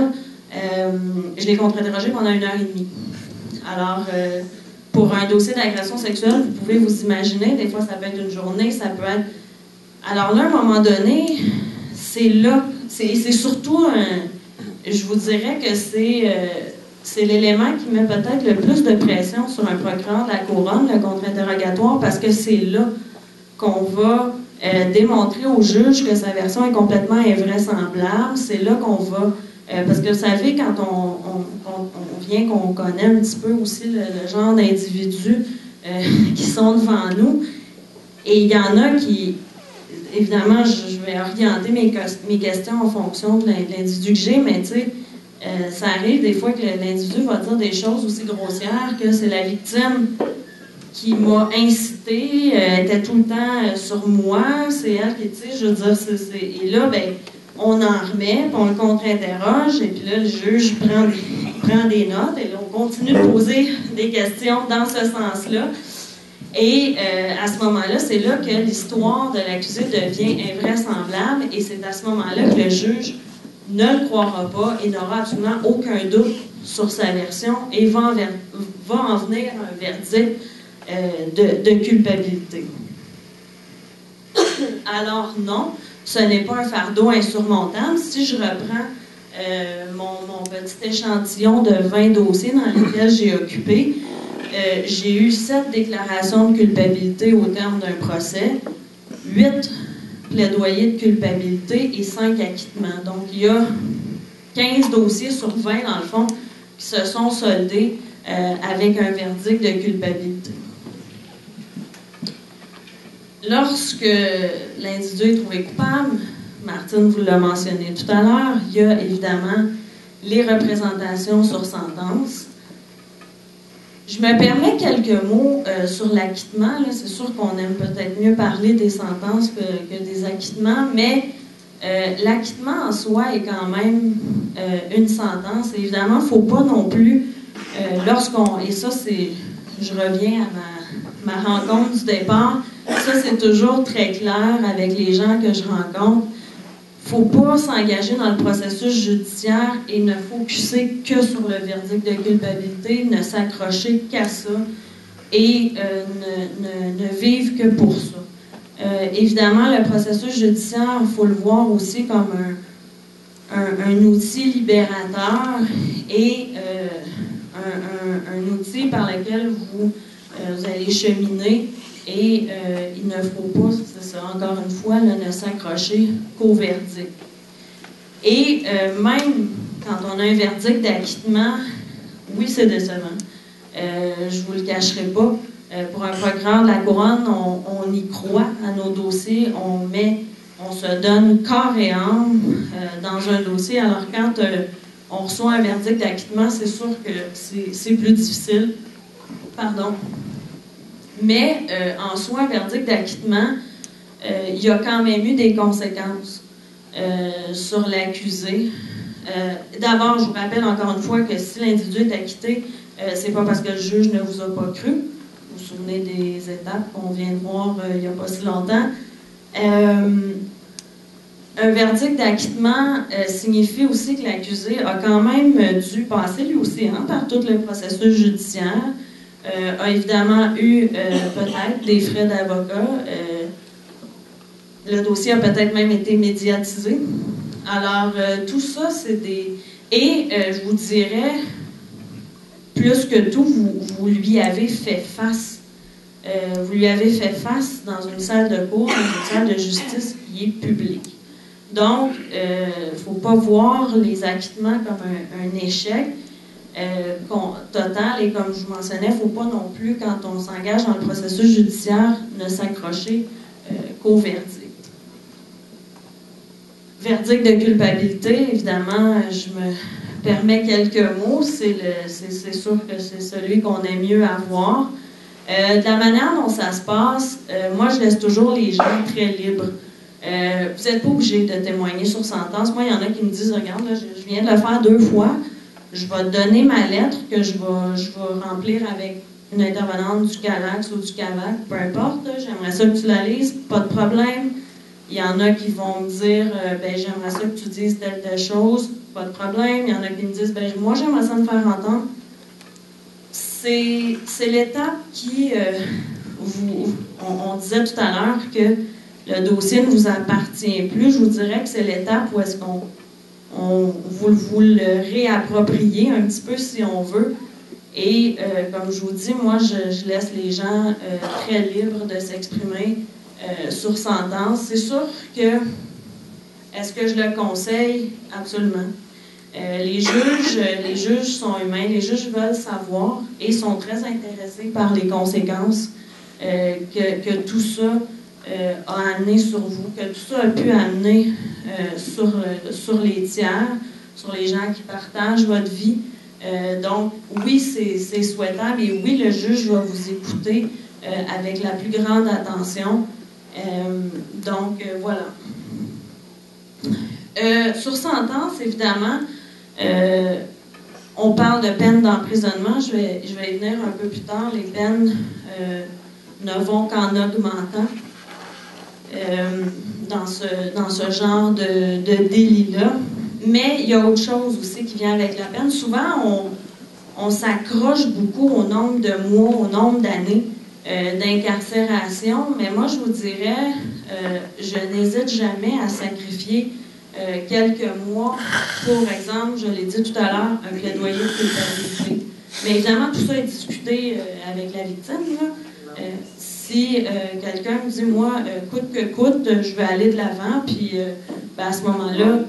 Je l'ai contre-interrogé pendant 1h30. Alors, pour un dossier d'agression sexuelle, vous pouvez vous imaginer, des fois ça peut être une journée, ça peut être... Alors là, à un moment donné, c'est surtout je vous dirais que c'est l'élément qui met peut-être le plus de pression sur un procureur de la couronne, le contre-interrogatoire, parce que c'est là qu'on va démontrer au juge que sa version est complètement invraisemblable. C'est là qu'on va... parce que vous savez, quand on vient, qu'on connaît un petit peu aussi le genre d'individus qui sont devant nous, et il y en a qui... Évidemment, je vais orienter mes questions en fonction de l'individu que j'ai, mais tu sais, ça arrive des fois que l'individu va dire des choses aussi grossières que c'est la victime qui m'a incité, était tout le temps sur moi, c'est elle qui, tu sais, je veux dire, et là, ben, on en remet, puis on le contre-interroge, et puis là, le juge prend des notes, et là, on continue de poser des questions dans ce sens-là. Et à ce moment-là, c'est là que l'histoire de l'accusé devient invraisemblable, et c'est à ce moment-là que le juge ne le croira pas et n'aura absolument aucun doute sur sa version et va en venir à un verdict de culpabilité. Alors non, ce n'est pas un fardeau insurmontable. Si je reprends mon petit échantillon de 20 dossiers dans lesquels j'ai occupé, j'ai eu 7 déclarations de culpabilité au terme d'un procès, 8 plaidoyers de culpabilité et 5 acquittements. Donc, il y a 15 dossiers sur 20, dans le fond, qui se sont soldés avec un verdict de culpabilité. Lorsque l'individu est trouvé coupable, Martine vous l'a mentionné tout à l'heure, il y a évidemment les représentations sur sentence. Je me permets quelques mots sur l'acquittement. C'est sûr qu'on aime peut-être mieux parler des sentences que des acquittements, mais l'acquittement en soi est quand même une sentence. Et évidemment, il ne faut pas non plus, et ça, je reviens à ma rencontre du départ, ça, c'est toujours très clair avec les gens que je rencontre. Il ne faut pas s'engager dans le processus judiciaire et ne focusser que sur le verdict de culpabilité, ne s'accrocher qu'à ça et ne vivre que pour ça. Évidemment, le processus judiciaire, il faut le voir aussi comme un outil libérateur et un outil par lequel vous allez cheminer. Et il ne faut pas, c'est ça, encore une fois, ne s'accrocher qu'au verdict. Et même quand on a un verdict d'acquittement, oui, c'est décevant. Je ne vous le cacherai pas. Pour un procureur de la couronne, on y croit à nos dossiers, on se donne corps et âme dans un dossier. Alors quand on reçoit un verdict d'acquittement, c'est sûr que c'est plus difficile. Pardon. Mais en soi, un verdict d'acquittement, il y a quand même eu des conséquences sur l'accusé. D'abord, je vous rappelle encore une fois que si l'individu est acquitté, c'est pas parce que le juge ne vous a pas cru. Vous vous souvenez des étapes qu'on vient de voir il n'y a pas si longtemps. Un verdict d'acquittement signifie aussi que l'accusé a quand même dû passer lui aussi par tout le processus judiciaire. A évidemment eu peut-être des frais d'avocat. Le dossier a peut-être même été médiatisé. Alors, tout ça, c'est des... Et je vous dirais, plus que tout, vous lui avez fait face. Vous lui avez fait face dans une salle de cour, dans une salle de justice qui est publique. Donc, il ne faut pas voir les acquittements comme un échec. Total, et comme je vous mentionnais, il ne faut pas non plus, quand on s'engage dans le processus judiciaire, ne s'accrocher qu'au verdict. Verdict de culpabilité, évidemment, je me permets quelques mots, c'est sûr que c'est celui qu'on aime mieux avoir. De la manière dont ça se passe, moi je laisse toujours les gens très libres. Vous n'êtes pas obligé de témoigner sur sentence. Moi, il y en a qui me disent, regarde, là, je viens de le faire 2 fois. Je vais te donner ma lettre que je vais remplir avec une intervenante du CALAX ou du CAVAC, peu importe. J'aimerais ça que tu la lises, pas de problème. Il y en a qui vont me dire ben j'aimerais ça que tu dises telle chose, pas de problème. Il y en a qui me disent ben moi j'aimerais ça me faire entendre. C'est l'étape qui, on disait tout à l'heure que le dossier ne vous appartient plus. Je vous dirais que c'est l'étape où est-ce qu'on vous le réappropriez un petit peu si on veut. Et comme je vous dis, moi je laisse les gens très libres de s'exprimer sur sentence. C'est sûr que, est-ce que je le conseille? Absolument. Les juges sont humains, les juges veulent savoir et sont très intéressés par les conséquences que tout ça a amené sur vous, que tout ça a pu amener sur les tiers, sur les gens qui partagent votre vie. Donc, oui, c'est souhaitable et oui, le juge va vous écouter avec la plus grande attention. Voilà. Sur sentence, évidemment, on parle de peine d'emprisonnement. Je vais y venir un peu plus tard. Les peines ne vont qu'en augmentant dans ce genre de délit-là. Mais il y a autre chose aussi qui vient avec la peine. Souvent, on s'accroche beaucoup au nombre de mois, au nombre d'années d'incarcération. Mais moi, je vous dirais, je n'hésite jamais à sacrifier quelques mois, pour exemple, je l'ai dit tout à l'heure, un plaidoyer de culpabilité. Mais évidemment, tout ça est discuté avec la victime. Si quelqu'un me dit, moi, coûte que coûte, je vais aller de l'avant, puis à ce moment-là,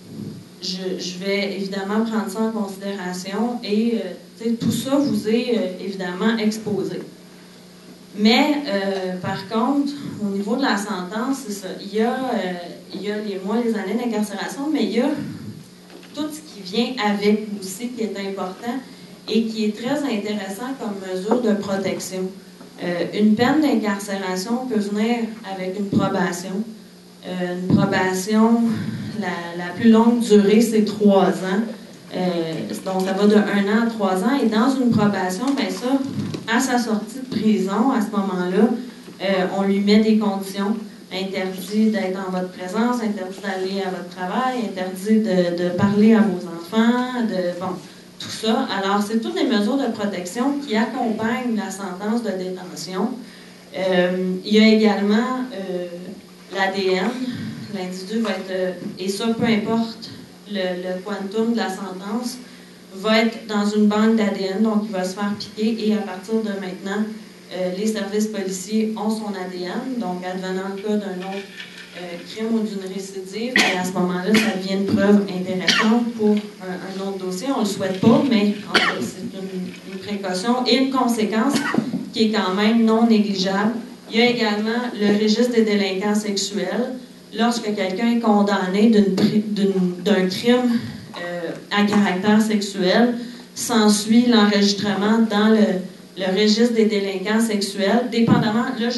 je vais évidemment prendre ça en considération et tout ça vous est évidemment exposé. Mais, par contre, au niveau de la sentence, c'est ça. Il y a les mois, les années d'incarcération, mais il y a tout ce qui vient avec aussi, qui est important et qui est très intéressant comme mesure de protection. Une peine d'incarcération peut venir avec une probation. Une probation, la plus longue durée, c'est 3 ans. Donc, ça va de 1 an à 3 ans. Et dans une probation, bien ça, à sa sortie de prison, à ce moment-là, on lui met des conditions. Interdit d'être en votre présence, interdit d'aller à votre travail, interdit de parler à vos enfants, tout ça. Alors, c'est toutes les mesures de protection qui accompagnent la sentence de détention. Il y a également l'ADN. L'individu va être, et ça, peu importe le quantum de la sentence, va être dans une banque d'ADN, donc il va se faire piquer et à partir de maintenant, les services policiers ont son ADN, donc advenant le cas d'un autre crime ou d'une récidive, et à ce moment-là, ça devient une preuve intéressante pour un autre dossier. On ne le souhaite pas, mais en fait, c'est une précaution et une conséquence qui est quand même non négligeable. Il y a également le registre des délinquants sexuels. Lorsque quelqu'un est condamné d'un crime à caractère sexuel, s'ensuit l'enregistrement dans le registre des délinquants sexuels, dépendamment, là,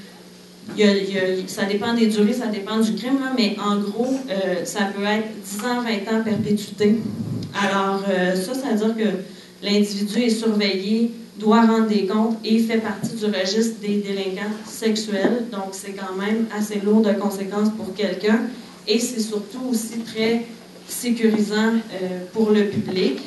ça dépend des durées, ça dépend du crime, là, mais en gros, ça peut être 10 ans, 20 ans perpétuité. Alors, ça veut dire que l'individu est surveillé, doit rendre des comptes et fait partie du registre des délinquants sexuels. Donc, c'est quand même assez lourd de conséquences pour quelqu'un. Et c'est surtout aussi très sécurisant pour le public.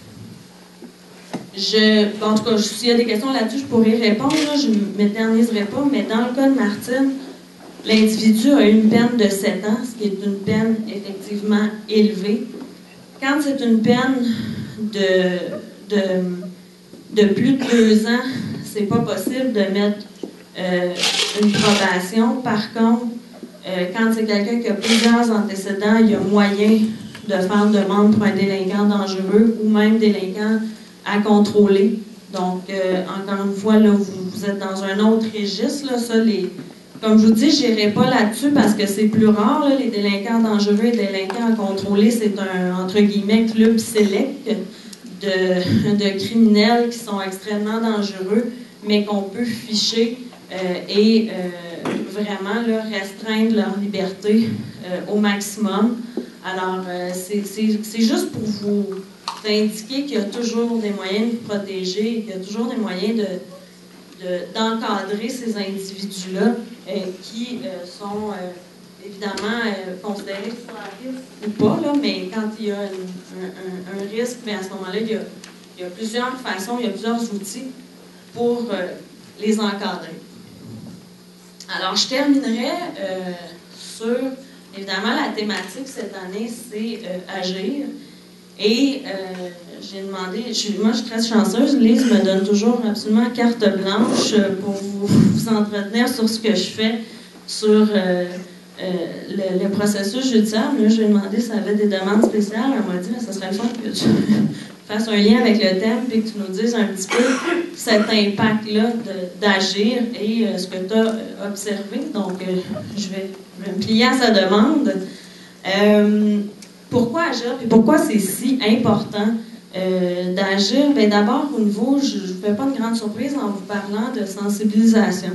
En tout cas, s'il y a des questions là-dessus, je pourrais répondre. Là, je ne m'éterniserai pas, mais dans le cas de Martine, l'individu a une peine de 7 ans, ce qui est une peine effectivement élevée. Quand c'est une peine de plus de 2 ans, c'est pas possible de mettre une probation. Par contre, quand c'est quelqu'un qui a plusieurs antécédents, il y a moyen de faire une demande pour un délinquant dangereux ou même délinquant à contrôler. Donc, encore une fois, là, vous êtes dans un autre registre. Là, ça, comme je vous dis, je n'irai pas là-dessus parce que c'est plus rare. Là, les délinquants dangereux et délinquants à contrôler, c'est un, entre guillemets, club select de criminels qui sont extrêmement dangereux, mais qu'on peut ficher et vraiment là, restreindre leur liberté au maximum. Alors, c'est juste pour vous indiquer qu'il y a toujours des moyens de vous protéger, qu'il y a toujours des moyens d'encadrer ces individus-là qui sont évidemment considéré pour un risque ou pas, là, mais quand il y a un risque, bien, à ce moment-là, il y a plusieurs façons, il y a plusieurs outils pour les encadrer. Alors, je terminerai sur, évidemment, la thématique cette année, c'est agir. Et j'ai demandé, moi je suis très chanceuse, Lise me donne toujours absolument carte blanche pour vous entretenir sur ce que je fais sur le processus judiciaire. Là, je lui ai demandé si elle avait des demandes spéciales. Elle m'a dit, ça serait le fun que tu fasses un lien avec le thème et que tu nous dises un petit peu cet impact-là d'agir et ce que tu as observé. Donc, je vais me plier à sa demande. Pourquoi agir et pourquoi c'est si important d'agir? Bien, d'abord, au niveau, je ne fais pas une grande surprise en vous parlant de sensibilisation.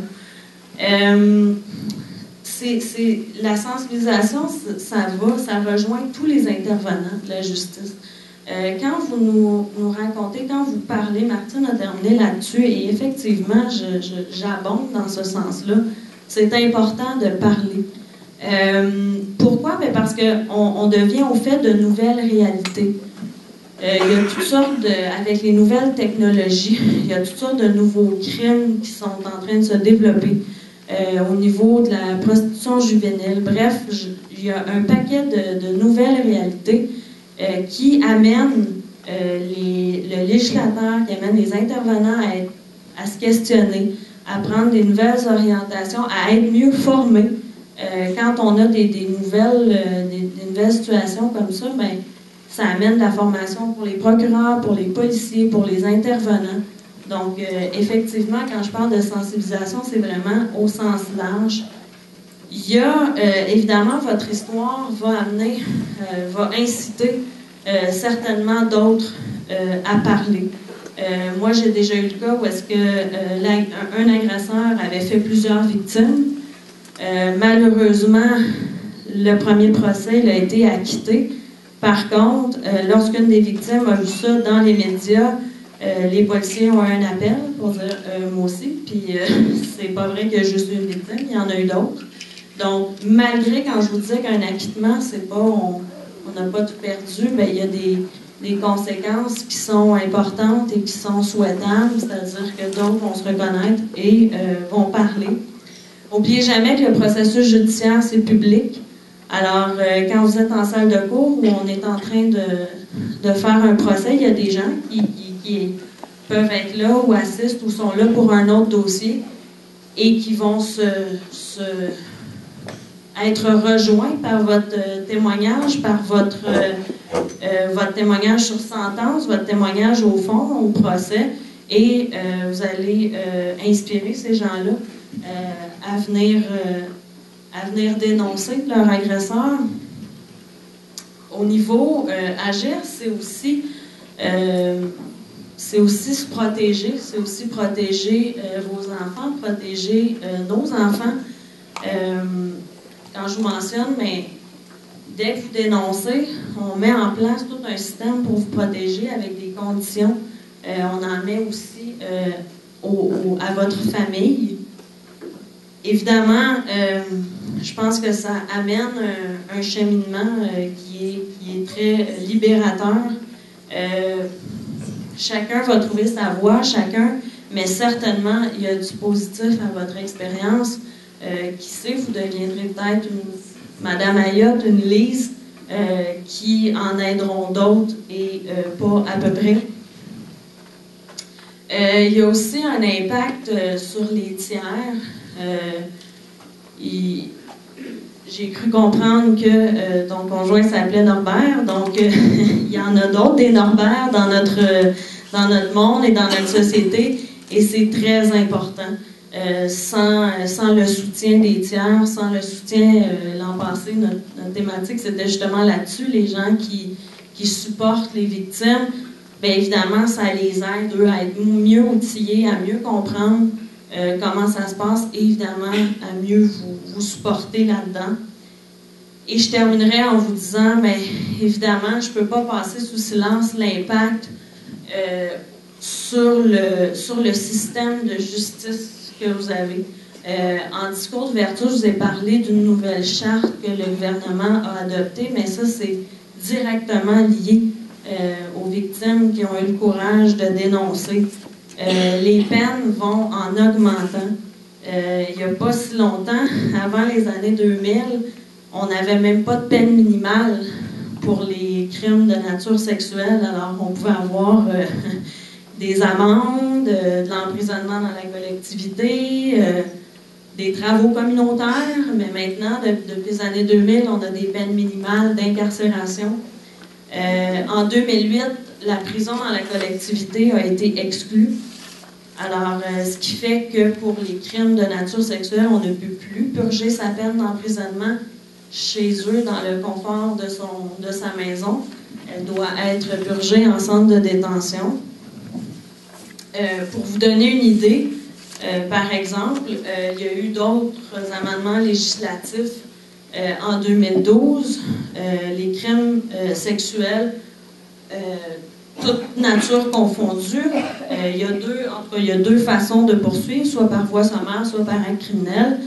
La sensibilisation, ça rejoint tous les intervenants de la justice. Quand vous nous racontez, quand vous parlez, Martine a terminé là-dessus, et effectivement, j'abonde dans ce sens-là. C'est important de parler. Pourquoi? Bien parce qu'on devient au fait de nouvelles réalités. Il y a toutes sortes avec les nouvelles technologies, il y a toutes sortes de nouveaux crimes qui sont en train de se développer au niveau de la prostitution juvénile. Bref, il y a un paquet de nouvelles réalités qui amènent le législateur, qui amènent les intervenants à se questionner, à prendre des nouvelles orientations, à être mieux formés. Quand on a des nouvelles situations comme ça, bien, ça amène de la formation pour les procureurs, pour les policiers, pour les intervenants. Donc, effectivement, quand je parle de sensibilisation, c'est vraiment au sens large. Il y a, évidemment, votre histoire va inciter certainement d'autres à parler. Moi, j'ai déjà eu le cas où est-ce qu'un agresseur avait fait plusieurs victimes. Malheureusement, le premier procès il a été acquitté. Par contre, lorsqu'une des victimes a vu ça dans les médias, les policiers ont eu un appel pour dire moi aussi, puis c'est pas vrai qu'il y a juste une victime, il y en a eu d'autres. Donc, malgré quand je vous disais qu'un acquittement, c'est pas on n'a pas tout perdu, bien, il y a des conséquences qui sont importantes et qui sont souhaitables, c'est-à-dire que d'autres vont se reconnaître et vont parler. N'oubliez jamais que le processus judiciaire, c'est public. Alors, quand vous êtes en salle de cour où on est en train de faire un procès, il y a des gens qui peuvent être là ou assistent ou sont là pour un autre dossier et qui vont être rejoints par votre témoignage, par votre témoignage sur sentence, votre témoignage au fond, au procès, et vous allez inspirer ces gens-là à venir dénoncer leur agresseur. Au niveau agir, c'est aussi se protéger, c'est aussi protéger vos enfants, protéger nos enfants. Quand je vous mentionne, mais dès que vous dénoncez, on met en place tout un système pour vous protéger avec des conditions. On en met aussi à votre famille. Évidemment, je pense que ça amène un cheminement qui est très libérateur. Chacun va trouver sa voie, mais certainement, il y a du positif à votre expérience. Qui sait, vous deviendrez peut-être une Madame Ayotte, une Lise, qui en aideront d'autres et pas à peu près. Il y a aussi un impact sur les tiers. J'ai cru comprendre que ton conjoint s'appelait Norbert, donc il y en a d'autres des Norbert dans notre monde et dans notre société, et c'est très important. Sans le soutien des tiers, sans le soutien, l'an passé, notre thématique, c'était justement là-dessus, les gens qui supportent les victimes, bien évidemment, ça les aide, eux, à être mieux outillés, à mieux comprendre comment ça se passe, et évidemment, à mieux vous supporter là-dedans. Et je terminerai en vous disant, bien évidemment, je ne peux pas passer sous silence l'impact sur le système de justice que vous avez. En discours d'ouverture, je vous ai parlé d'une nouvelle charte que le gouvernement a adoptée, mais ça, c'est directement lié aux victimes qui ont eu le courage de dénoncer. Les peines vont en augmentant. Il n'y a pas si longtemps, avant les années 2000, on n'avait même pas de peine minimale pour les crimes de nature sexuelle. Alors, on pouvait avoir des amendes, de l'emprisonnement dans la collectivité, des travaux communautaires, mais maintenant, depuis les années 2000, on a des peines minimales d'incarcération. En 2008, la prison dans la collectivité a été exclue. Alors, ce qui fait que pour les crimes de nature sexuelle, on ne peut plus purger sa peine d'emprisonnement chez eux, dans le confort de sa maison. Elle doit être purgée en centre de détention. Pour vous donner une idée, par exemple, il y a eu d'autres amendements législatifs en 2012. Les crimes sexuels, toute nature confondue, il y a deux façons de poursuivre, soit par voie sommaire, soit par acte criminel.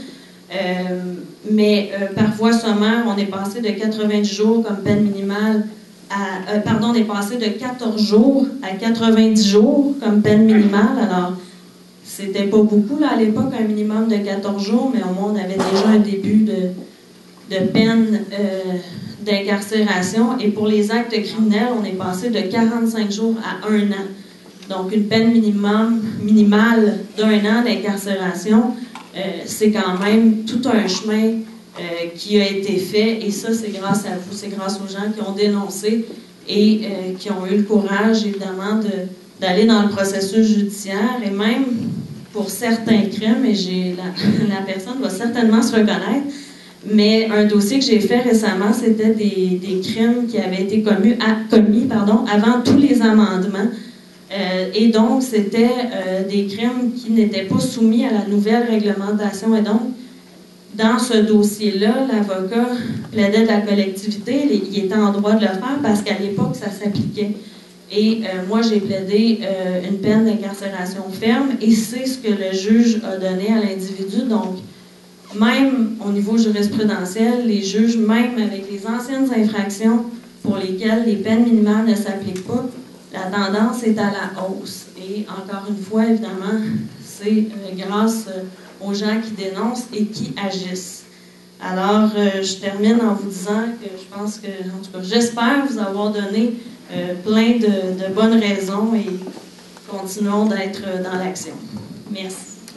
Mais par voie sommaire, on est passé de 90 jours comme peine minimale on est passé de 14 jours à 90 jours comme peine minimale. Alors, c'était pas beaucoup là, à l'époque, un minimum de 14 jours, mais au moins on avait déjà un début de peine d'incarcération. Et pour les actes criminels, on est passé de 45 jours à 1 an. Donc, une peine minimale d'1 an d'incarcération, c'est quand même tout un chemin qui a été fait, et ça, c'est grâce à vous, c'est grâce aux gens qui ont dénoncé et qui ont eu le courage, évidemment, d'aller dans le processus judiciaire, et même pour certains crimes, et la personne va certainement se reconnaître, mais un dossier que j'ai fait récemment, c'était des crimes qui avaient été commis avant tous les amendements, et donc c'était des crimes qui n'étaient pas soumis à la nouvelle réglementation, et donc dans ce dossier-là, l'avocat plaidait de la collectivité. Il était en droit de le faire parce qu'à l'époque, ça s'appliquait. Et moi, j'ai plaidé une peine d'incarcération ferme, et c'est ce que le juge a donné à l'individu. Donc, même au niveau jurisprudentiel, les juges, même avec les anciennes infractions pour lesquelles les peines minimales ne s'appliquent pas, la tendance est à la hausse. Et encore une fois, évidemment, c'est grâce aux gens qui dénoncent et qui agissent. Alors, je termine en vous disant que je pense que, en tout cas, j'espère vous avoir donné plein de bonnes raisons, et continuons d'être dans l'action. Merci.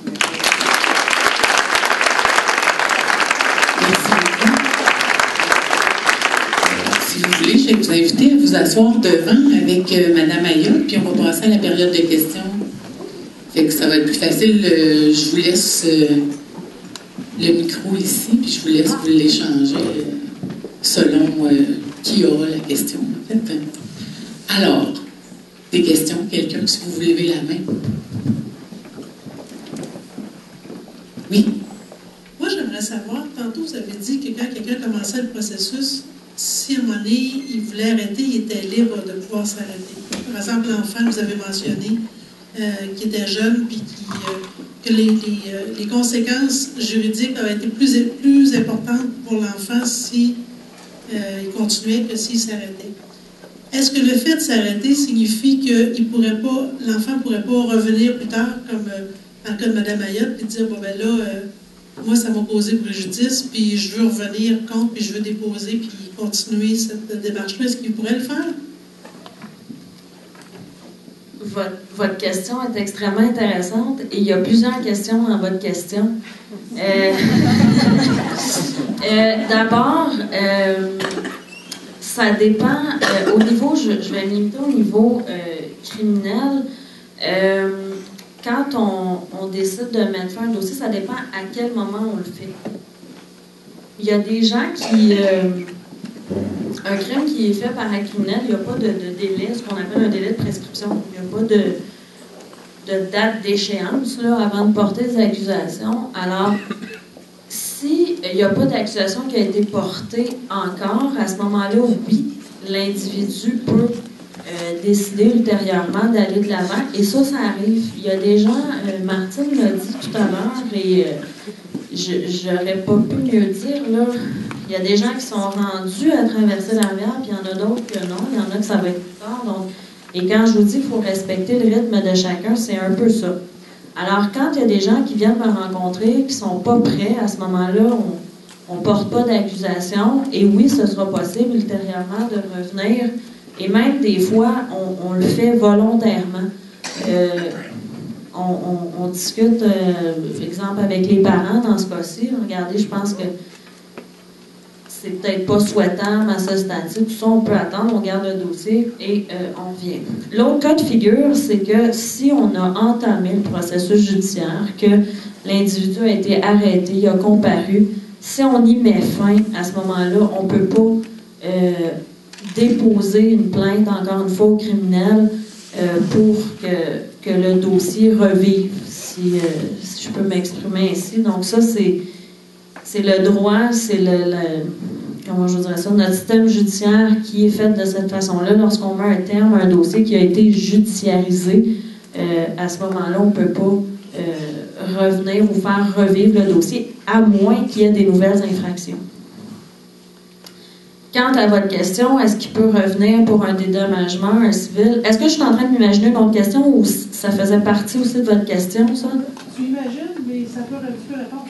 Si vous voulez, je vais vous inviter à vous asseoir devant avec Mme Ayotte, puis on va passer à la période de questions. Fait que ça va être plus facile. Je vous laisse le micro ici, puis je vous laisse vous l'échanger selon qui aura la question, en fait. Alors, des questions, quelqu'un, si vous levez la main. Oui? Moi, j'aimerais savoir, tantôt vous avez dit que quand quelqu'un commençait le processus, si à un moment donné, il voulait arrêter, il était libre de pouvoir s'arrêter. Par exemple, l'enfant, vous avez mentionné, qui était jeune, puis que les conséquences juridiques avaient été plus importantes pour l'enfant si il continuait que s'il s'arrêtait. Est-ce que le fait de s'arrêter signifie que l'enfant ne pourrait pas revenir plus tard, comme dans le cas de Mme Ayotte, puis dire, bon ben là, moi ça m'a causé préjudice, puis je veux revenir contre, puis je veux déposer, puis continuer cette démarche-là. Est-ce qu'il pourrait le faire? Votre question est extrêmement intéressante, et il y a plusieurs questions dans votre question. D'abord, ça dépend, au niveau, je vais me limiter au niveau criminel. Quand on décide de mettre fin à un dossier, ça dépend à quel moment on le fait. Il y a des gens qui... un crime qui est fait par acte criminel, il n'y a pas de délai, ce qu'on appelle un délai de prescription. Il n'y a pas de date d'échéance là, avant de porter des accusations. Alors, s'il n'y a pas d'accusation qui a été portée encore, à ce moment-là, oui, l'individu peut décidé ultérieurement d'aller de l'avant. Et ça arrive. Il y a des gens, Martine l'a dit tout à l'heure, et j'aurais pas pu mieux dire, là. Il y a des gens qui sont rendus à traverser la rivière, puis il y en a d'autres que non. Il y en a que ça va être plus tard. Donc, et quand je vous dis qu'il faut respecter le rythme de chacun, c'est un peu ça. Alors, quand il y a des gens qui viennent me rencontrer, qui ne sont pas prêts, à ce moment-là, on ne porte pas d'accusation. Et oui, ce sera possible ultérieurement de revenir. Et même des fois, on le fait volontairement. On discute, exemple, avec les parents dans ce cas-ci. Regardez, je pense que c'est peut-être pas souhaitable à ce stade-ci. Tout ça, on peut attendre, on garde le dossier et on vient. L'autre cas de figure, c'est que si on a entamé le processus judiciaire, que l'individu a été arrêté, il a comparu, si on y met fin, à ce moment-là, on ne peut pas déposer une plainte, encore une fois, au criminel pour que le dossier revive, si je peux m'exprimer ainsi. Donc ça, c'est le droit, c'est comment je dirais ça, notre système judiciaire qui est fait de cette façon-là. Lorsqu'on met un terme à un dossier qui a été judiciarisé, à ce moment-là, on ne peut pas revenir ou faire revivre le dossier, à moins qu'il y ait des nouvelles infractions. Quant à votre question, est-ce qu'il peut revenir pour un dédommagement, un civil? Est-ce que je suis en train de m'imaginer une autre question ou ça faisait partie aussi de votre question, ça? Tu imagines, mais ça peut répondre.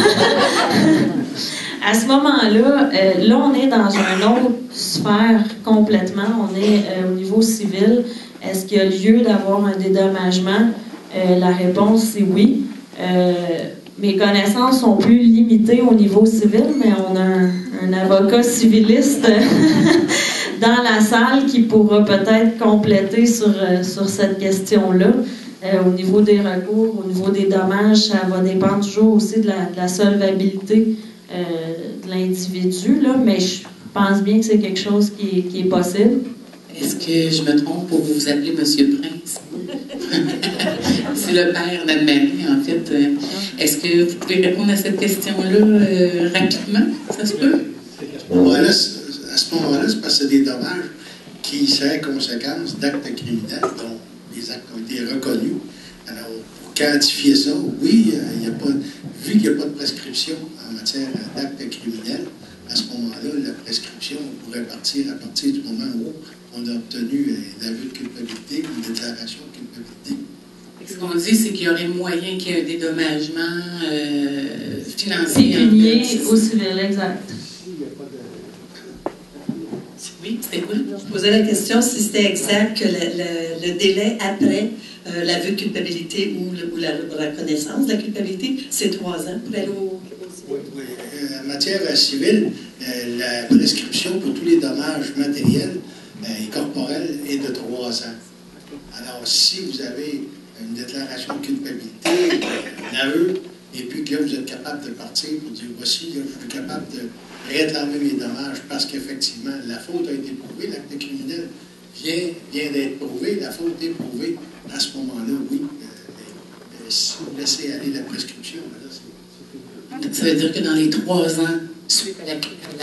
À ce moment-là, là, on est dans une autre sphère complètement. On est au niveau civil. Est-ce qu'il y a lieu d'avoir un dédommagement? La réponse, c'est oui. Mes connaissances sont plus limitées au niveau civil, mais on a un avocat civiliste dans la salle qui pourra peut-être compléter sur cette question-là. Au niveau des recours, au niveau des dommages, ça va dépendre toujours aussi de la solvabilité de l'individu, là, mais je pense bien que c'est quelque chose qui est possible. Est-ce que je me trompe pour vous appeler Monsieur Prince? C'est le père d'Anne-Marie, en fait. Est-ce que vous pouvez répondre à cette question-là rapidement? Ça se peut? À ce moment-là, c'est parce que c'est des dommages qui seraient conséquences d'actes criminels dont les actes ont été reconnus. Alors, pour quantifier ça, oui, vu qu'il n'y a pas de prescription en matière d'actes criminels, à ce moment-là, la prescription pourrait partir à partir du moment où on a obtenu un aveu de culpabilité ou une déclaration de culpabilité. Ce qu'on dit, c'est qu'il y aurait moyen qu'il y ait un dédommagement financier. Pécunier au civil, exact. Oui, c'était quoi? Je posais la question si c'était exact que le délai après l'aveu de culpabilité ou la reconnaissance de la culpabilité, c'est 3 ans pour aller au civil. Oui. En matière civile, la prescription pour tous les dommages matériels et corporels est de 3 ans. Alors, si vous avez une déclaration de culpabilité, un aveu, et puis que là, vous êtes capable de partir pour dire, voici, là, je suis capable de réclamer mes dommages parce qu'effectivement, la faute a été prouvée, l'acte criminel vient d'être prouvé, la faute est prouvée, à ce moment-là, oui. Si vous laissez aller la prescription, là, c'est... Ça veut dire que dans les 3 ans, suite à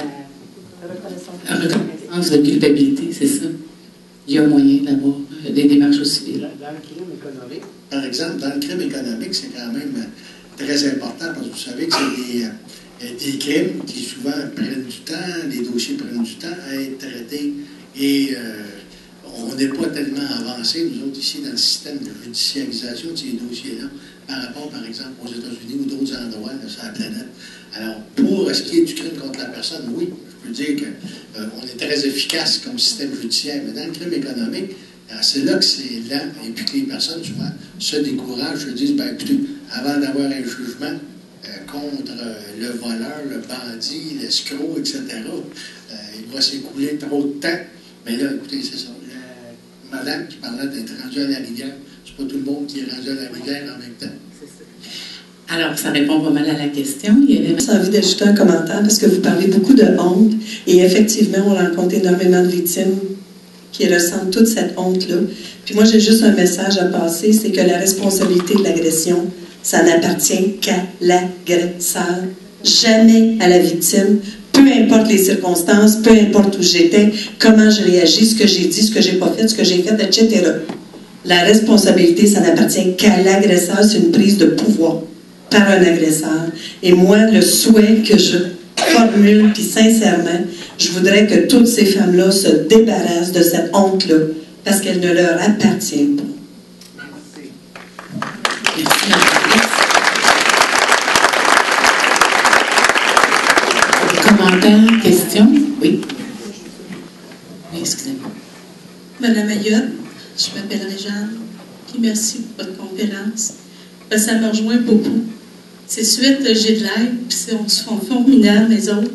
la reconnaissance de culpabilité, c'est ça? Il y a moyen d'avoir des démarches au civil. Dans le crime économique, par exemple, dans le crime économique, c'est quand même très important parce que vous savez que c'est des crimes qui souvent prennent du temps, les dossiers prennent du temps à être traités et on n'est pas tellement avancé, nous autres, ici, dans le système de judiciarisation de ces dossiers-là par rapport, par exemple, aux États-Unis ou d'autres endroits là, sur la planète. Alors, pour ce qui est du crime contre la personne, oui, je peux dire qu'on est très efficace comme système judiciaire, mais dans le crime économique, c'est là que c'est lent et puis que les personnes, souvent, se découragent, se disent, bien, écoutez, avant d'avoir un jugement contre le voleur, le bandit, l'escroc, etc., il va s'écouler trop de temps. Mais là, écoutez, c'est ça. Madame qui parlait d'être rendue à la rivière, c'est pas tout le monde qui est rendu à la rivière en même temps. Alors, ça répond pas mal à la question. J'ai envie d'ajouter un commentaire parce que vous parlez beaucoup de honte et effectivement, on rencontre énormément de victimes qui ressentent toute cette honte-là. Puis moi, j'ai juste un message à passer, c'est que la responsabilité de l'agression, ça n'appartient qu'à l'agresseur, jamais à la victime. Peu peu importe les circonstances, peu importe où j'étais, comment je réagis, ce que j'ai dit, ce que j'ai pas fait, ce que j'ai fait, etc. La responsabilité, ça n'appartient qu'à l'agresseur, c'est une prise de pouvoir par un agresseur. Et moi, le souhait que je formule, puis sincèrement, je voudrais que toutes ces femmes-là se débarrassent de cette honte-là, parce qu'elle ne leur appartient pas. Commentaires, questions? Oui. Oui, excusez-moi. Madame Ayotte, je m'appelle Réjeanne, puis merci pour votre conférence. Ça me rejoint beaucoup. C'est suite, j'ai de l'aide, puis on se fait formidables, les autres.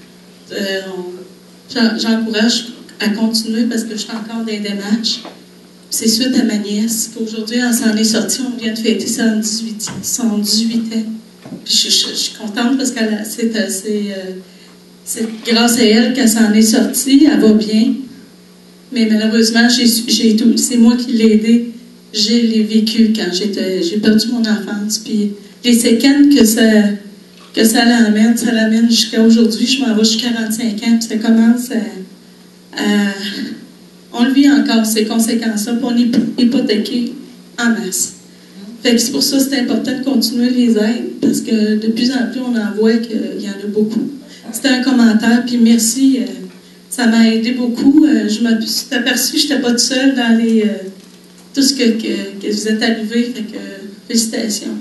J'encourage à continuer parce que je suis encore dans les démarches. C'est suite à ma nièce qu'aujourd'hui, elle s'en est sortie. On vient de fêter son 18 ans. Puis je suis contente parce que c'est grâce à elle qu'elle s'en est sortie. Elle va bien. Mais malheureusement, c'est moi qui l'ai aidée. Je l'ai vécu quand j'ai perdu mon enfance. Puis les séquelles que ça l'amène jusqu'à aujourd'hui. Je m'en vais jusqu'à 45 ans. Puis ça commence à on le vit encore, ces conséquences-là, puis on est hypothéqué en masse. Fait que c'est pour ça que c'est important de continuer les aides, parce que de plus en plus, on en voit qu'il y en a beaucoup. C'était un commentaire, puis merci, ça m'a aidé beaucoup. Je me suis aperçue que je n'étais pas toute seule dans tout ce que vous êtes arrivé, fait que félicitations.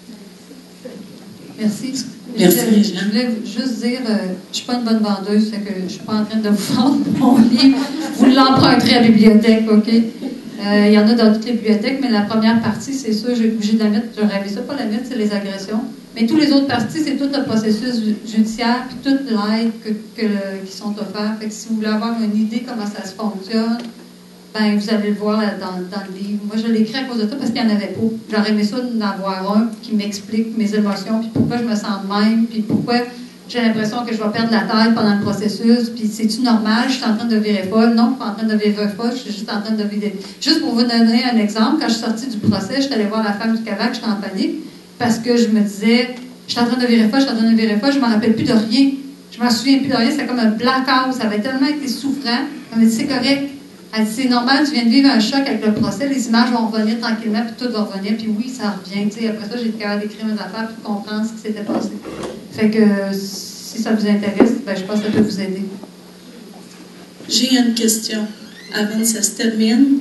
Merci. Merci, Je voulais juste dire, je ne suis pas une bonne vendeuse, fait que je ne suis pas en train de vous vendre mon livre. Vous l'emprunterez à la bibliothèque, OK? Il y en a dans toutes les bibliothèques, mais la première partie, c'est ça, j'ai obligé de la mettre, j'aurais aimé ça, pas la mettre, c'est les agressions. Mais tous les autres parties, c'est tout le processus judiciaire, puis toute l'aide qui sont offertes. Fait que si vous voulez avoir une idée comment ça se fonctionne, ben vous allez le voir dans le livre. Moi, je l'ai écrit à cause de ça parce qu'il n'y en avait pas. J'aurais aimé ça d'en avoir un qui m'explique mes émotions, puis pourquoi je me sens de même, puis pourquoi j'ai l'impression que je vais perdre la taille pendant le processus, puis c'est-tu normal, je suis en train de virer folle? Non, je ne suis pas en train de virer folle, je suis juste en train de virer... Juste pour vous donner un exemple, quand je suis sortie du procès, je suis allée voir la femme du CAVAC, j'étais en panique, parce que je me disais, je suis en train de virer folle, je ne me rappelle plus de rien. Je ne me souviens plus de rien, c'était comme un blackout, ça avait tellement été souffrant. Elle m'a dit, c'est correct. Elle dit, c'est normal, tu viens de vivre un choc avec le procès, les images vont revenir tranquillement, puis tout va revenir, puis oui, ça revient. T'sais, après ça, j'ai été capable d'écrire mes affaires, puis de comprendre ce qui s'était passé. Fait que si ça vous intéresse, ben, je pense que ça peut vous aider. J'ai une question avant que ça se termine.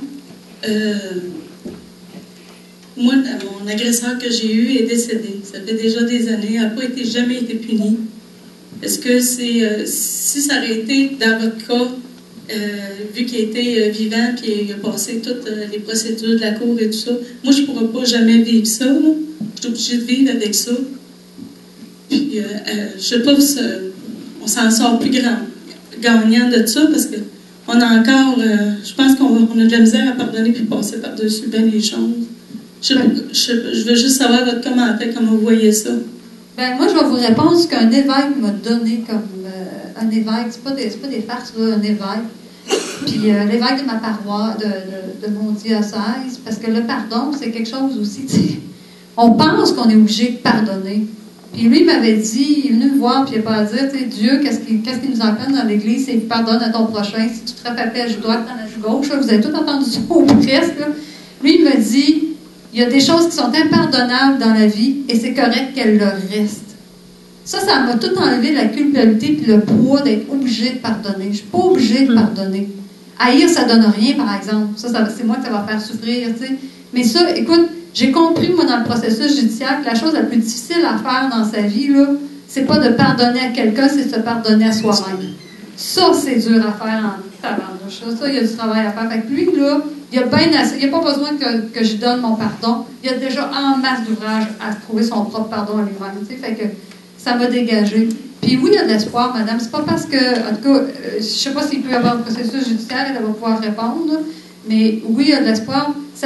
Moi, mon agresseur que j'ai eu est décédé. Ça fait déjà des années, il n'a pas jamais été puni. Est-ce que si ça aurait été dans votre cas, vu qu'il était vivant et qu'il a passé toutes les procédures de la cour et tout ça, moi, je ne pourrais pas jamais vivre ça. Là. Je suis obligée de vivre avec ça. Puis, je sais pas, on s'en sort plus gagnant de ça parce qu'on a encore, je pense qu'on a de la misère à pardonner puis passer par-dessus bien les choses. Je veux juste savoir votre commentaire, comment vous voyez ça. Ben moi, je vais vous répondre ce qu'un évêque m'a donné comme un évêque. C'est pas des farces, là, un évêque. Puis l'évêque de ma paroisse, de mon diocèse, parce que le pardon, c'est quelque chose aussi, tu sais, on pense qu'on est obligé de pardonner. Puis lui, il m'avait dit, il est venu me voir, puis il n'a pas à dire, tu sais, Dieu, qu'est-ce qu'il nous enseigne dans l'Église, c'est pardonne à ton prochain. Si tu te frappes à la joue droite, dans la joue gauche, là, vous avez tout entendu ça, ou presque. Là. Lui, il me dit, il y a des choses qui sont impardonnables dans la vie, et c'est correct qu'elles le restent. Ça m'a tout enlevé la culpabilité puis le poids d'être obligé de pardonner. Je ne suis pas obligée de pardonner. Haïr, ça ne donne rien, par exemple. Ça c'est moi que ça va faire souffrir, tu sais. Mais ça, écoute, j'ai compris, moi, dans le processus judiciaire, que la chose la plus difficile à faire dans sa vie, là, c'est pas de pardonner à quelqu'un, c'est de se pardonner à soi-même. Ça, c'est dur à faire en tabarnouche. Ça, il y a du travail à faire. Fait que lui, là, il n'y a pas besoin que je donne mon pardon. Il y a déjà en masse d'ouvrages à trouver son propre pardon à lui-même. Tu sais, fait que ça m'a dégagé. Puis oui, il y a de l'espoir, madame. C'est pas parce que, en tout cas, je ne sais pas s'il peut y avoir un processus judiciaire, elle va pouvoir répondre, mais oui, il y a de l'espoir. Ce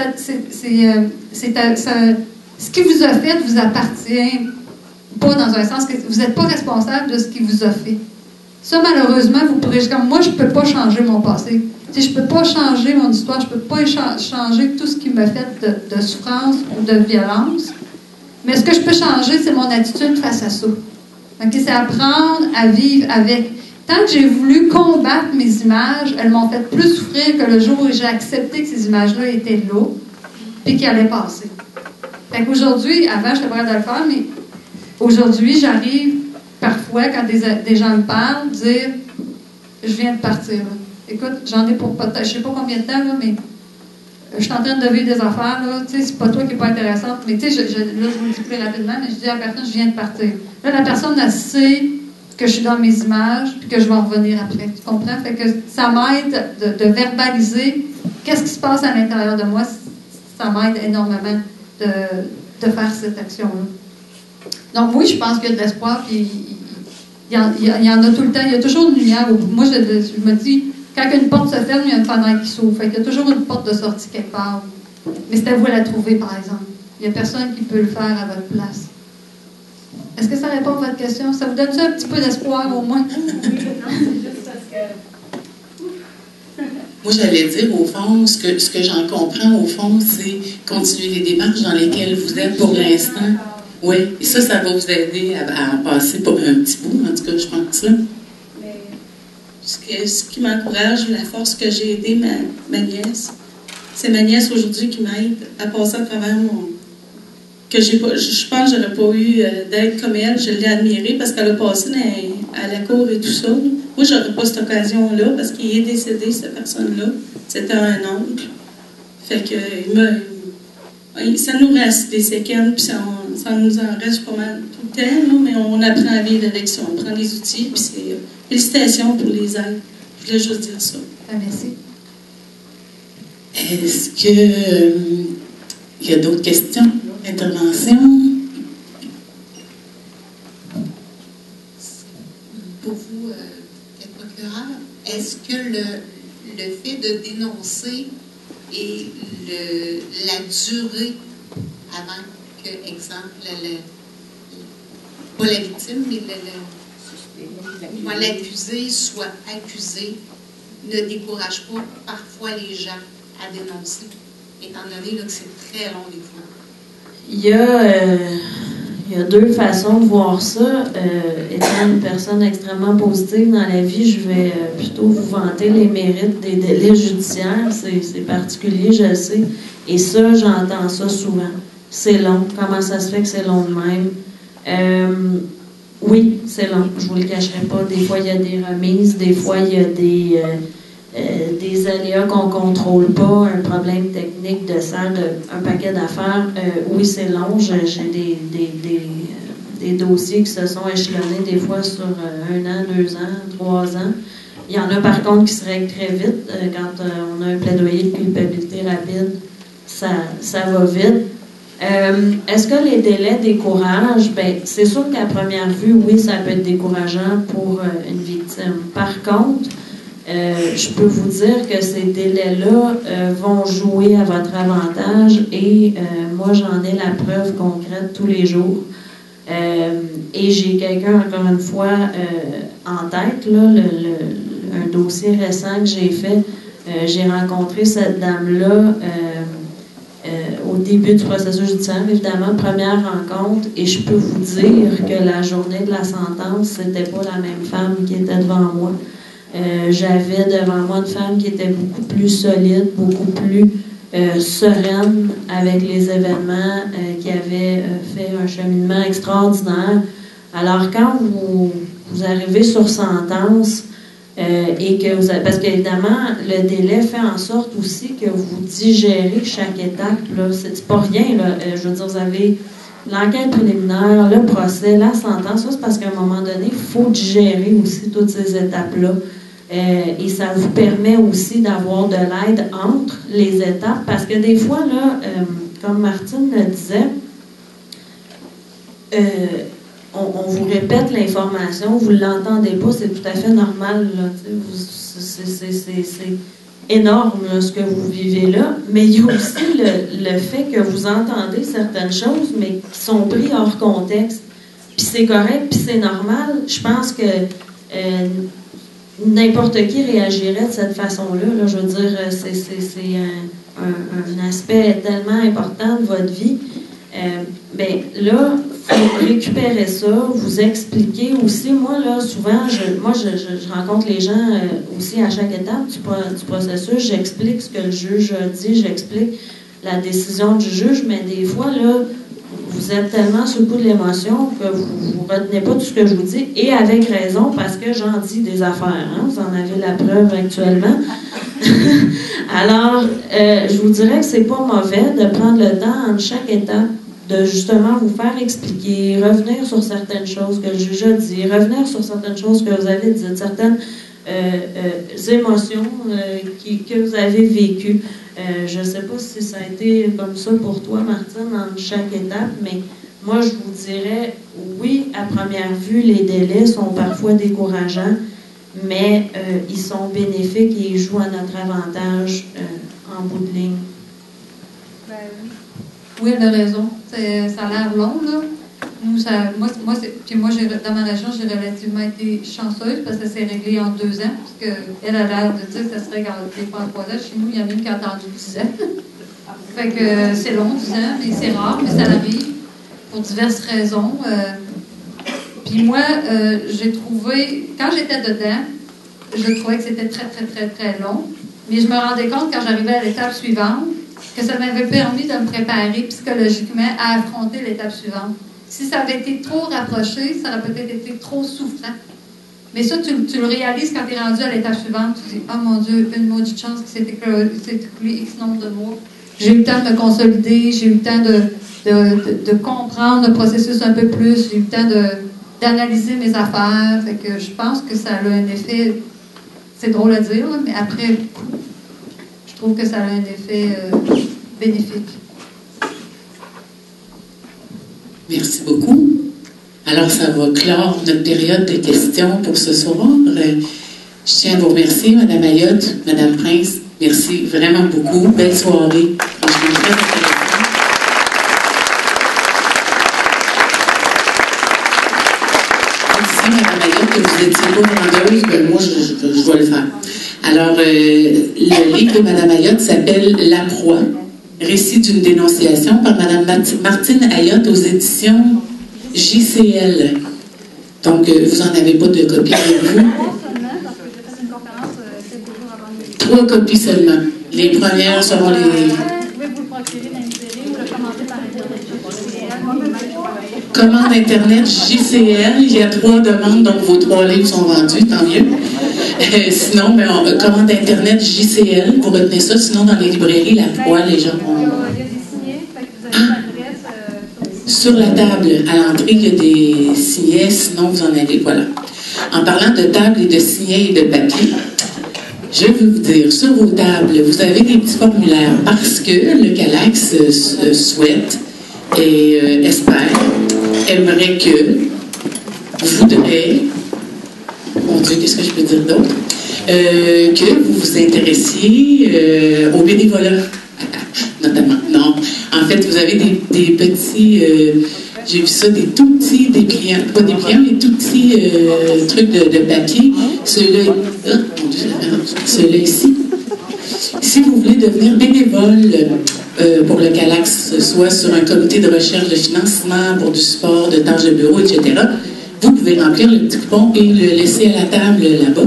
qui vous a fait vous appartient, pas dans un sens que vous n'êtes pas responsable de ce qui vous a fait. Ça, malheureusement, vous pourrez, comme moi, je ne peux pas changer mon passé. Tu sais, je ne peux pas changer mon histoire, je ne peux pas changer tout ce qui m'a fait de souffrance ou de violence. Mais ce que je peux changer, c'est mon attitude face à ça. OK? C'est apprendre à vivre avec. Tant que j'ai voulu combattre mes images, elles m'ont fait plus souffrir que le jour où j'ai accepté que ces images-là étaient là et qu'elles allaient passer. Fait qu'aujourd'hui, avant, je n'étais pas capable de le faire, mais aujourd'hui, j'arrive parfois, quand des gens me parlent, dire « Je viens de partir. Là. Écoute, j'en ai pour peut-être, je ne sais pas combien de temps, là, mais je suis en train de vivre des affaires. Là, c'est pas toi qui n'est pas intéressante. Mais là, je vous le dis plus rapidement, mais je dis à la personne « Je viens de partir. » Là, la personne, elle sait que je suis dans mes images puis que je vais en revenir après. Tu comprends? Fait que ça m'aide de verbaliser qu'est-ce qui se passe à l'intérieur de moi. Ça m'aide énormément de faire cette action-là. Donc oui, je pense qu'il y a de l'espoir, puis il y en a tout le temps. Il y a toujours une lumière. Moi, je me dis, quand une porte se ferme, il y a une fenêtre qui s'ouvre. Fait qu'il y a toujours une porte de sortie quelque part. Mais c'est à vous de la trouver, par exemple. Il n'y a personne qui peut le faire à votre place. Est-ce que ça répond à votre question? Ça vous donne ça un petit peu d'espoir, au moins? Moi, j'allais dire, au fond, ce que j'en comprends, au fond, c'est continuer les démarches dans lesquelles vous êtes pour l'instant. Oui, et ça va vous aider à en passer pour un petit bout, en tout cas, je pense. Là. Ce qui m'encourage, la force que j'ai aidé ma nièce, c'est ma nièce aujourd'hui qui m'aide à passer à travers que je pense que j'aurais pas eu d'aide comme elle. Je l'ai admirée parce qu'elle a passé à la cour et tout ça. Moi, j'aurais pas cette occasion-là parce qu'il est décédé, cette personne-là. C'était un oncle. Fait que ça nous reste des séquelles, puis ça nous en reste pas mal tout le temps, là, mais on apprend à vivre avec ça. On prend les outils, puis c'est félicitations pour les aides. Je voulais juste dire ça. Merci. Est-ce que il y a d'autres questions? Intervention? Pour vous, procureur, est-ce que le fait de dénoncer et la durée avant que, exemple, pas la victime, mais l'accusé soit accusé, ne décourage pas parfois les gens à dénoncer, étant donné que c'est très long des fois? Il y a deux façons de voir ça. Étant une personne extrêmement positive dans la vie, je vais plutôt vous vanter les mérites des délais judiciaires. C'est particulier, je le sais. Et ça, j'entends ça souvent. C'est long. Comment ça se fait que c'est long de même? Oui, c'est long. Je vous le cacherai pas. Des fois, il y a des remises. Des fois, il y a des aléas qu'on ne contrôle pas, un problème technique de salle, un paquet d'affaires. Oui, c'est long. J'ai des dossiers qui se sont échelonnés des fois sur 1 an, 2 ans, 3 ans. Il y en a par contre qui se règlent très vite. Quand on a un plaidoyer de culpabilité rapide, ça va vite. Est-ce que les délais découragent? Bien, c'est sûr qu'à première vue, oui, ça peut être décourageant pour une victime. Par contre, je peux vous dire que ces délais-là vont jouer à votre avantage et moi, j'en ai la preuve concrète tous les jours. Et j'ai quelqu'un, encore une fois, en tête, là, un dossier récent que j'ai fait. J'ai rencontré cette dame-là au début du processus judiciaire, évidemment, première rencontre, et je peux vous dire que la journée de la sentence, c'était pas la même femme qui était devant moi. J'avais devant moi une femme qui était beaucoup plus solide, beaucoup plus sereine avec les événements, qui avait fait un cheminement extraordinaire. Alors, quand vous arrivez sur sentence, et que vous avez, parce qu'évidemment, le délai fait en sorte aussi que vous digérez chaque étape. Là. C'est pas rien. Là. Je veux dire, vous avez l'enquête préliminaire, le procès, la sentence. Ça, c'est parce qu'à un moment donné, il faut digérer aussi toutes ces étapes-là. Et ça vous permet aussi d'avoir de l'aide entre les étapes. Parce que des fois, là, comme Martine le disait, on vous répète l'information, vous ne l'entendez pas, c'est tout à fait normal. C'est énorme là, ce que vous vivez là, mais il y a aussi le fait que vous entendez certaines choses, mais qui sont prises hors contexte. Puis c'est correct, puis c'est normal. Je pense que n'importe qui réagirait de cette façon-là. Là. Je veux dire, c'est un aspect tellement important de votre vie. Bien, là, il faut récupérer ça, vous expliquer aussi. Moi, là, souvent, je rencontre les gens aussi à chaque étape du processus. J'explique ce que le juge a dit, j'explique la décision du juge, mais des fois, là, vous êtes tellement sur le coup de l'émotion que vous ne retenez pas tout ce que je vous dis, et avec raison, parce que j'en dis des affaires. Hein? Vous en avez la preuve actuellement. Alors, je vous dirais que c'est pas mauvais de prendre le temps, en chaque étape, de justement vous faire expliquer, revenir sur certaines choses que le juge a dit, revenir sur certaines choses que vous avez dites, certaines émotions que vous avez vécues. Je ne sais pas si ça a été comme ça pour toi, Martine, en chaque étape, mais moi, je vous dirais, oui, à première vue, les délais sont parfois décourageants, mais ils sont bénéfiques et ils jouent à notre avantage en bout de ligne. Ben, oui, elle a raison. Ça a l'air long, là. Nous, puis moi, dans ma région, j'ai relativement été chanceuse parce que ça s'est réglé en 2 ans. Parce qu'elle a l'air de dire que ça se règle en 3 ans. Chez nous, il y en a une qui a attendu 10 ans. Fait que c'est long, 10 ans, mais c'est rare, mais ça arrive pour diverses raisons. Puis moi, j'ai trouvé, quand j'étais dedans, je trouvais que c'était très, très, très, très long. Mais je me rendais compte, quand j'arrivais à l'étape suivante, que ça m'avait permis de me préparer psychologiquement à affronter l'étape suivante. Si ça avait été trop rapproché, ça aurait peut-être été trop souffrant. Mais ça, tu le réalises quand tu es rendu à l'étape suivante. Tu te dis, oh mon Dieu, une maudite chance qui s'est écoulé X nombre de mois. J'ai eu le temps de me consolider, j'ai eu le temps de comprendre le processus un peu plus, j'ai eu le temps d'analyser mes affaires. Fait que je pense que ça a un effet, c'est drôle à dire, là, mais après, je trouve que ça a un effet bénéfique. Merci beaucoup. Alors, ça va clore notre période de questions pour ce soir. Je tiens à vous remercier, Mme Ayotte, Mme Prince. Merci vraiment beaucoup. Belle soirée. Franchement, très intéressant. Si, Mme Ayotte, que vous n'étiez pas vendeuse, ben moi, je dois le faire. Alors, le livre de Mme Ayotte s'appelle « La proie ». Récit d'une dénonciation par Mme Martine Ayotte aux éditions JCL. Donc, vous n'en avez pas de copie avec vous? 3 copies seulement. Les premières seront les... Vous pouvez vous le procurer dans une série ou le commander par Internet. Commande Internet JCL. Il y a 3 demandes, donc vos 3 livres sont vendus, tant mieux. Sinon, commande Internet JCL, vous retenez ça. Sinon, dans les librairies, La Proie, les gens vont... Il y a des signets, fait que vous avez l'adresse... Sur la table, à l'entrée, il y a des signets, sinon vous en avez, voilà. En parlant de table et de signets et de papier, je vais vous dire, sur vos tables, vous avez des petits formulaires parce que le CALAX souhaite et aimerait voudrait, mon Dieu, qu'est-ce que je peux dire d'autre? Que vous vous intéressiez au bénévolat, notamment. Non, en fait, vous avez des petits, j'ai vu ça, des tout petits dépliants, pas dépliants, mais tout petits trucs de papier. Ceux-là, ceux-là ici. Si vous voulez devenir bénévole pour le CALAX, soit sur un comité de recherche de financement, pour du support de tâches de bureau, etc., vous pouvez remplir le petit coupon et le laisser à la table là-bas.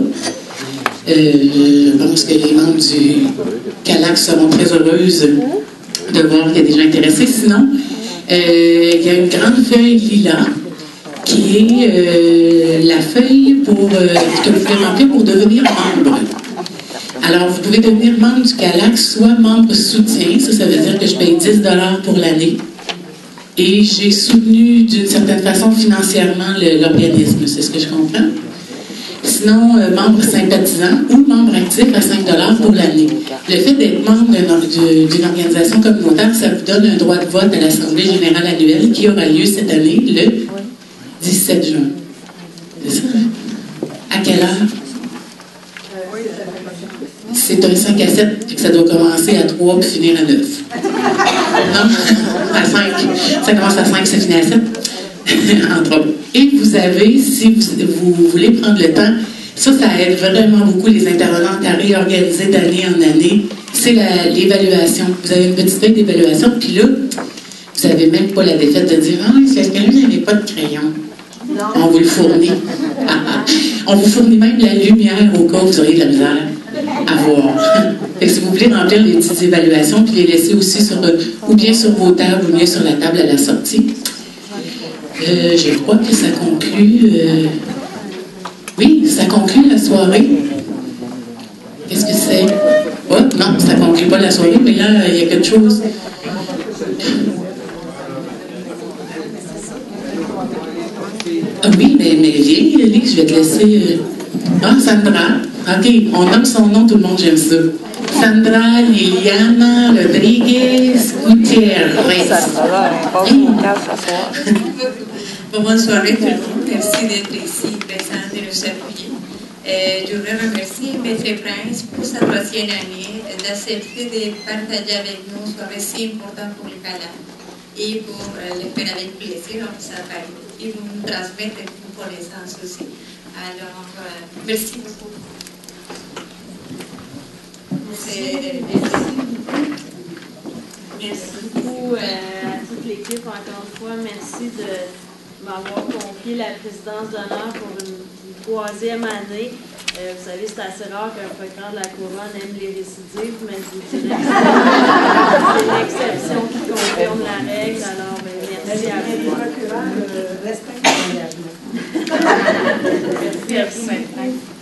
Je pense que les membres du CALAX seront très heureuses de voir qu'il y a des gens intéressés. Sinon, il y a une grande feuille lilas qui est la feuille que vous pouvez remplir pour devenir membre. Alors, vous pouvez devenir membre du CALAX, soit membre soutien, ça veut dire que je paye 10 $ pour l'année. Et j'ai soutenu d'une certaine façon financièrement l'organisme, c'est ce que je comprends. Sinon, membre sympathisant ou membre actif à 5 $ pour l'année. Le fait d'être membre d'une organisation communautaire, ça vous donne un droit de vote à l'Assemblée générale annuelle qui aura lieu cette année, le 17 juin. C'est ça? À quelle heure? C'est un 5 à 7, puis que ça doit commencer à 3 puis finir à 9. Non? À 5. Ça commence à 5, ça finit à 7. Entre autres. Et vous avez, si vous voulez prendre le temps, ça aide vraiment beaucoup les intervenantes à réorganiser d'année en année. C'est l'évaluation. Vous avez une petite feuille d'évaluation, puis là, Vous n'avez même pas la défaite de dire « Ah, si quelqu'un n'avait pas de crayon, on vous le fournit. » On vous fournit même la lumière au cas où vous auriez de la misère à voir. Fait que si vous voulez remplir les petites évaluations, puis les laisser aussi ou bien sur vos tables, ou bien sur la table à la sortie. Je crois que ça conclut... Oui, ça conclut la soirée. Qu'est-ce que c'est? Oh, non, ça conclut pas la soirée, mais là, il y a quelque chose... Ah oui, mais viens, Lix, je vais te laisser... Ah, Sandra. OK, on nomme son nom, tout le monde, j'aime ça. Sandra Liliana Rodriguez Gutiérrez. Bonne soirée tout le monde. Merci d'être ici, présent et nous appuyer. Je voudrais remercier Maître Prince pour sa 3e année, d'accepter de partager avec nous une soirée si importante pour le CALAC et pour le faire avec plaisir, on s'en parle, et vous nous transmettre une connaissance aussi. Alors, merci beaucoup. Merci beaucoup à toute l'équipe, encore une fois. Merci de m'avoir confié la présidence d'honneur pour une 3e année. Vous savez, c'est assez rare qu'un procureur de la Couronne aime les récidives, mais je vous dirais que c'est l'exception qui confirme la règle. Alors, merci à vous. Les procureurs respectent la règle. Merci.